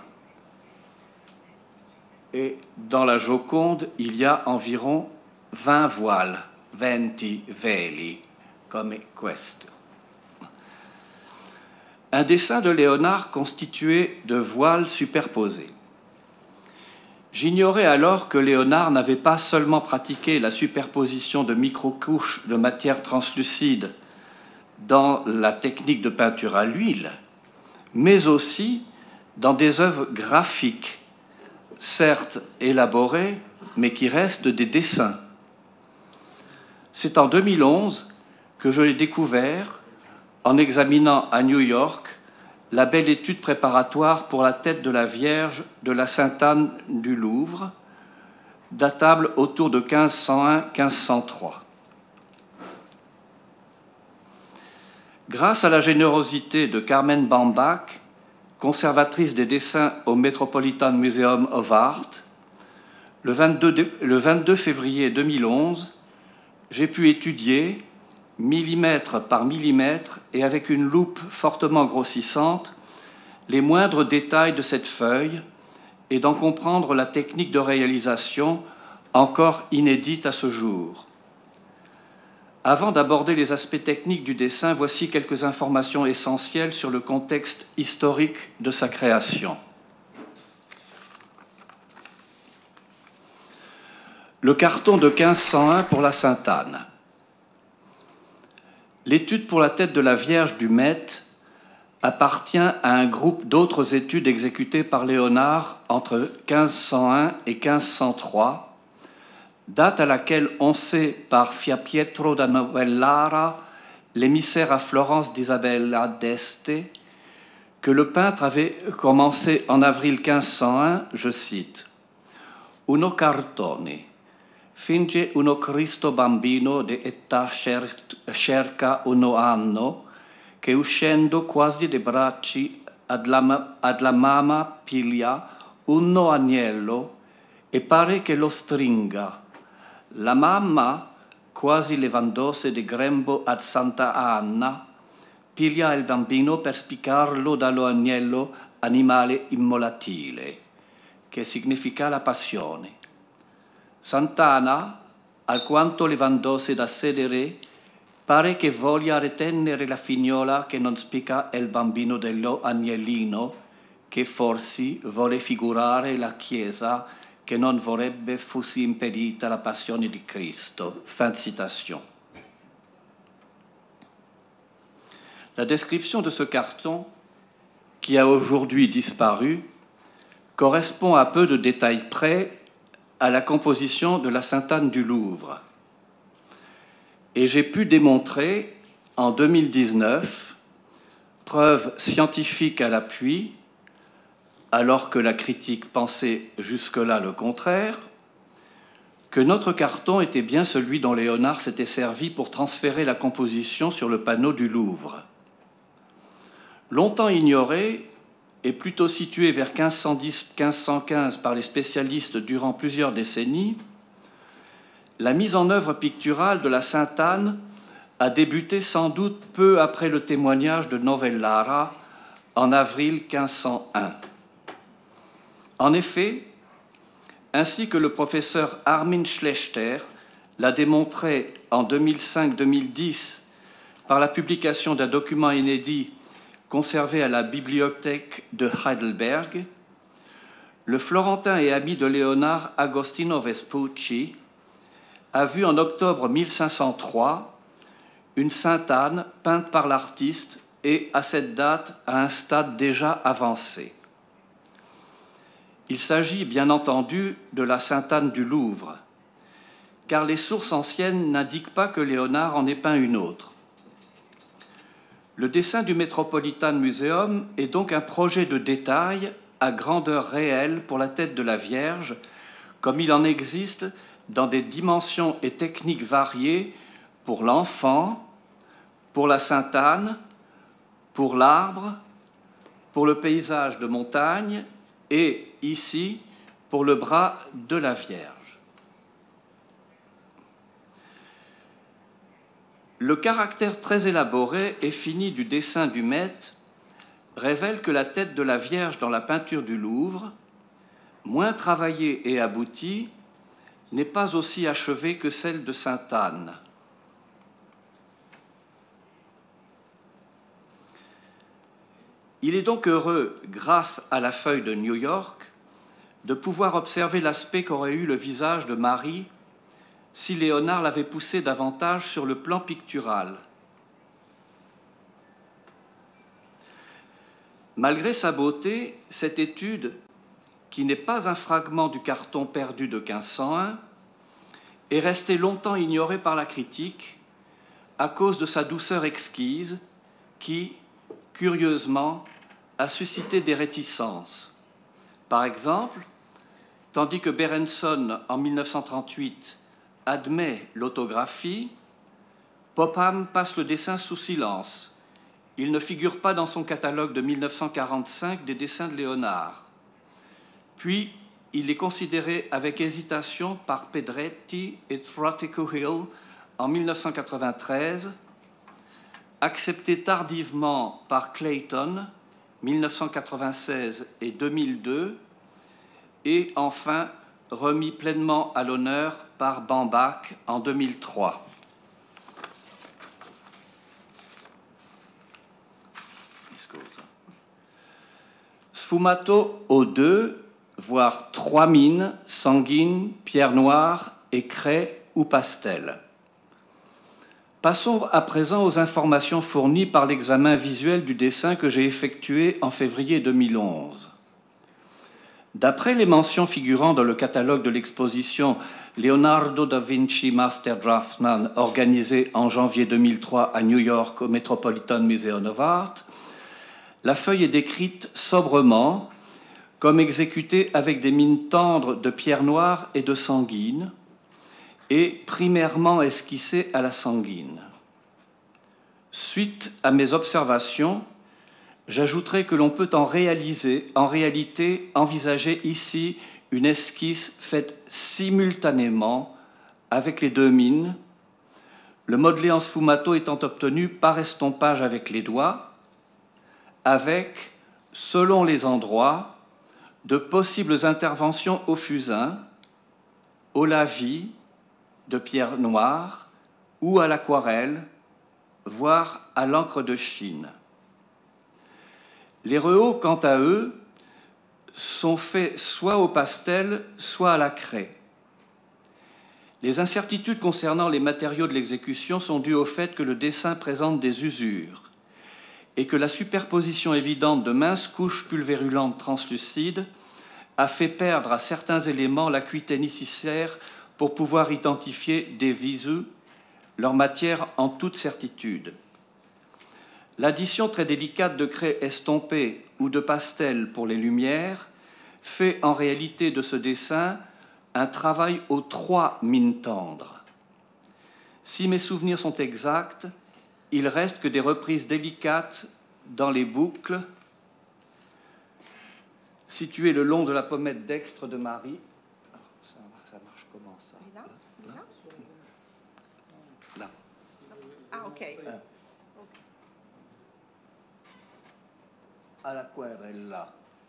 Et dans la Joconde, il y a environ vingt voiles, venti veli, come questo. Un dessin de Léonard constitué de voiles superposées. J'ignorais alors que Léonard n'avait pas seulement pratiqué la superposition de microcouches de matière translucide dans la technique de peinture à l'huile, mais aussi dans des œuvres graphiques, certes élaborées, mais qui restent des dessins. C'est en deux mille onze que je l'ai découvert en examinant à New York la belle étude préparatoire pour la tête de la Vierge de la Sainte-Anne du Louvre, datable autour de quinze cent un à quinze cent trois. Grâce à la générosité de Carmen Bambach, conservatrice des dessins au Metropolitan Museum of Art, le vingt-deux, le vingt-deux février deux mille onze, j'ai pu étudier, millimètre par millimètre et avec une loupe fortement grossissante, les moindres détails de cette feuille et d'en comprendre la technique de réalisation encore inédite à ce jour. Avant d'aborder les aspects techniques du dessin, voici quelques informations essentielles sur le contexte historique de sa création. Le carton de quinze cent un pour la Sainte-Anne. L'étude pour la tête de la Vierge du Met appartient à un groupe d'autres études exécutées par Léonard entre quinze cent un et quinze cent trois, date à laquelle on sait par Fiapietro da Novellara, l'émissaire à Florence d'Isabella d'Este, que le peintre avait commencé en avril quinze cent un, je cite, « Uno cartone. Finge uno Cristo bambino de età circa uno anno, che uscendo quasi dai bracci ad la, ad la mamma piglia uno agnello e pare che lo stringa. La mamma, quasi levandosi di grembo ad Santa Anna, piglia il bambino per spiccarlo dallo agnello animale immolatile, che significa la passione. Sant'Anna, alquanto levandosi da sedere, pare che voglia retenere la figliola che non spicca il bambino dello agnellino, che forse vuole figurare la Chiesa che non vorrebbe fosse impedita la passione di Cristo. Fin de citation. La description de ce carton, qui a aujourd'hui disparu, correspond à peu de détails près à la composition de la Sainte-Anne du Louvre. Et j'ai pu démontrer en deux mille dix-neuf, preuve scientifique à l'appui, alors que la critique pensait jusque-là le contraire, que notre carton était bien celui dont Léonard s'était servi pour transférer la composition sur le panneau du Louvre. Longtemps ignoré, et plutôt situé vers quinze cent dix à quinze cent quinze par les spécialistes durant plusieurs décennies, la mise en œuvre picturale de la Sainte-Anne a débuté sans doute peu après le témoignage de Novellara en avril quinze cent un. En effet, ainsi que le professeur Armin Schlechter l'a démontré en deux mille cinq deux mille dix par la publication d'un document inédit conservé à la bibliothèque de Heidelberg, le Florentin et ami de Léonard Agostino Vespucci a vu en octobre mille cinq cent trois une Sainte-Anne peinte par l'artiste et à cette date à un stade déjà avancé. Il s'agit bien entendu de la Sainte-Anne du Louvre, car les sources anciennes n'indiquent pas que Léonard en ait peint une autre. Le dessin du Metropolitan Museum est donc un projet de détail à grandeur réelle pour la tête de la Vierge, comme il en existe dans des dimensions et techniques variées pour l'enfant, pour la Sainte-Anne, pour l'arbre, pour le paysage de montagne et, ici, pour le bras de la Vierge. Le caractère très élaboré et fini du dessin du maître révèle que la tête de la Vierge dans la peinture du Louvre, moins travaillée et aboutie, n'est pas aussi achevée que celle de Sainte-Anne. Il est donc heureux, grâce à la feuille de New York, de pouvoir observer l'aspect qu'aurait eu le visage de Marie si Léonard l'avait poussé davantage sur le plan pictural. Malgré sa beauté, cette étude, qui n'est pas un fragment du carton perdu de quinze cent un, est restée longtemps ignorée par la critique à cause de sa douceur exquise qui, curieusement, a suscité des réticences. Par exemple, tandis que Berenson, en mille neuf cent trente-huit, admet l'autographie, Popham passe le dessin sous silence. Il ne figure pas dans son catalogue de mille neuf cent quarante-cinq des dessins de Léonard. Puis, il est considéré avec hésitation par Pedretti et Trottico-Hill en mille neuf cent quatre-vingt-treize, accepté tardivement par Clayton, mille neuf cent quatre-vingt-seize et deux mille deux, et enfin remis pleinement à l'honneur par Bambach en deux mille trois. Sfumato O deux, voire trois mines, sanguine, pierre noire et craie ou pastel. Passons à présent aux informations fournies par l'examen visuel du dessin que j'ai effectué en février deux mille onze. D'après les mentions figurant dans le catalogue de l'exposition Leonardo da Vinci Master Draftsman organisée en janvier deux mille trois à New York au Metropolitan Museum of Art, la feuille est décrite sobrement comme exécutée avec des mines tendres de pierre noire et de sanguine, et primairement esquissée à la sanguine. Suite à mes observations, j'ajouterai que l'on peut en réaliser, en réalité envisager ici une esquisse faite simultanément avec les deux mines, le modelé en sfumato étant obtenu par estompage avec les doigts, avec, selon les endroits, de possibles interventions au fusain, au lavis, de pierre noire ou à l'aquarelle, voire à l'encre de Chine. Les rehauts, quant à eux, sont faits soit au pastel, soit à la craie. Les incertitudes concernant les matériaux de l'exécution sont dues au fait que le dessin présente des usures et que la superposition évidente de minces couches pulvérulentes translucides a fait perdre à certains éléments l'acuité nécessaire pour pouvoir identifier des visus, leur matière en toute certitude. L'addition très délicate de craie estompée ou de pastel pour les lumières fait en réalité de ce dessin un travail aux trois mines tendres. Si mes souvenirs sont exacts, il reste que des reprises délicates dans les boucles situées le long de la pommette dextre de Marie. Ça marche comment ça? Là, là, là. Ah, ok. Euh. À l'aquarella.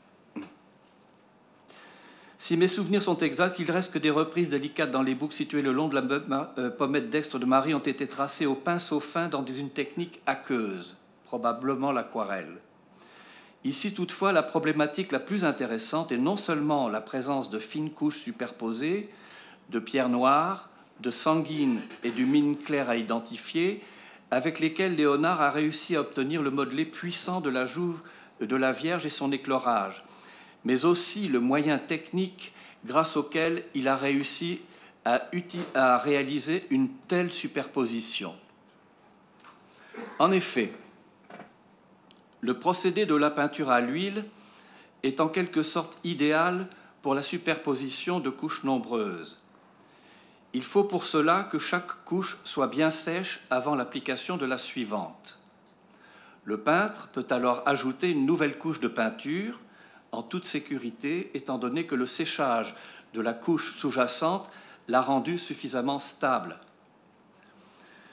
Si mes souvenirs sont exacts, il reste que des reprises délicates dans les boucles situées le long de la euh, pommette dextre de Marie ont été tracées au pinceau fin dans une technique aqueuse, probablement l'aquarelle. Ici, toutefois, la problématique la plus intéressante est non seulement la présence de fines couches superposées, de pierres noires, de sanguine et du mine claire à identifier, avec lesquelles Léonard a réussi à obtenir le modelé puissant de la joue de la Vierge et son éclairage, mais aussi le moyen technique grâce auquel il a réussi à, à réaliser une telle superposition. En effet, le procédé de la peinture à l'huile est en quelque sorte idéal pour la superposition de couches nombreuses. Il faut pour cela que chaque couche soit bien sèche avant l'application de la suivante. Le peintre peut alors ajouter une nouvelle couche de peinture en toute sécurité, étant donné que le séchage de la couche sous-jacente l'a rendu suffisamment stable.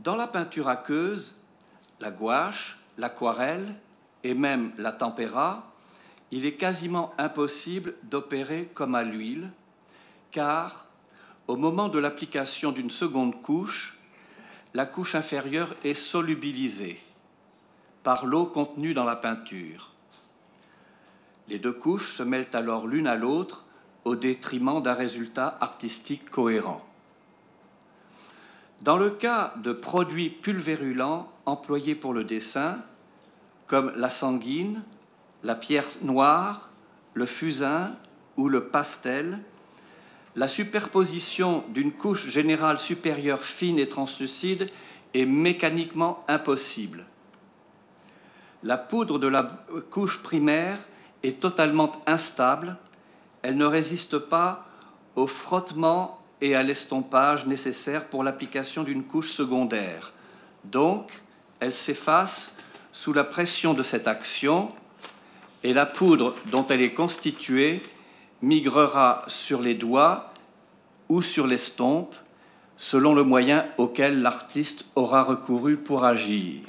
Dans la peinture aqueuse, la gouache, l'aquarelle et même la tempéra, il est quasiment impossible d'opérer comme à l'huile, car au moment de l'application d'une seconde couche, la couche inférieure est solubilisée par l'eau contenue dans la peinture. Les deux couches se mêlent alors l'une à l'autre au détriment d'un résultat artistique cohérent. Dans le cas de produits pulvérulents employés pour le dessin, comme la sanguine, la pierre noire, le fusain ou le pastel, la superposition d'une couche générale supérieure fine et translucide est mécaniquement impossible. La poudre de la couche primaire est totalement instable, elle ne résiste pas au frottement et à l'estompage nécessaires pour l'application d'une couche secondaire. Donc, elle s'efface sous la pression de cette action et la poudre dont elle est constituée migrera sur les doigts ou sur l'estompe, selon le moyen auquel l'artiste aura recouru pour agir.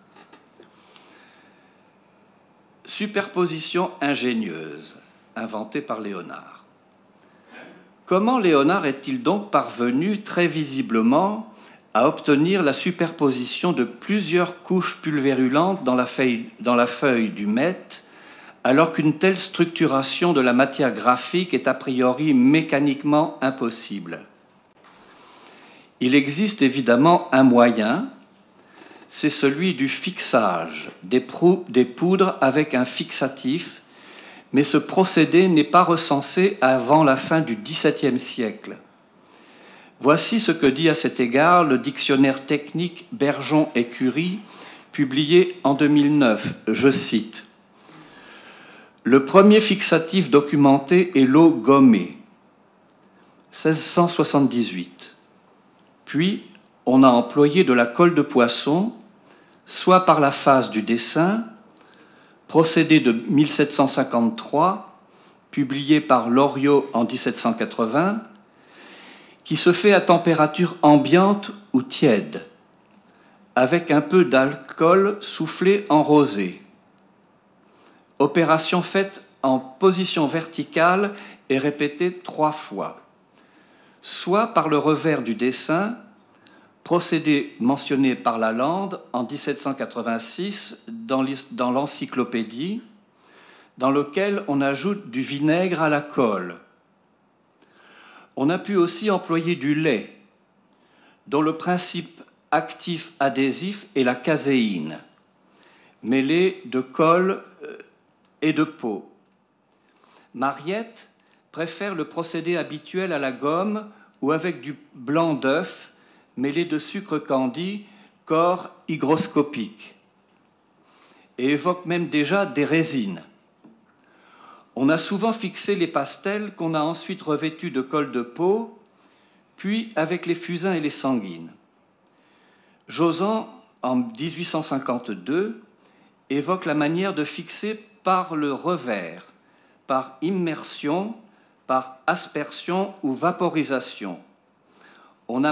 Superposition ingénieuse, inventée par Léonard. Comment Léonard est-il donc parvenu très visiblement à obtenir la superposition de plusieurs couches pulvérulentes dans la feuille, dans la feuille du mètre, alors qu'une telle structuration de la matière graphique est a priori mécaniquement impossible? Il existe évidemment un moyen, c'est celui du fixage des, des poudres avec un fixatif, mais ce procédé n'est pas recensé avant la fin du dix-septième siècle. Voici ce que dit à cet égard le dictionnaire technique Bergeon et Curie, publié en deux mille neuf. Je cite: « Le premier fixatif documenté est l'eau gommée, seize cent soixante-dix-huit. Puis, on a employé de la colle de poisson, soit par la phase du dessin, procédé de mille sept cent cinquante-trois, publié par Loriot en dix-sept cent quatre-vingts, qui se fait à température ambiante ou tiède, avec un peu d'alcool soufflé en rosée. Opération faite en position verticale et répétée trois fois, soit par le revers du dessin, procédé mentionné par Lalande en dix-sept cent quatre-vingt-six dans l'encyclopédie, dans lequel on ajoute du vinaigre à la colle. On a pu aussi employer du lait, dont le principe actif adhésif est la caséine, mêlée de colle et de peau. Mariette préfère le procédé habituel à la gomme ou avec du blanc d'œuf mêlé de sucre candi, corps hygroscopique, et évoque même déjà des résines. On a souvent fixé les pastels qu'on a ensuite revêtus de colle de peau, puis avec les fusains et les sanguines. Jausan, en dix-huit cent cinquante-deux, évoque la manière de fixer par le revers, par immersion, par aspersion ou vaporisation. On a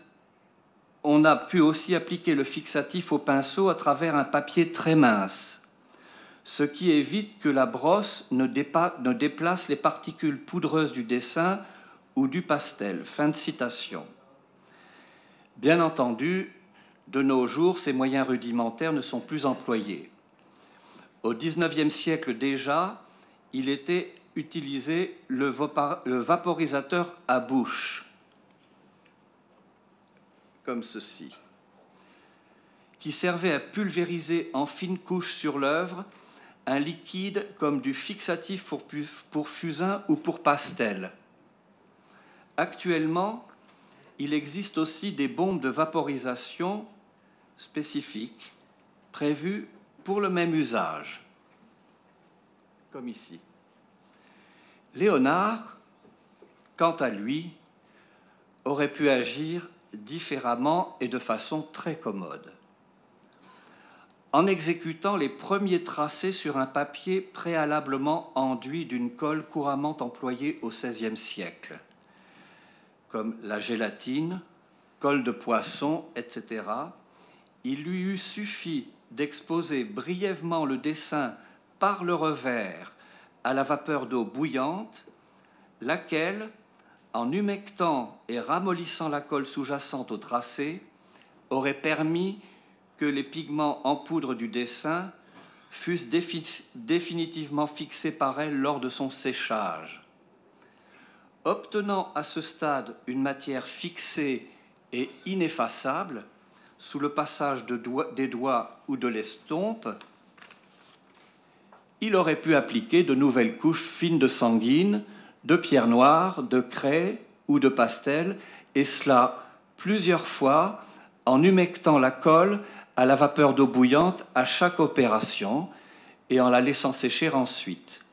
On a pu aussi appliquer le fixatif au pinceau à travers un papier très mince, ce qui évite que la brosse ne, ne déplace les particules poudreuses du dessin ou du pastel. Fin de citation. Bien entendu, de nos jours, ces moyens rudimentaires ne sont plus employés. Au dix-neuvième siècle déjà, il était utilisé le vaporisateur à bouche, comme ceci, qui servait à pulvériser en fines couches sur l'œuvre un liquide comme du fixatif pour, pour fusain ou pour pastel. Actuellement, il existe aussi des bombes de vaporisation spécifiques prévues pour le même usage, comme ici. Léonard, quant à lui, aurait pu agir différemment et de façon très commode, en exécutant les premiers tracés sur un papier préalablement enduit d'une colle couramment employée au seizième siècle, comme la gélatine, colle de poisson, et cetera, il lui eût suffi d'exposer brièvement le dessin par le revers à la vapeur d'eau bouillante, laquelle, en humectant et ramollissant la colle sous-jacente au tracé, aurait permis que les pigments en poudre du dessin fussent défi- définitivement fixés par elle lors de son séchage. Obtenant à ce stade une matière fixée et ineffaçable, sous le passage de doigts, des doigts ou de l'estompe, il aurait pu appliquer de nouvelles couches fines de sanguine, de pierre noire, de craie ou de pastel, et cela plusieurs fois en humectant la colle à la vapeur d'eau bouillante à chaque opération et en la laissant sécher ensuite.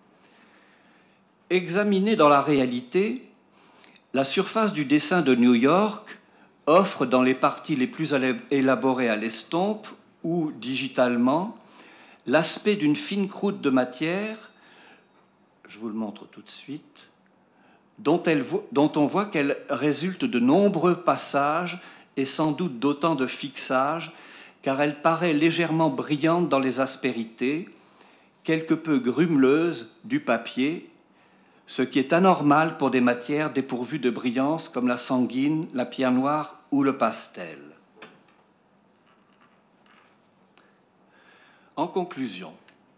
Examinée dans la réalité, la surface du dessin de New York offre dans les parties les plus élaborées à l'estompe ou digitalement l'aspect d'une fine croûte de matière, je vous le montre tout de suite, dont, elle, dont on voit qu'elle résulte de nombreux passages et sans doute d'autant de fixages, car elle paraît légèrement brillante dans les aspérités, quelque peu grumeleuse du papier, ce qui est anormal pour des matières dépourvues de brillance comme la sanguine, la pierre noire ou le pastel. En conclusion,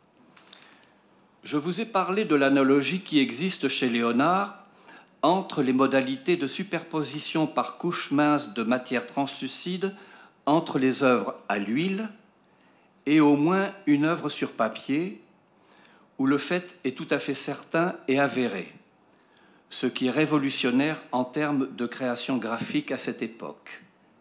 je vous ai parlé de l'analogie qui existe chez Léonard entre les modalités de superposition par couches minces de matière translucide entre les œuvres à l'huile et au moins une œuvre sur papier, où le fait est tout à fait certain et avéré, ce qui est révolutionnaire en termes de création graphique à cette époque.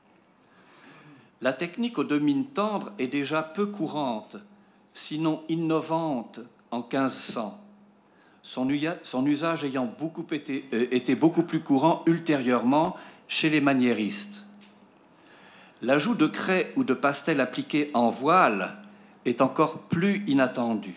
La technique au domine tendre est déjà peu courante, sinon innovante, en quinze cents, son, son usage ayant beaucoup été, euh, été beaucoup plus courant ultérieurement chez les maniéristes. L'ajout de craie ou de pastel appliqué en voile est encore plus inattendu.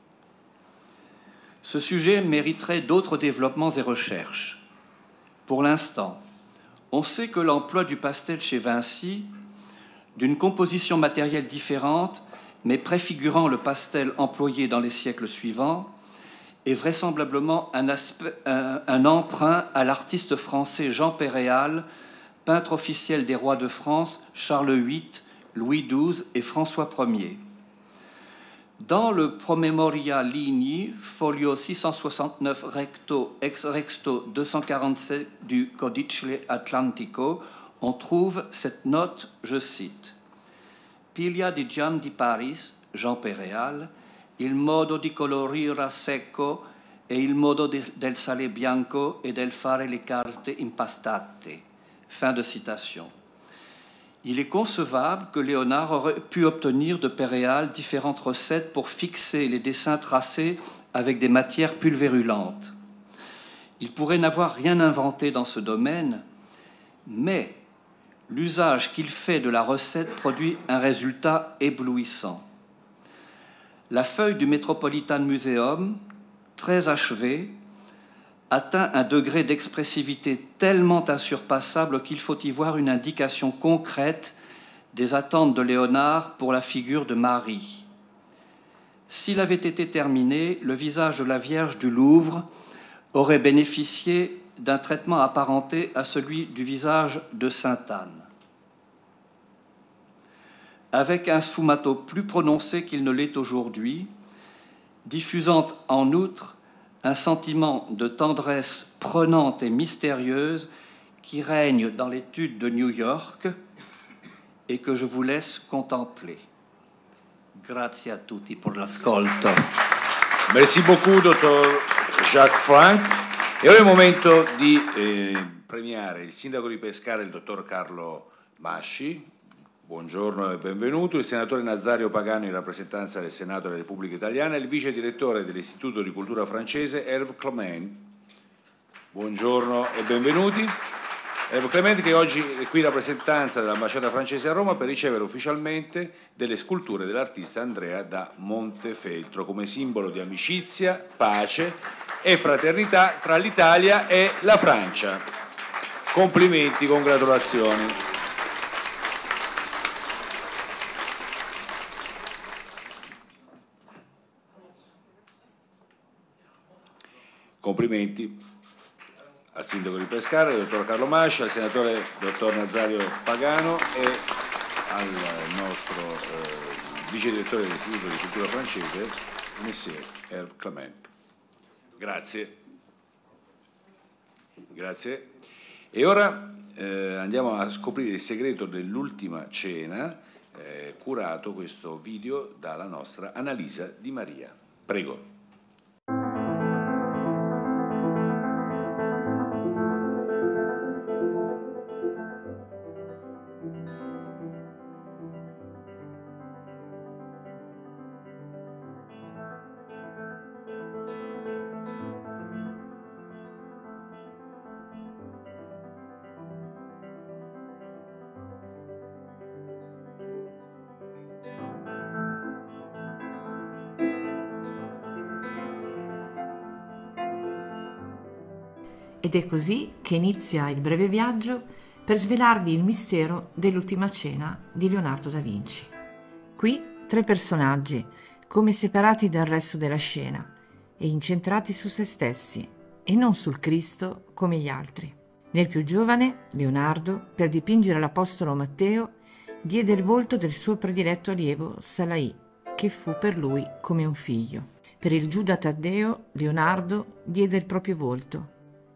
Ce sujet mériterait d'autres développements et recherches. Pour l'instant, on sait que l'emploi du pastel chez Vinci, d'une composition matérielle différente, mais préfigurant le pastel employé dans les siècles suivants, est vraisemblablement un, aspect, un, un emprunt à l'artiste français Jean Péréal, peintre officiel des rois de France, Charles huit, Louis douze et François Ier. Dans le Promemoria Ligni, folio six cent soixante-neuf recto ex recto deux cent quarante-sept du Codice Atlantico, on trouve cette note, je cite: Piglia di Gian di Paris, Jean Péréal, il modo di colorire a secco e il modo de, del sale bianco e del fare le carte impastate. Fin de citation. Il est concevable que Léonard aurait pu obtenir de Péréal différentes recettes pour fixer les dessins tracés avec des matières pulvérulentes. Il pourrait n'avoir rien inventé dans ce domaine, mais l'usage qu'il fait de la recette produit un résultat éblouissant. La feuille du Metropolitan Museum, très achevée, atteint un degré d'expressivité tellement insurpassable qu'il faut y voir une indication concrète des attentes de Léonard pour la figure de Marie. S'il avait été terminé, le visage de la Vierge du Louvre aurait bénéficié d'un traitement apparenté à celui du visage de Sainte Anne, avec un sfumato plus prononcé qu'il ne l'est aujourd'hui, diffusant en outre un sentiment de tendresse prenante et mystérieuse qui règne dans l'étude de New York et que je vous laisse contempler. Grazie a tutti per l'ascolto. Merci beaucoup, dottor Jacques Frank. E ora è il momento di eh, premiare il sindaco di Pescara, il dottor Carlo Masci. Buongiorno e benvenuto. Il senatore Nazario Pagano in rappresentanza del Senato della Repubblica Italiana e il vice direttore dell'Istituto di Cultura Francese, Hervé Clement. Buongiorno e benvenuti. Hervé Clement, che oggi è qui in rappresentanza dell'ambasciata francese a Roma per ricevere ufficialmente delle sculture dell'artista Andrea da Montefeltro come simbolo di amicizia, pace e fraternità tra l'Italia e la Francia. complimenti, congratulazioni. Complimenti al sindaco di Pescara, al dottor Carlo Mascia, al senatore dottor Nazario Pagano e al nostro eh, vice direttore dell'Istituto di Cultura Francese, Monsieur Hervé Clement. Grazie. Grazie. E ora eh, andiamo a scoprire il segreto dell'ultima cena, eh, curato questo video dalla nostra Annalisa Di Maria. Prego. Ed è così che inizia il breve viaggio per svelarvi il mistero dell'ultima cena di Leonardo da Vinci. Qui tre personaggi, come separati dal resto della scena e incentrati su se stessi e non sul Cristo come gli altri. Nel più giovane, Leonardo, per dipingere l'apostolo Matteo, diede il volto del suo prediletto allievo Salai, che fu per lui come un figlio. Per il Giuda Taddeo, Leonardo diede il proprio volto,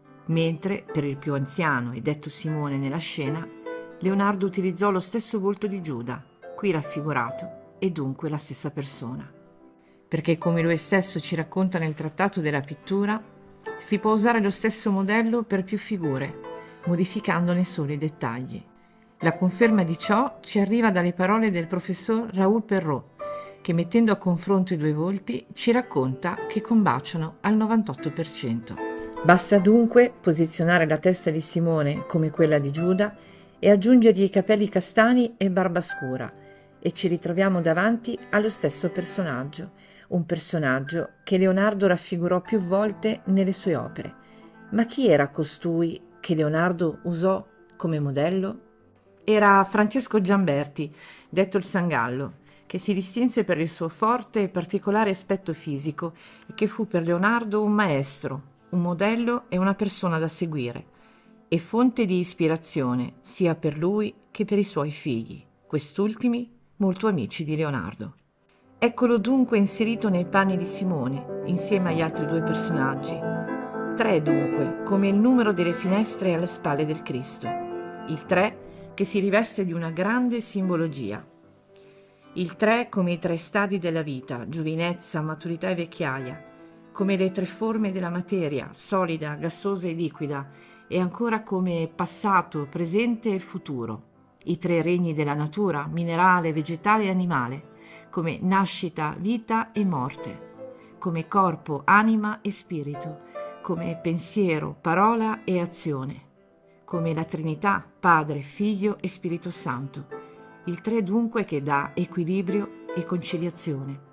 mentre per il più anziano e detto Simone nella scena, Leonardo utilizzò lo stesso volto di Giuda, qui raffigurato, e dunque la stessa persona. Perché come lui stesso ci racconta nel Trattato della pittura, si può usare lo stesso modello per più figure, modificandone solo i dettagli. La conferma di ciò ci arriva dalle parole del professor Raoul Perrault, che mettendo a confronto i due volti ci racconta che combaciano al novantotto per cento. Basta dunque posizionare la testa di Simone come quella di Giuda e aggiungergli i capelli castani e barba scura e ci ritroviamo davanti allo stesso personaggio, un personaggio che Leonardo raffigurò più volte nelle sue opere. Ma chi era costui che Leonardo usò come modello? Era Francesco Giamberti, detto il Sangallo, che si distinse per il suo forte e particolare aspetto fisico e che fu per Leonardo un maestro, un modello e una persona da seguire, e fonte di ispirazione sia per lui che per i suoi figli, quest'ultimi molto amici di Leonardo. Eccolo dunque inserito nei panni di Simone, insieme agli altri due personaggi. Tre dunque, come il numero delle finestre alle spalle del Cristo. Il tre che si riveste di una grande simbologia. Il tre come i tre stadi della vita, giovinezza, maturità e vecchiaia, come le tre forme della materia, solida, gassosa e liquida, e ancora come passato, presente e futuro, i tre regni della natura, minerale, vegetale e animale, come nascita, vita e morte, come corpo, anima e spirito, come pensiero, parola e azione, come la Trinità, Padre, Figlio e Spirito Santo, il tre dunque che dà equilibrio e conciliazione.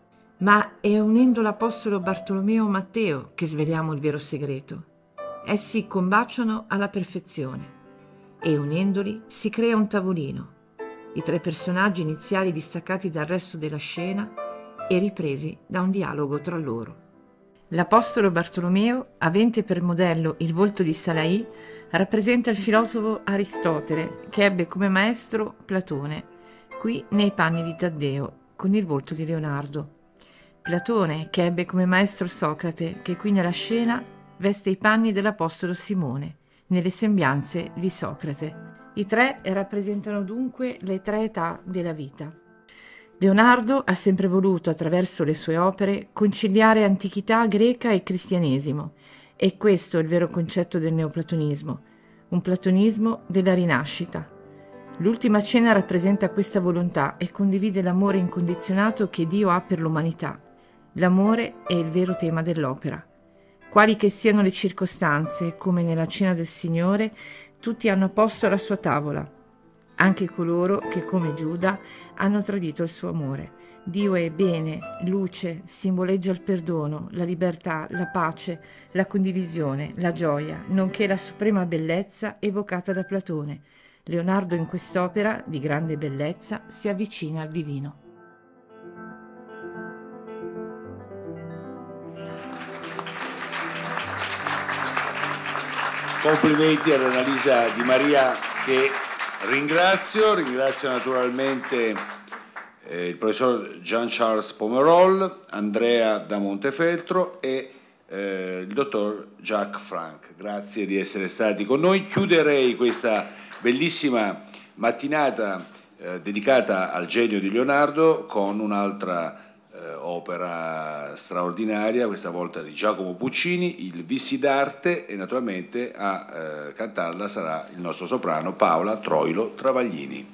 Ma è unendo l'apostolo Bartolomeo Matteo che sveliamo il vero segreto. Essi combaciano alla perfezione e unendoli si crea un tavolino, i tre personaggi iniziali distaccati dal resto della scena e ripresi da un dialogo tra loro. L'apostolo Bartolomeo, avente per modello il volto di Salai, rappresenta il filosofo Aristotele che ebbe come maestro Platone, qui nei panni di Taddeo, con il volto di Leonardo. Platone, che ebbe come maestro Socrate, che qui nella scena veste i panni dell'apostolo Simone, nelle sembianze di Socrate. I tre rappresentano dunque le tre età della vita. Leonardo ha sempre voluto, attraverso le sue opere, conciliare antichità greca e cristianesimo, e questo è il vero concetto del neoplatonismo, un platonismo della rinascita. L'ultima cena rappresenta questa volontà e condivide l'amore incondizionato che Dio ha per l'umanità. L'amore è il vero tema dell'opera. Quali che siano le circostanze, come nella cena del Signore, tutti hanno posto alla sua tavola. anche coloro che come Giuda hanno tradito il suo amore. Dio è bene, luce, simboleggia il perdono, la libertà, la pace, la condivisione, la gioia, nonché la suprema bellezza evocata da Platone. Leonardo in quest'opera di grande bellezza si avvicina al divino. Complimenti ad Annalisa Di Maria, che ringrazio, ringrazio naturalmente eh, il professor Jean-Charles Pomerol, Andrea da Montefeltro e eh, il dottor Jacques Frank. Grazie di essere stati con noi. Chiuderei questa bellissima mattinata eh, dedicata al genio di Leonardo con un'altra eh, opera straordinaria, questa volta di Giacomo Puccini, il Vissi d'arte, e naturalmente a eh, cantarla sarà il nostro soprano Paola Troilo Travaglini.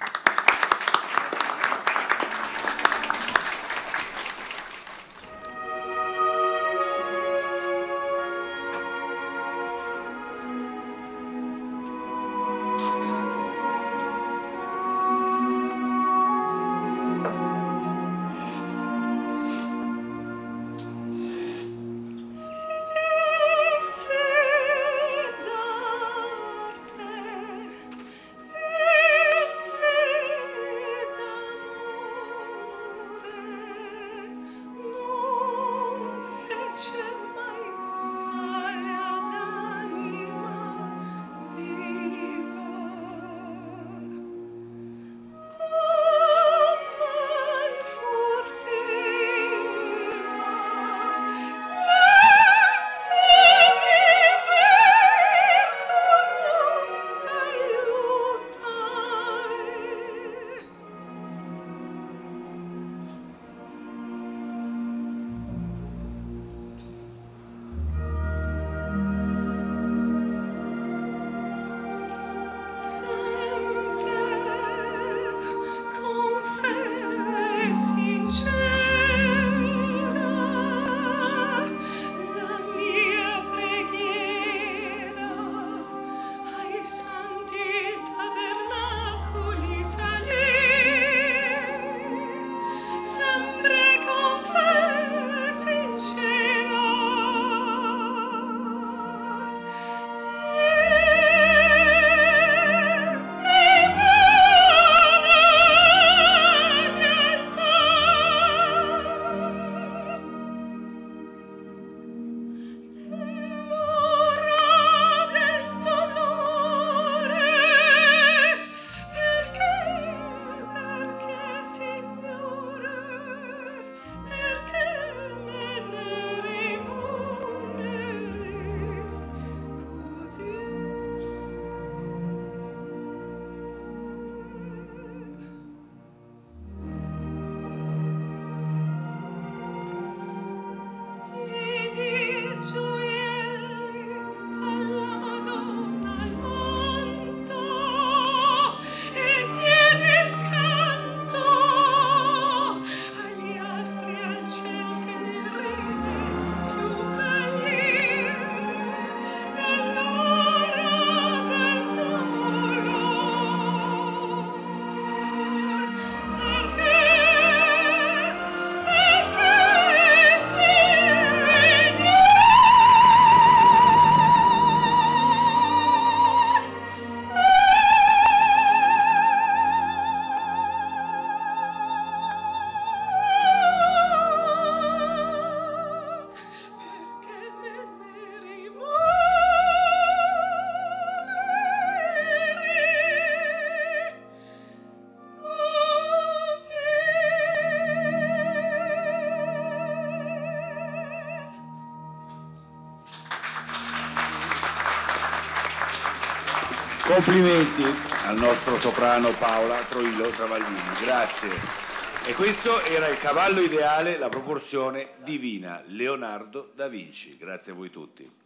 Complimenti al nostro soprano Paola Troilo Travaglini, grazie. E questo era il cavallo ideale, la proporzione divina, Leonardo da Vinci. Grazie a voi tutti.